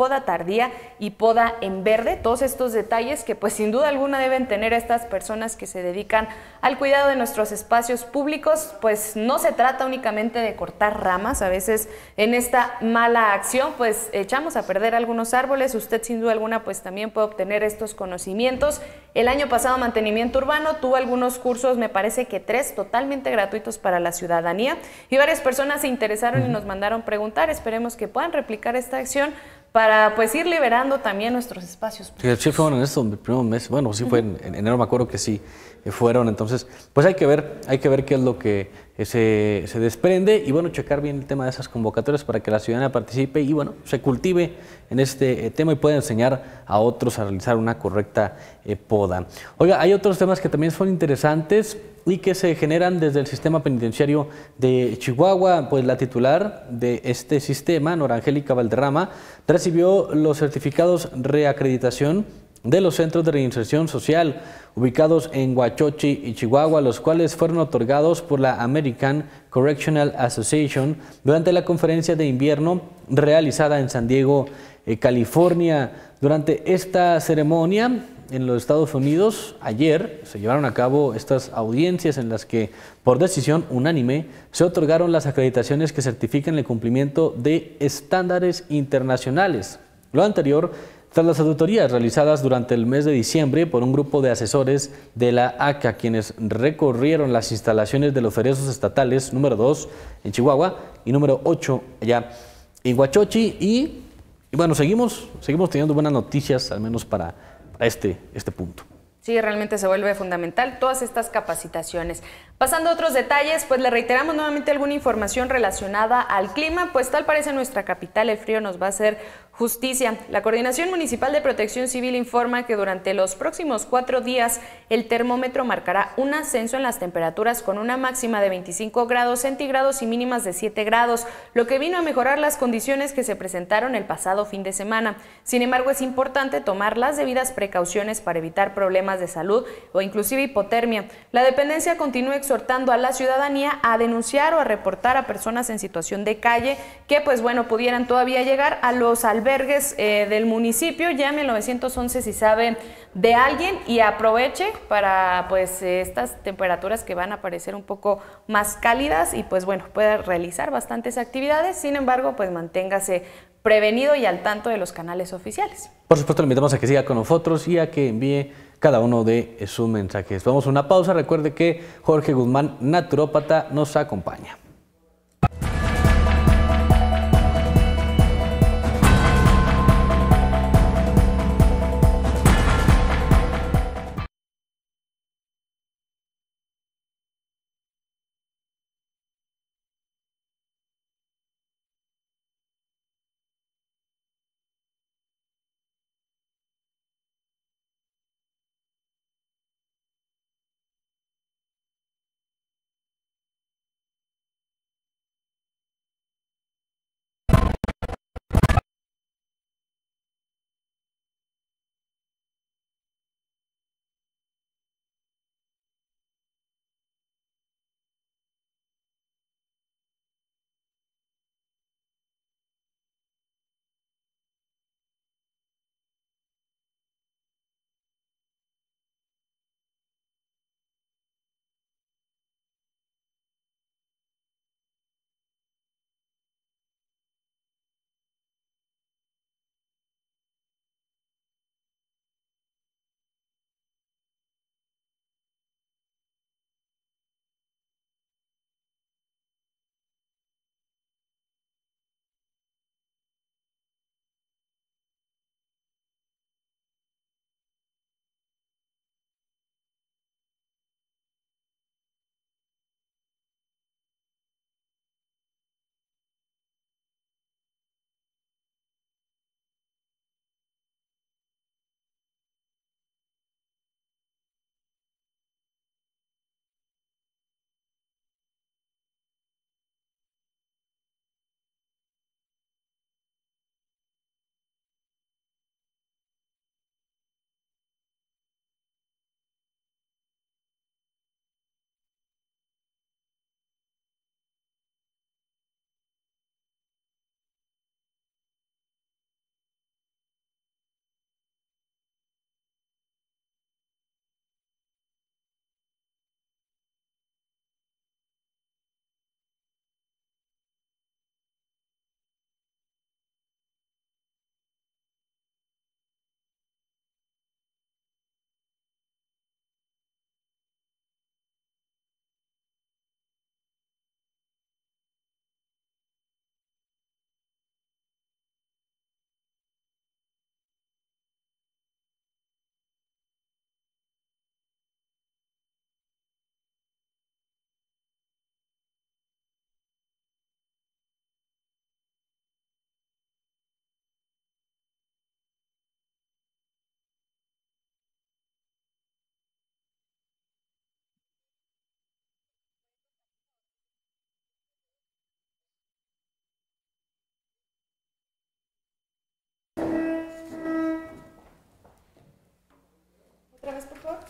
poda tardía y poda en verde. Todos estos detalles que pues sin duda alguna deben tener estas personas que se dedican al cuidado de nuestros espacios públicos, pues no se trata únicamente de cortar ramas. A veces en esta mala acción pues echamos a perder algunos árboles. Usted sin duda alguna pues también puede obtener estos conocimientos. El año pasado Mantenimiento Urbano tuvo algunos cursos, me parece que tres, totalmente gratuitos para la ciudadanía, y varias personas se interesaron y nos mandaron preguntar. Esperemos que puedan replicar esta acción para pues ir liberando también nuestros espacios. Sí, sí fueron en estos primeros meses, bueno, sí fue en, en enero, me acuerdo que sí eh, fueron, entonces pues hay que ver, hay que ver qué es lo que eh, se, se desprende y bueno, checar bien el tema de esas convocatorias para que la ciudadanía participe y bueno, se cultive en este eh, tema y pueda enseñar a otros a realizar una correcta eh, poda. Oiga, hay otros temas que también son interesantes y que se generan desde el sistema penitenciario de Chihuahua. Pues la titular de este sistema, Nora Angélica Valderrama, recibió los certificados reacreditación de los centros de reinserción social ubicados en Huachochi y Chihuahua, los cuales fueron otorgados por la American Correctional Association durante la conferencia de invierno realizada en San Diego, eh, California. Durante esta ceremonia en los Estados Unidos, ayer se llevaron a cabo estas audiencias en las que, por decisión unánime, se otorgaron las acreditaciones que certifican el cumplimiento de estándares internacionales. Lo anterior, tras las auditorías realizadas durante el mes de diciembre por un grupo de asesores de la A C A, quienes recorrieron las instalaciones de los feriados estatales número dos en Chihuahua y número ocho allá en Huachochi. Y, y bueno, seguimos, seguimos teniendo buenas noticias, al menos para a este, este punto. Sí, realmente se vuelve fundamental todas estas capacitaciones. Pasando a otros detalles, pues le reiteramos nuevamente alguna información relacionada al clima, pues tal parece en nuestra capital el frío nos va a hacer justicia. La Coordinación Municipal de Protección Civil informa que durante los próximos cuatro días el termómetro marcará un ascenso en las temperaturas con una máxima de veinticinco grados centígrados y mínimas de siete grados, lo que vino a mejorar las condiciones que se presentaron el pasado fin de semana. Sin embargo, es importante tomar las debidas precauciones para evitar problemas de salud o inclusive hipotermia. La dependencia continúa exhortando a la ciudadanía a denunciar o a reportar a personas en situación de calle que pues bueno pudieran todavía llegar a los albergues eh, del municipio. Llame al nueve once si sabe de alguien y aproveche para pues eh, estas temperaturas que van a parecer un poco más cálidas y pues bueno pueda realizar bastantes actividades. Sin embargo, pues manténgase prevenido y al tanto de los canales oficiales. Por supuesto, le invitamos a que siga con nosotros y a que envíe cada uno de sus mensajes. Vamos a una pausa. Recuerde que Jorge Guzmán, naturópata, nos acompaña.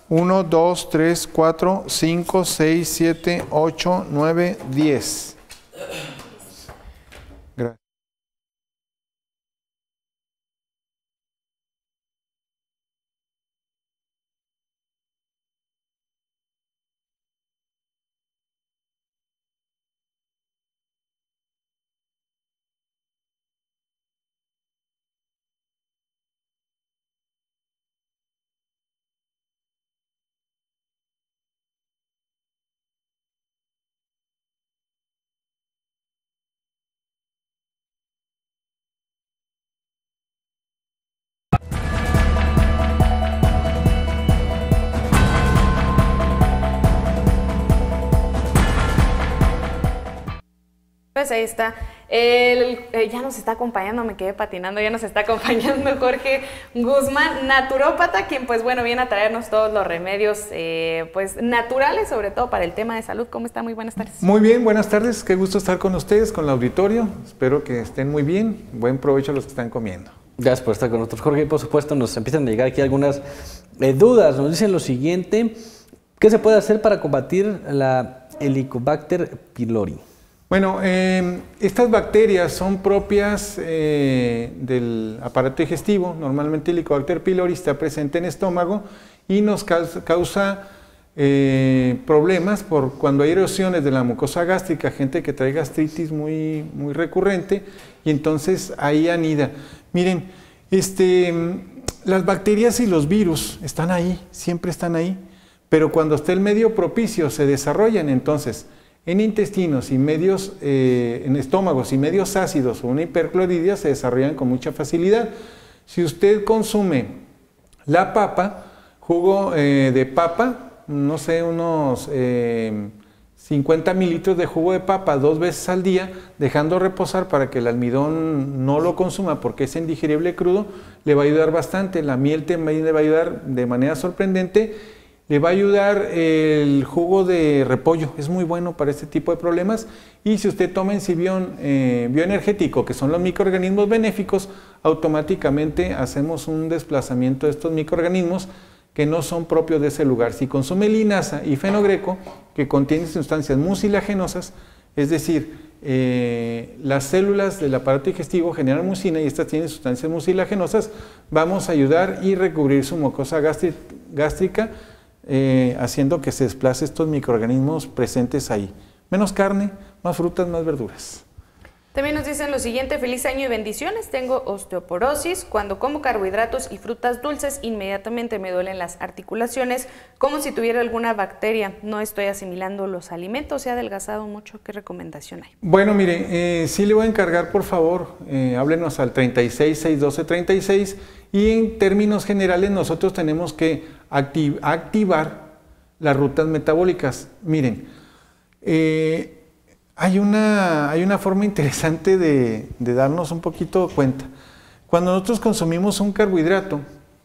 uno, dos, tres, cuatro, cinco, seis, siete, ocho, nueve, diez. Gracias. Pues ahí está. El, eh, ya nos está acompañando, me quedé patinando, ya nos está acompañando Jorge Guzmán, naturópata, quien pues bueno viene a traernos todos los remedios eh, pues naturales, sobre todo para el tema de salud. ¿Cómo está? Muy buenas tardes. Muy bien, buenas tardes. Qué gusto estar con ustedes, con el auditorio. Espero que estén muy bien. Buen provecho a los que están comiendo. Gracias por estar con nosotros, Jorge. Y por supuesto nos empiezan a llegar aquí algunas eh, dudas. Nos dicen lo siguiente: ¿qué se puede hacer para combatir la Helicobacter pylori? Bueno, eh, estas bacterias son propias eh, del aparato digestivo. Normalmente Helicobacter pylori está presente en el estómago y nos causa, causa eh, problemas por cuando hay erosiones de la mucosa gástrica, gente que trae gastritis muy, muy recurrente, y entonces ahí anida. Miren, este, las bacterias y los virus están ahí, siempre están ahí, pero cuando está el medio propicio se desarrollan. Entonces en intestinos y medios, eh, en estómagos y medios ácidos o una hipercloridia se desarrollan con mucha facilidad. Si usted consume la papa, jugo eh, de papa, no sé, unos eh, cincuenta mililitros de jugo de papa dos veces al día, dejando reposar para que el almidón no lo consuma porque es indigerible crudo, le va a ayudar bastante. La miel también le va a ayudar de manera sorprendente. Le va a ayudar el jugo de repollo, es muy bueno para este tipo de problemas. Y si usted toma Encibión eh, bioenergético, que son los microorganismos benéficos, automáticamente hacemos un desplazamiento de estos microorganismos que no son propios de ese lugar. Si consume linaza y fenogreco, que contienen sustancias mucilaginosas, es decir, eh, las células del aparato digestivo generan mucina y estas tienen sustancias mucilaginosas, vamos a ayudar y recubrir su mucosa gástrica, Eh, haciendo que se desplace estos microorganismos presentes ahí. Menos carne, más frutas, más verduras. También nos dicen lo siguiente: feliz año y bendiciones, tengo osteoporosis, cuando como carbohidratos y frutas dulces inmediatamente me duelen las articulaciones como si tuviera alguna bacteria, no estoy asimilando los alimentos, se ha adelgazado mucho, ¿qué recomendación hay? Bueno, mire, eh, sí le voy a encargar, por favor, eh, háblenos al treinta y seis, seiscientos doce, treinta y seis, y en términos generales nosotros tenemos que activ activar las rutas metabólicas. Miren, eh, hay, una, hay una forma interesante de, de darnos un poquito cuenta. Cuando nosotros consumimos un carbohidrato,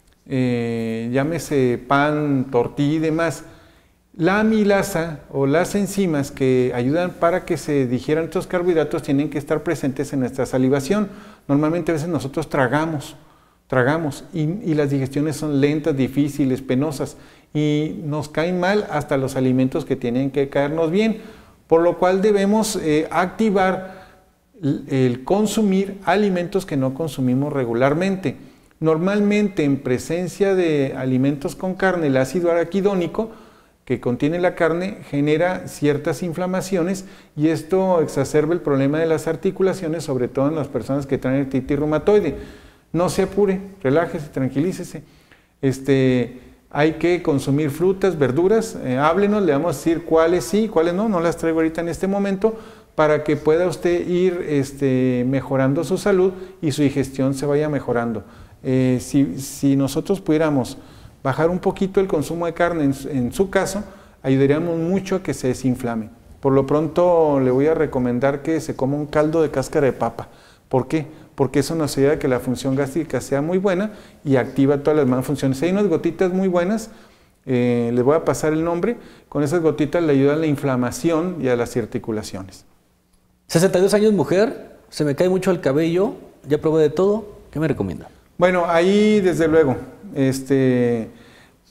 eh, llámese pan, tortilla y demás, la amilasa o las enzimas que ayudan para que se digieran estos carbohidratos tienen que estar presentes en nuestra salivación. Normalmente a veces nosotros tragamos, tragamos y, y las digestiones son lentas, difíciles, penosas y nos caen mal hasta los alimentos que tienen que caernos bien, por lo cual debemos eh, activar el, el consumir alimentos que no consumimos regularmente. Normalmente en presencia de alimentos con carne, el ácido araquidónico que contiene la carne genera ciertas inflamaciones y esto exacerba el problema de las articulaciones, sobre todo en las personas que traen artritis reumatoide. No se apure, relájese, tranquilícese. Este, hay que consumir frutas, verduras, eh, háblenos, le vamos a decir cuáles sí, cuáles no, no las traigo ahorita en este momento, para que pueda usted ir este, mejorando su salud y su digestión se vaya mejorando. Eh, si, si nosotros pudiéramos bajar un poquito el consumo de carne, en, en su caso, ayudaríamos mucho a que se desinflame. Por lo pronto le voy a recomendar que se coma un caldo de cáscara de papa. ¿Por qué? Porque eso nos ayuda a que la función gástrica sea muy buena y activa todas las demás funciones. Hay unas gotitas muy buenas, eh, les voy a pasar el nombre, con esas gotitas le ayudan a la inflamación y a las articulaciones. sesenta y dos años, mujer, se me cae mucho el cabello, ya probé de todo, ¿qué me recomienda? Bueno, ahí desde luego, este,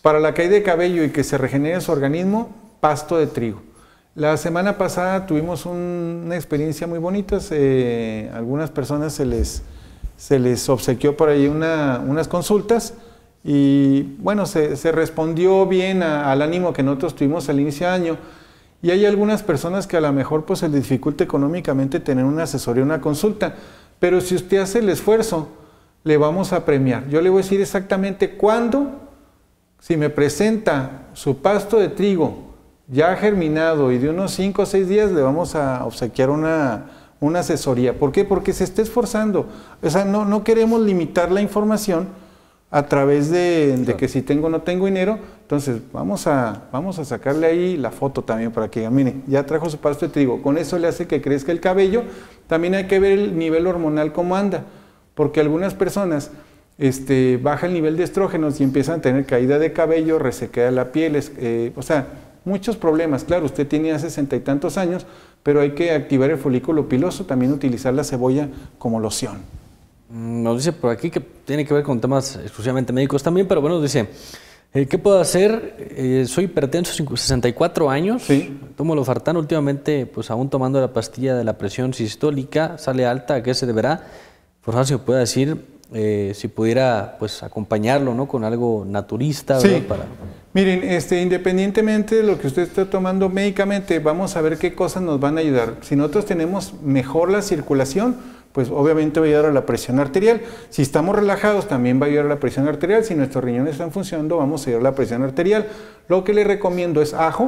Para la caída de cabello y que se regenere su organismo, pasto de trigo. La semana pasada tuvimos un, una experiencia muy bonita, se, algunas personas se les, se les obsequió por ahí una, unas consultas y bueno, se, se respondió bien a, al ánimo que nosotros tuvimos al inicio de año y hay algunas personas que a lo mejor pues se les dificulta económicamente tener una asesoría, una consulta, pero si usted hace el esfuerzo, le vamos a premiar. Yo le voy a decir exactamente cuándo, si me presenta su pasto de trigo ya germinado y de unos cinco o seis días le vamos a obsequiar una, una asesoría. ¿Por qué? Porque se está esforzando. O sea, no, no queremos limitar la información a través de, de que si tengo o no tengo dinero. Entonces vamos a, vamos a sacarle ahí la foto también para que digan, mire, ya trajo su pasto de trigo. Con eso le hace que crezca el cabello. También hay que ver el nivel hormonal cómo anda. Porque algunas personas este, baja el nivel de estrógenos y empiezan a tener caída de cabello, resequedad de la piel, eh, o sea, muchos problemas. Claro, usted tiene ya sesenta y tantos años, pero hay que activar el folículo piloso, también utilizar la cebolla como loción. Nos dice por aquí que tiene que ver con temas exclusivamente médicos también, pero bueno, dice, eh, ¿qué puedo hacer? Eh, soy hipertenso, sesenta y cuatro años, sí. Tomo losartán últimamente, pues aún tomando la pastilla de la presión sistólica, sale alta, ¿a qué se deberá? Por favor, si me puede decir, eh, si pudiera pues acompañarlo, ¿no? Con algo naturista, sí. ¿verdad? Para... Miren, este, independientemente de lo que usted esté tomando médicamente, vamos a ver qué cosas nos van a ayudar. Si nosotros tenemos mejor la circulación, pues obviamente va a ayudar a la presión arterial. Si estamos relajados, también va a ayudar a la presión arterial. Si nuestros riñones están funcionando, vamos a ayudar a la presión arterial. Lo que le recomiendo es ajo,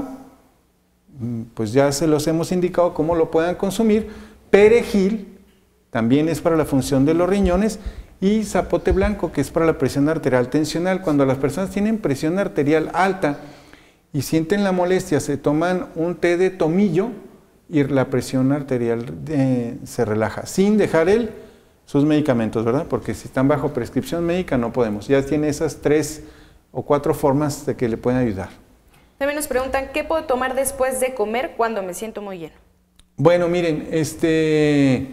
pues ya se los hemos indicado cómo lo puedan consumir. Perejil, también es para la función de los riñones. Y zapote blanco, que es para la presión arterial tensional. Cuando las personas tienen presión arterial alta y sienten la molestia, se toman un té de tomillo y la presión arterial eh, se relaja, sin dejar el, sus medicamentos, ¿verdad? Porque si están bajo prescripción médica no podemos. Ya tiene esas tres o cuatro formas de que le pueden ayudar. También nos preguntan, ¿qué puedo tomar después de comer cuando me siento muy lleno? Bueno, miren, este...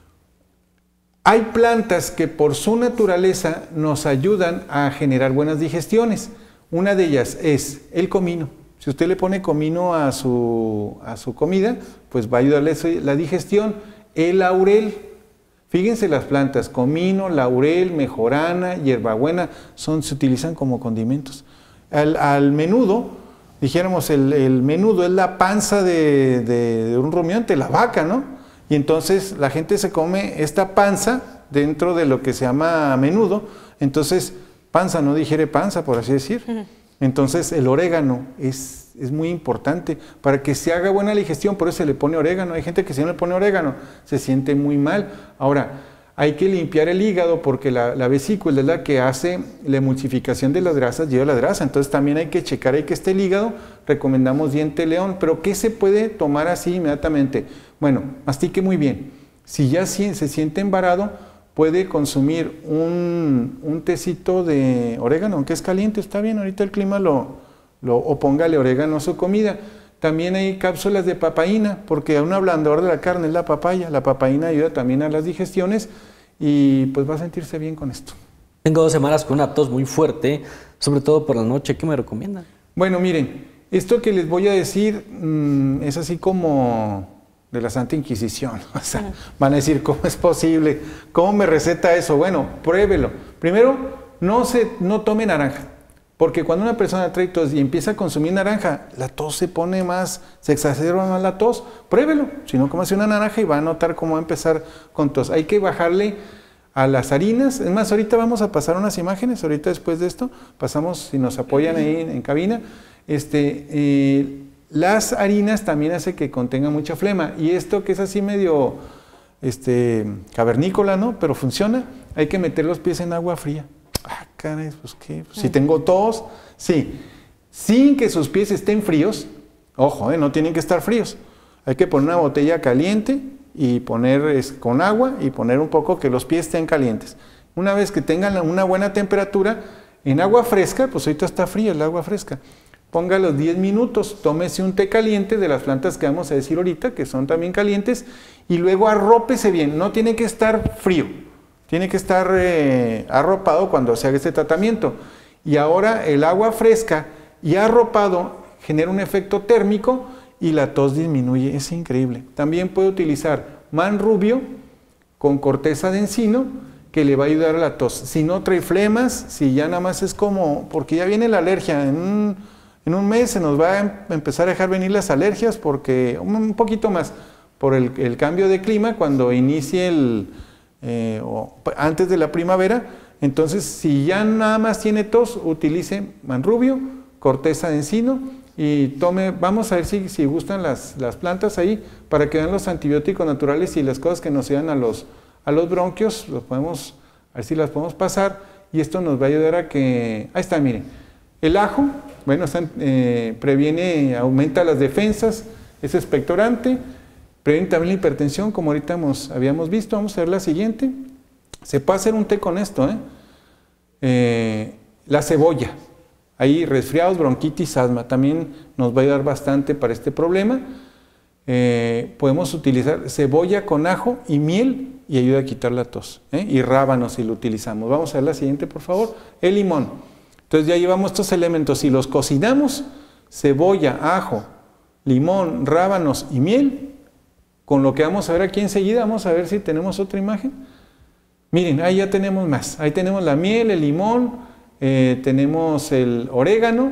hay plantas que por su naturaleza nos ayudan a generar buenas digestiones. Una de ellas es el comino. Si usted le pone comino a su, a su comida, pues va a ayudarle la digestión. El laurel, fíjense las plantas, comino, laurel, mejorana, hierbabuena, son, se utilizan como condimentos. Al, al menudo, dijéramos, el, el menudo es la panza de, de, de un rumiante, la vaca, ¿no? Y entonces la gente se come esta panza dentro de lo que se llama menudo, entonces panza no digiere panza, por así decir. Uh-huh. Entonces el orégano es, es muy importante para que se haga buena digestión, por eso se le pone orégano. Hay gente que si no le pone orégano se siente muy mal. Ahora, hay que limpiar el hígado porque la, la vesícula es la que hace la emulsificación de las grasas, lleva la grasa, entonces también hay que checar ahí que esté el hígado. Recomendamos diente león, pero ¿qué se puede tomar así inmediatamente? Bueno, mastique muy bien. Si ya se siente embarado, puede consumir un, un tecito de orégano, aunque es caliente, está bien, ahorita el clima lo, lo o póngale orégano a su comida. También hay cápsulas de papaína, porque un ablandador de la carne es la papaya. La papaína ayuda también a las digestiones y pues va a sentirse bien con esto. Tengo dos semanas con una tos muy fuerte, sobre todo por la noche. ¿Qué me recomiendan? Bueno, miren, esto que les voy a decir mmm, es así como de la Santa Inquisición. O sea, van a decir, ¿cómo es posible? ¿Cómo me receta eso? Bueno, pruébelo. Primero, no, se, no tome naranja. Porque cuando una persona trae tos y empieza a consumir naranja, la tos se pone más, se exacerba más la tos. Pruébelo, si no, cómase una naranja y va a notar cómo va a empezar con tos. Hay que bajarle a las harinas. Es más, ahorita vamos a pasar unas imágenes, ahorita después de esto, pasamos, si nos apoyan ahí en, en cabina. Este, eh, las harinas también hace que contenga mucha flema. Y esto que es así medio este, cavernícola, ¿no? Pero funciona, hay que meter los pies en agua fría. Ah, caray, pues qué, pues, si tengo tos, sí, sin que sus pies estén fríos, ojo, eh, no tienen que estar fríos, hay que poner una botella caliente y poner es, con agua y poner un poco que los pies estén calientes. Una vez que tengan una buena temperatura, en agua fresca, pues ahorita está fría el agua fresca, ponga los diez minutos, tómese un té caliente de las plantas que vamos a decir ahorita, que son también calientes, y luego arrópese bien, no tiene que estar frío. Tiene que estar eh, arropado cuando se haga este tratamiento. y ahora el agua fresca y arropado genera un efecto térmico y la tos disminuye, es increíble. También puede utilizar manrubio con corteza de encino, que le va a ayudar a la tos. Si no trae flemas, si ya nada más es como, porque ya viene la alergia, en un, en un mes se nos va a empezar a dejar venir las alergias, porque un poquito más, por el, el cambio de clima, cuando inicie el, eh, o antes de la primavera. Entonces, si ya nada más tiene tos, utilice manrubio, corteza de encino, y tome, vamos a ver si, si gustan las, las plantas ahí, para que vean los antibióticos naturales y las cosas que nos ayudan a los a los bronquios, los podemos, a ver si las podemos pasar, y esto nos va a ayudar a que, ahí está, miren, el ajo, bueno, está, eh, previene, aumenta las defensas, es expectorante, previene también la hipertensión, como ahorita hemos, habíamos visto. Vamos a ver la siguiente, se puede hacer un té con esto, ¿eh? Eh, la cebolla, ahí resfriados, bronquitis, asma, también nos va a ayudar bastante para este problema. Eh, podemos utilizar cebolla con ajo y miel y ayuda a quitar la tos, ¿eh? Y rábanos si lo utilizamos. Vamos a ver la siguiente, por favor. El limón. Entonces ya llevamos estos elementos. Si los cocinamos, cebolla, ajo, limón, rábanos y miel, con lo que vamos a ver aquí enseguida, vamos a ver si tenemos otra imagen. Miren, ahí ya tenemos más. Ahí tenemos la miel, el limón, eh, tenemos el orégano,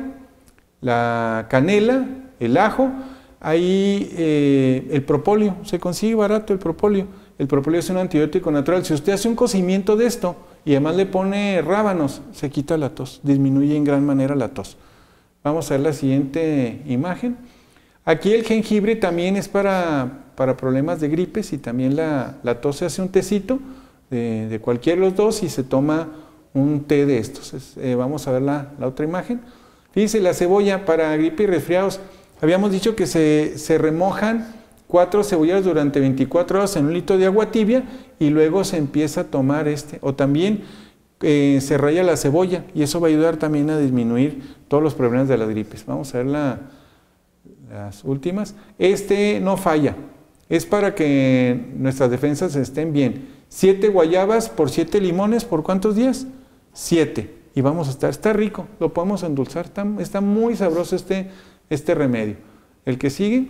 la canela, el ajo. Ahí eh, el propóleo, se consigue barato el propóleo. El propóleo es un antibiótico natural. Si usted hace un cocimiento de esto y además le pone rábanos, se quita la tos, disminuye en gran manera la tos. Vamos a ver la siguiente imagen. Aquí el jengibre también es para, para problemas de gripes, y también la, la tos. Se hace un tecito de, de cualquiera de los dos y se toma un té de estos. Es, eh, vamos a ver la, la otra imagen. Fíjense, la cebolla para gripe y resfriados. Habíamos dicho que se, se remojan cuatro cebollas durante veinticuatro horas en un litro de agua tibia, y luego se empieza a tomar este. O también eh, se raya la cebolla, y eso va a ayudar también a disminuir todos los problemas de las gripes. Vamos a ver la, las últimas. Este no falla, es para que nuestras defensas estén bien. Siete guayabas por siete limones, ¿por cuántos días? Siete. Y vamos a estar, está rico, lo podemos endulzar, está, está muy sabroso este este remedio. El que sigue,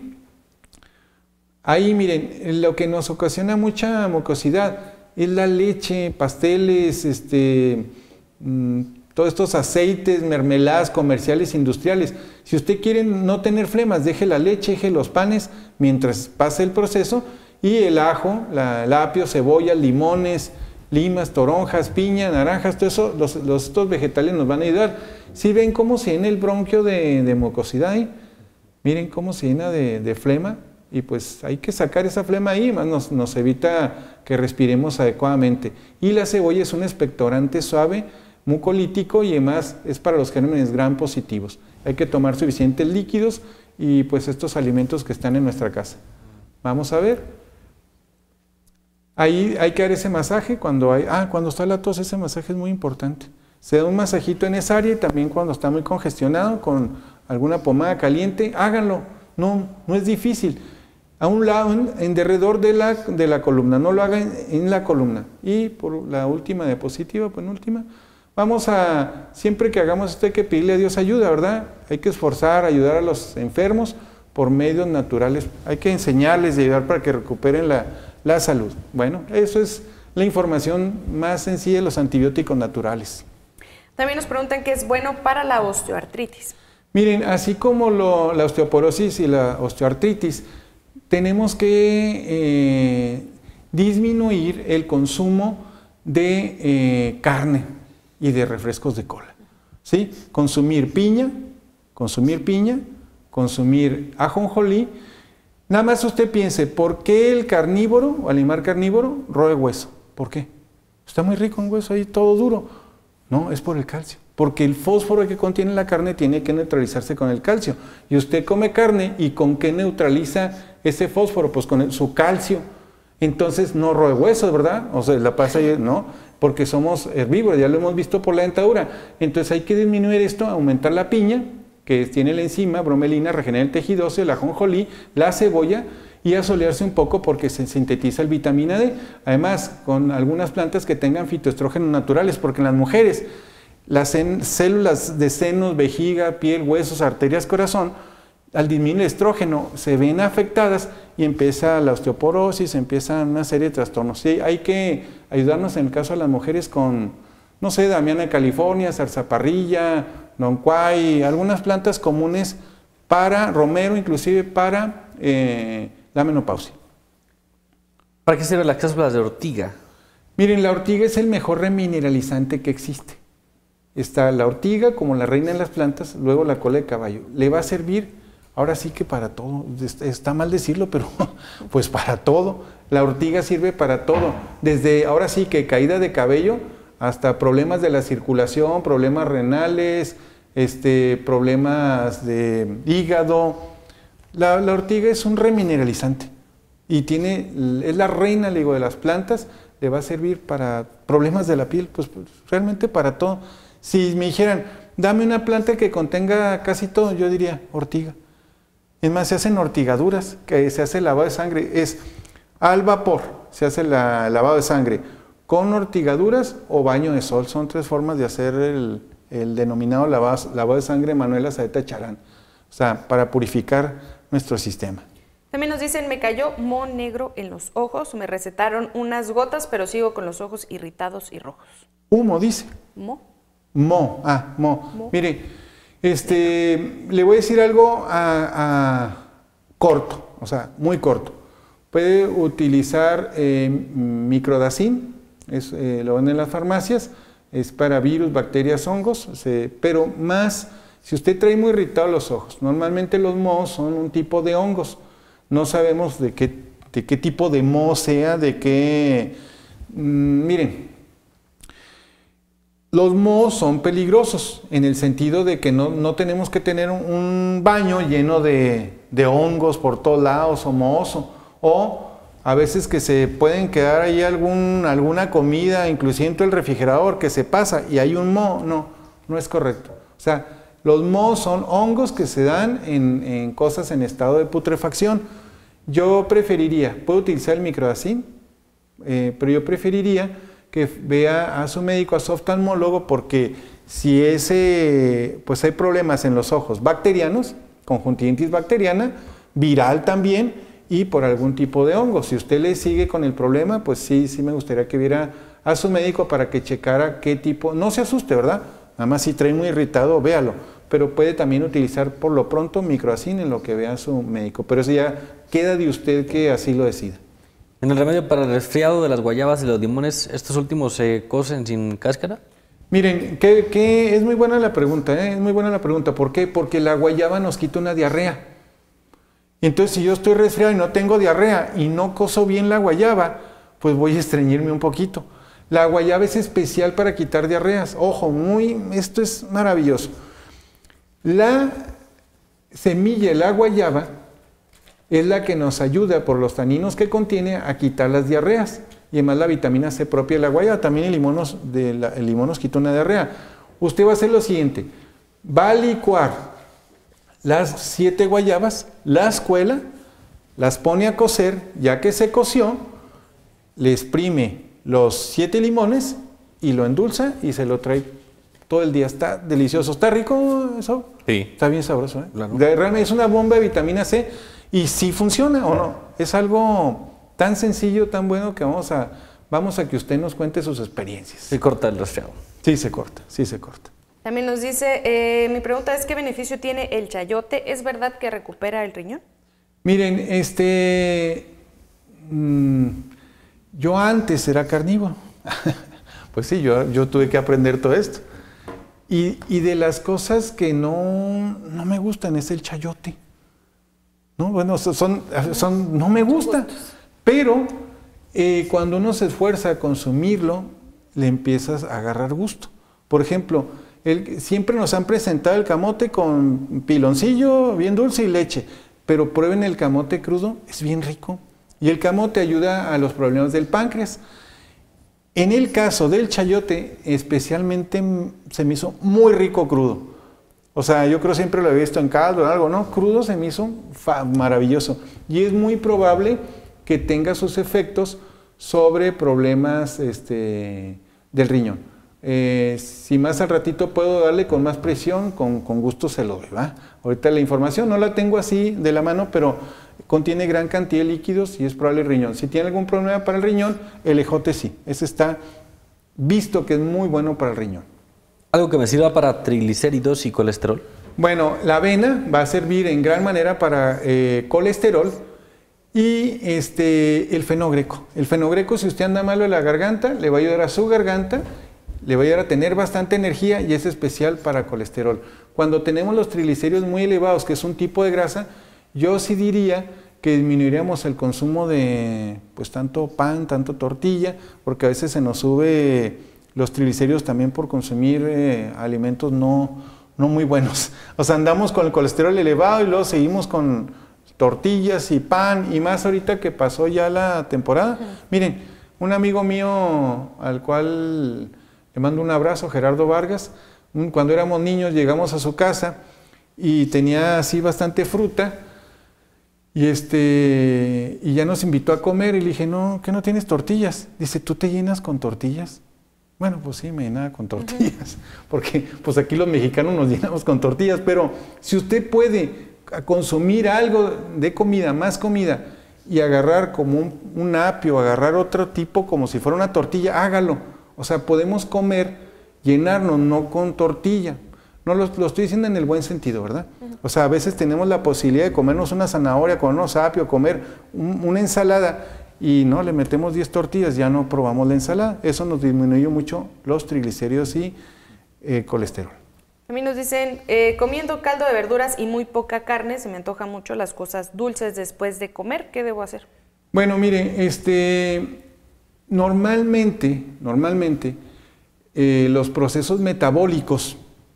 ahí miren, lo que nos ocasiona mucha mucosidad es la leche, pasteles, este, mmm, todos estos aceites, mermeladas comerciales, industriales. Si usted quiere no tener flemas, deje la leche, deje los panes mientras pase el proceso, y el ajo, la, el apio, cebolla, limones, limas, toronjas, piña, naranjas, todo eso, los, los, estos vegetales nos van a ayudar. ¿Sí ven cómo se llena el bronquio de, de mucosidad ahí? Miren cómo se llena de, de flema, y pues hay que sacar esa flema ahí, más nos, nos evita que respiremos adecuadamente. Y la cebolla es un expectorante suave, mucolítico, y además es para los gérmenes gram positivos. Hay que tomar suficientes líquidos y pues estos alimentos que están en nuestra casa. Vamos a ver. Ahí hay que dar ese masaje cuando hay, ah, cuando está la tos, ese masaje es muy importante. Se da un masajito en esa área, y también cuando está muy congestionado con alguna pomada caliente, háganlo. No, no es difícil. A un lado, en, en derredor de la, de la columna, no lo hagan en, en la columna. Y por la última diapositiva, penúltima, vamos a, siempre que hagamos esto hay que pedirle a Dios ayuda, ¿verdad? Hay que esforzar, ayudar a los enfermos por medios naturales. Hay que enseñarles y ayudar para que recuperen la, la salud. Bueno, eso es la información más sencilla de los antibióticos naturales. También nos preguntan qué es bueno para la osteoartritis. Miren, así como lo, la osteoporosis y la osteoartritis, tenemos que eh, disminuir el consumo de eh, carne y de refrescos de cola, ¿sí? Consumir piña, consumir piña, consumir ajonjolí. Nada más usted piense, ¿por qué el carnívoro o animal carnívoro roe hueso? ¿Por qué? Está muy rico un hueso ahí, todo duro. No, es por el calcio, porque el fósforo que contiene la carne tiene que neutralizarse con el calcio. Y usted come carne, ¿y con qué neutraliza ese fósforo? Pues con el, su calcio. Entonces no roe huesos, ¿verdad? O sea, la pasa, no, porque somos herbívoros, ya lo hemos visto por la dentadura. Entonces hay que disminuir esto, aumentar la piña, que tiene la enzima, bromelina, regenera el tejido óseo, el ajonjolí, la cebolla, y asolearse un poco porque se sintetiza el vitamina D. Además, con algunas plantas que tengan fitoestrógenos naturales, porque en las mujeres las células de senos, vejiga, piel, huesos, arterias, corazón, al disminuir el estrógeno, se ven afectadas y empieza la osteoporosis, empiezan una serie de trastornos. Sí, hay que ayudarnos en el caso de las mujeres con, no sé, damiana de California, zarzaparrilla, noncuay, algunas plantas comunes para, romero inclusive para eh, la menopausia. ¿Para qué sirven las cápsulas de ortiga? Miren, la ortiga es el mejor remineralizante que existe. Está la ortiga como la reina de las plantas, luego la cola de caballo. Le va a servir, ahora sí que para todo, está mal decirlo, pero pues para todo. La ortiga sirve para todo, desde ahora sí que caída de cabello hasta problemas de la circulación, problemas renales, este, problemas de hígado. La, la ortiga es un remineralizante y tiene, es la reina, le digo, de las plantas. Le va a servir para problemas de la piel, pues, pues realmente para todo. Si me dijeran, dame una planta que contenga casi todo, yo diría ortiga. Es más, se hacen ortigaduras, que se hace lavado de sangre, es al vapor, se hace la, el lavado de sangre, con ortigaduras o baño de sol. Son tres formas de hacer el, el denominado lavado, lavado de sangre Manuela Saeta Charán, o sea, para purificar nuestro sistema. También nos dicen, me cayó moho negro en los ojos, me recetaron unas gotas, pero sigo con los ojos irritados y rojos. Humo, dice. ¿Mo? Mo, ah, mo. Mo. Mire, este, le voy a decir algo a, a corto, o sea, muy corto. Puede utilizar eh, microdacin, es, eh, lo venden en las farmacias, es para virus, bacterias, hongos, se, pero más, si usted trae muy irritados los ojos, normalmente los mohos son un tipo de hongos. No sabemos de qué, de qué tipo de moho sea, de qué... Mmm, miren, los mohos son peligrosos en el sentido de que no, no tenemos que tener un, un baño lleno de, de hongos por todos lados o mohoso. O a veces que se pueden quedar ahí algún, alguna comida, inclusive dentro del refrigerador, que se pasa y hay un moho. No, no es correcto. O sea, los mohos son hongos que se dan en, en cosas en estado de putrefacción. Yo preferiría, puedo utilizar el microdacin, eh, pero yo preferiría que vea a su médico, a su oftalmólogo, porque si ese, pues hay problemas en los ojos bacterianos, conjuntivitis bacteriana, viral también, y por algún tipo de hongo. Si usted le sigue con el problema, pues sí, sí me gustaría que viera a su médico para que checara qué tipo, no se asuste, ¿verdad? Nada más si trae muy irritado, véalo. Pero puede también utilizar por lo pronto microdacin en lo que vea su médico. Pero eso ya queda de usted que así lo decida. En el remedio para el resfriado de las guayabas y los limones, ¿estos últimos se cocen sin cáscara? Miren, que, que es muy buena la pregunta, ¿eh? Es muy buena la pregunta. ¿Por qué? Porque la guayaba nos quita una diarrea. Entonces, si yo estoy resfriado y no tengo diarrea y no cozo bien la guayaba, pues voy a estreñirme un poquito. La guayaba es especial para quitar diarreas. Ojo, muy, esto es maravilloso. La semilla, la guayaba, es la que nos ayuda por los taninos que contiene a quitar las diarreas. Y además la vitamina C propia de la guayaba, también el limón nos, de la, el limón nos quita una diarrea. Usted va a hacer lo siguiente, va a licuar las siete guayabas, las cuela, las pone a cocer, ya que se coció, le exprime los siete limones y lo endulza y se lo trae todo el día. Está delicioso. ¿Está rico eso? Sí. Está bien sabroso, ¿eh? Claro. Realmente es una bomba de vitamina C y sí funciona o no. Es algo tan sencillo, tan bueno que vamos a, vamos a que usted nos cuente sus experiencias. Se corta el resfriado. Sí se corta, sí se corta. También nos dice, eh, mi pregunta es, ¿qué beneficio tiene el chayote? ¿Es verdad que recupera el riñón? Miren, este, mmm, yo antes era carnívoro. Pues sí, yo, yo tuve que aprender todo esto. Y, y de las cosas que no, no me gustan es el chayote. No, bueno, son, son, no me gusta. Pero eh, cuando uno se esfuerza a consumirlo, le empiezas a agarrar gusto. Por ejemplo, el, siempre nos han presentado el camote con piloncillo, bien dulce y leche. Pero prueben el camote crudo, es bien rico. Y el camote ayuda a los problemas del páncreas. En el caso del chayote, especialmente se me hizo muy rico crudo. O sea, yo creo siempre lo he visto en caldo o algo, ¿no? Crudo se me hizo maravilloso. Y es muy probable que tenga sus efectos sobre problemas este, del riñón. Eh, si más al ratito puedo darle con más presión, con, con gusto se lo doy, ¿va? Ahorita la información no la tengo así de la mano, pero contiene gran cantidad de líquidos y es probable el riñón. Si tiene algún problema para el riñón, el ejote sí. Ese está visto que es muy bueno para el riñón. ¿Algo que me sirva para triglicéridos y colesterol? Bueno, la avena va a servir en gran manera para eh, colesterol y este, el fenogreco. El fenogreco, si usted anda malo de la garganta, le va a ayudar a su garganta, le va a ayudar a tener bastante energía y es especial para colesterol. Cuando tenemos los triglicéridos muy elevados, que es un tipo de grasa, yo sí diría que disminuiríamos el consumo de pues tanto pan, tanto tortilla, porque a veces se nos sube los triglicéridos también por consumir eh, alimentos no, no muy buenos. O sea, andamos con el colesterol elevado y luego seguimos con tortillas y pan y más ahorita que pasó ya la temporada. Uh-huh. Miren, un amigo mío al cual le mando un abrazo, Gerardo Vargas, cuando éramos niños llegamos a su casa y tenía así bastante fruta y, este, y ya nos invitó a comer y le dije, no, ¿qué no tienes tortillas? Dice, ¿tú te llenas con tortillas? Bueno, pues sí, me llenaba con tortillas, uh-huh. porque pues aquí los mexicanos nos llenamos con tortillas, pero si usted puede consumir algo de comida, más comida, y agarrar como un, un apio, agarrar otro tipo como si fuera una tortilla, hágalo. O sea, podemos comer, llenarnos, no con tortilla. No lo, lo estoy diciendo en el buen sentido, ¿verdad? Uh-huh. O sea, a veces tenemos la posibilidad de comernos una zanahoria, comernos apio, comer un, una ensalada, y no, le metemos diez tortillas, ya no probamos la ensalada. Eso nos disminuyó mucho los triglicéridos y eh, colesterol. A mí nos dicen, eh, comiendo caldo de verduras y muy poca carne, se me antojan mucho las cosas dulces después de comer, ¿qué debo hacer? Bueno, mire, este, normalmente, normalmente eh, los procesos metabólicos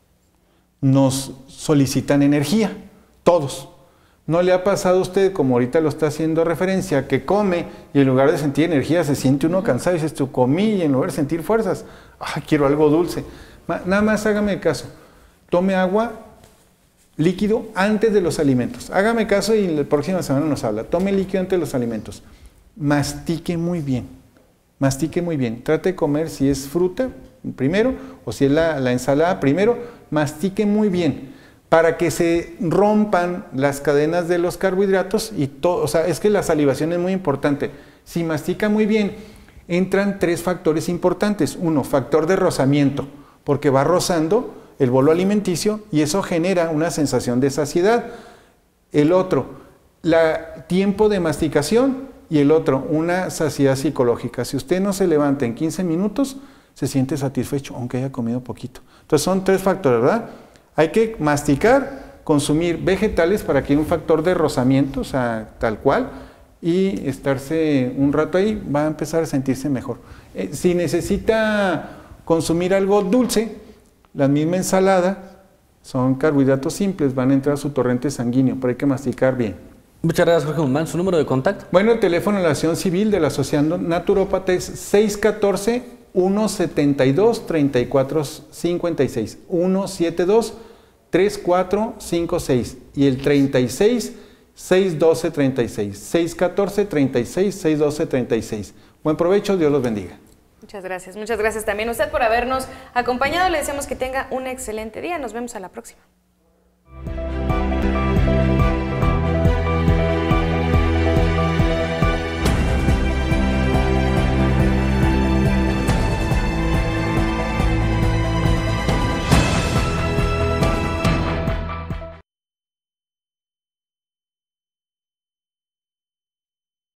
nos solicitan energía, todos. ¿No le ha pasado a usted, como ahorita lo está haciendo referencia, que come y en lugar de sentir energía se siente uno cansado y dices, tú comí y en lugar de sentir fuerzas, ah, quiero algo dulce? Nada más hágame caso, tome agua líquido antes de los alimentos. Hágame caso y la próxima semana nos habla. Tome líquido antes de los alimentos. Mastique muy bien, mastique muy bien. Trate de comer si es fruta primero o si es la, la ensalada primero, mastique muy bien, para que se rompan las cadenas de los carbohidratos y todo. O sea, es que la salivación es muy importante. Si mastica muy bien, entran tres factores importantes. Uno, factor de rozamiento, porque va rozando el bolo alimenticio y eso genera una sensación de saciedad. El otro, la tiempo de masticación y el otro, una saciedad psicológica. Si usted no se levanta en quince minutos, se siente satisfecho, aunque haya comido poquito. Entonces son tres factores, ¿verdad? Hay que masticar, consumir vegetales para que haya un factor de rozamiento, o sea, tal cual, y estarse un rato ahí, va a empezar a sentirse mejor. Eh, si necesita consumir algo dulce, la misma ensalada, son carbohidratos simples, van a entrar a su torrente sanguíneo, pero hay que masticar bien. Muchas gracias, Jorge Guzmán. ¿Su número de contacto? Bueno, el teléfono de la Asociación Civil de la Asociación Naturópata es seis uno cuatro, uno siete dos, tres cuatro cinco seis, uno siete dos, tres cuatro cinco seis y el treinta y seis, seiscientos doce, treinta y seis, seis uno cuatro, treinta y seis, seiscientos doce, treinta y seis. Buen provecho, Dios los bendiga. Muchas gracias, muchas gracias también a usted por habernos acompañado. Le deseamos que tenga un excelente día. Nos vemos a la próxima.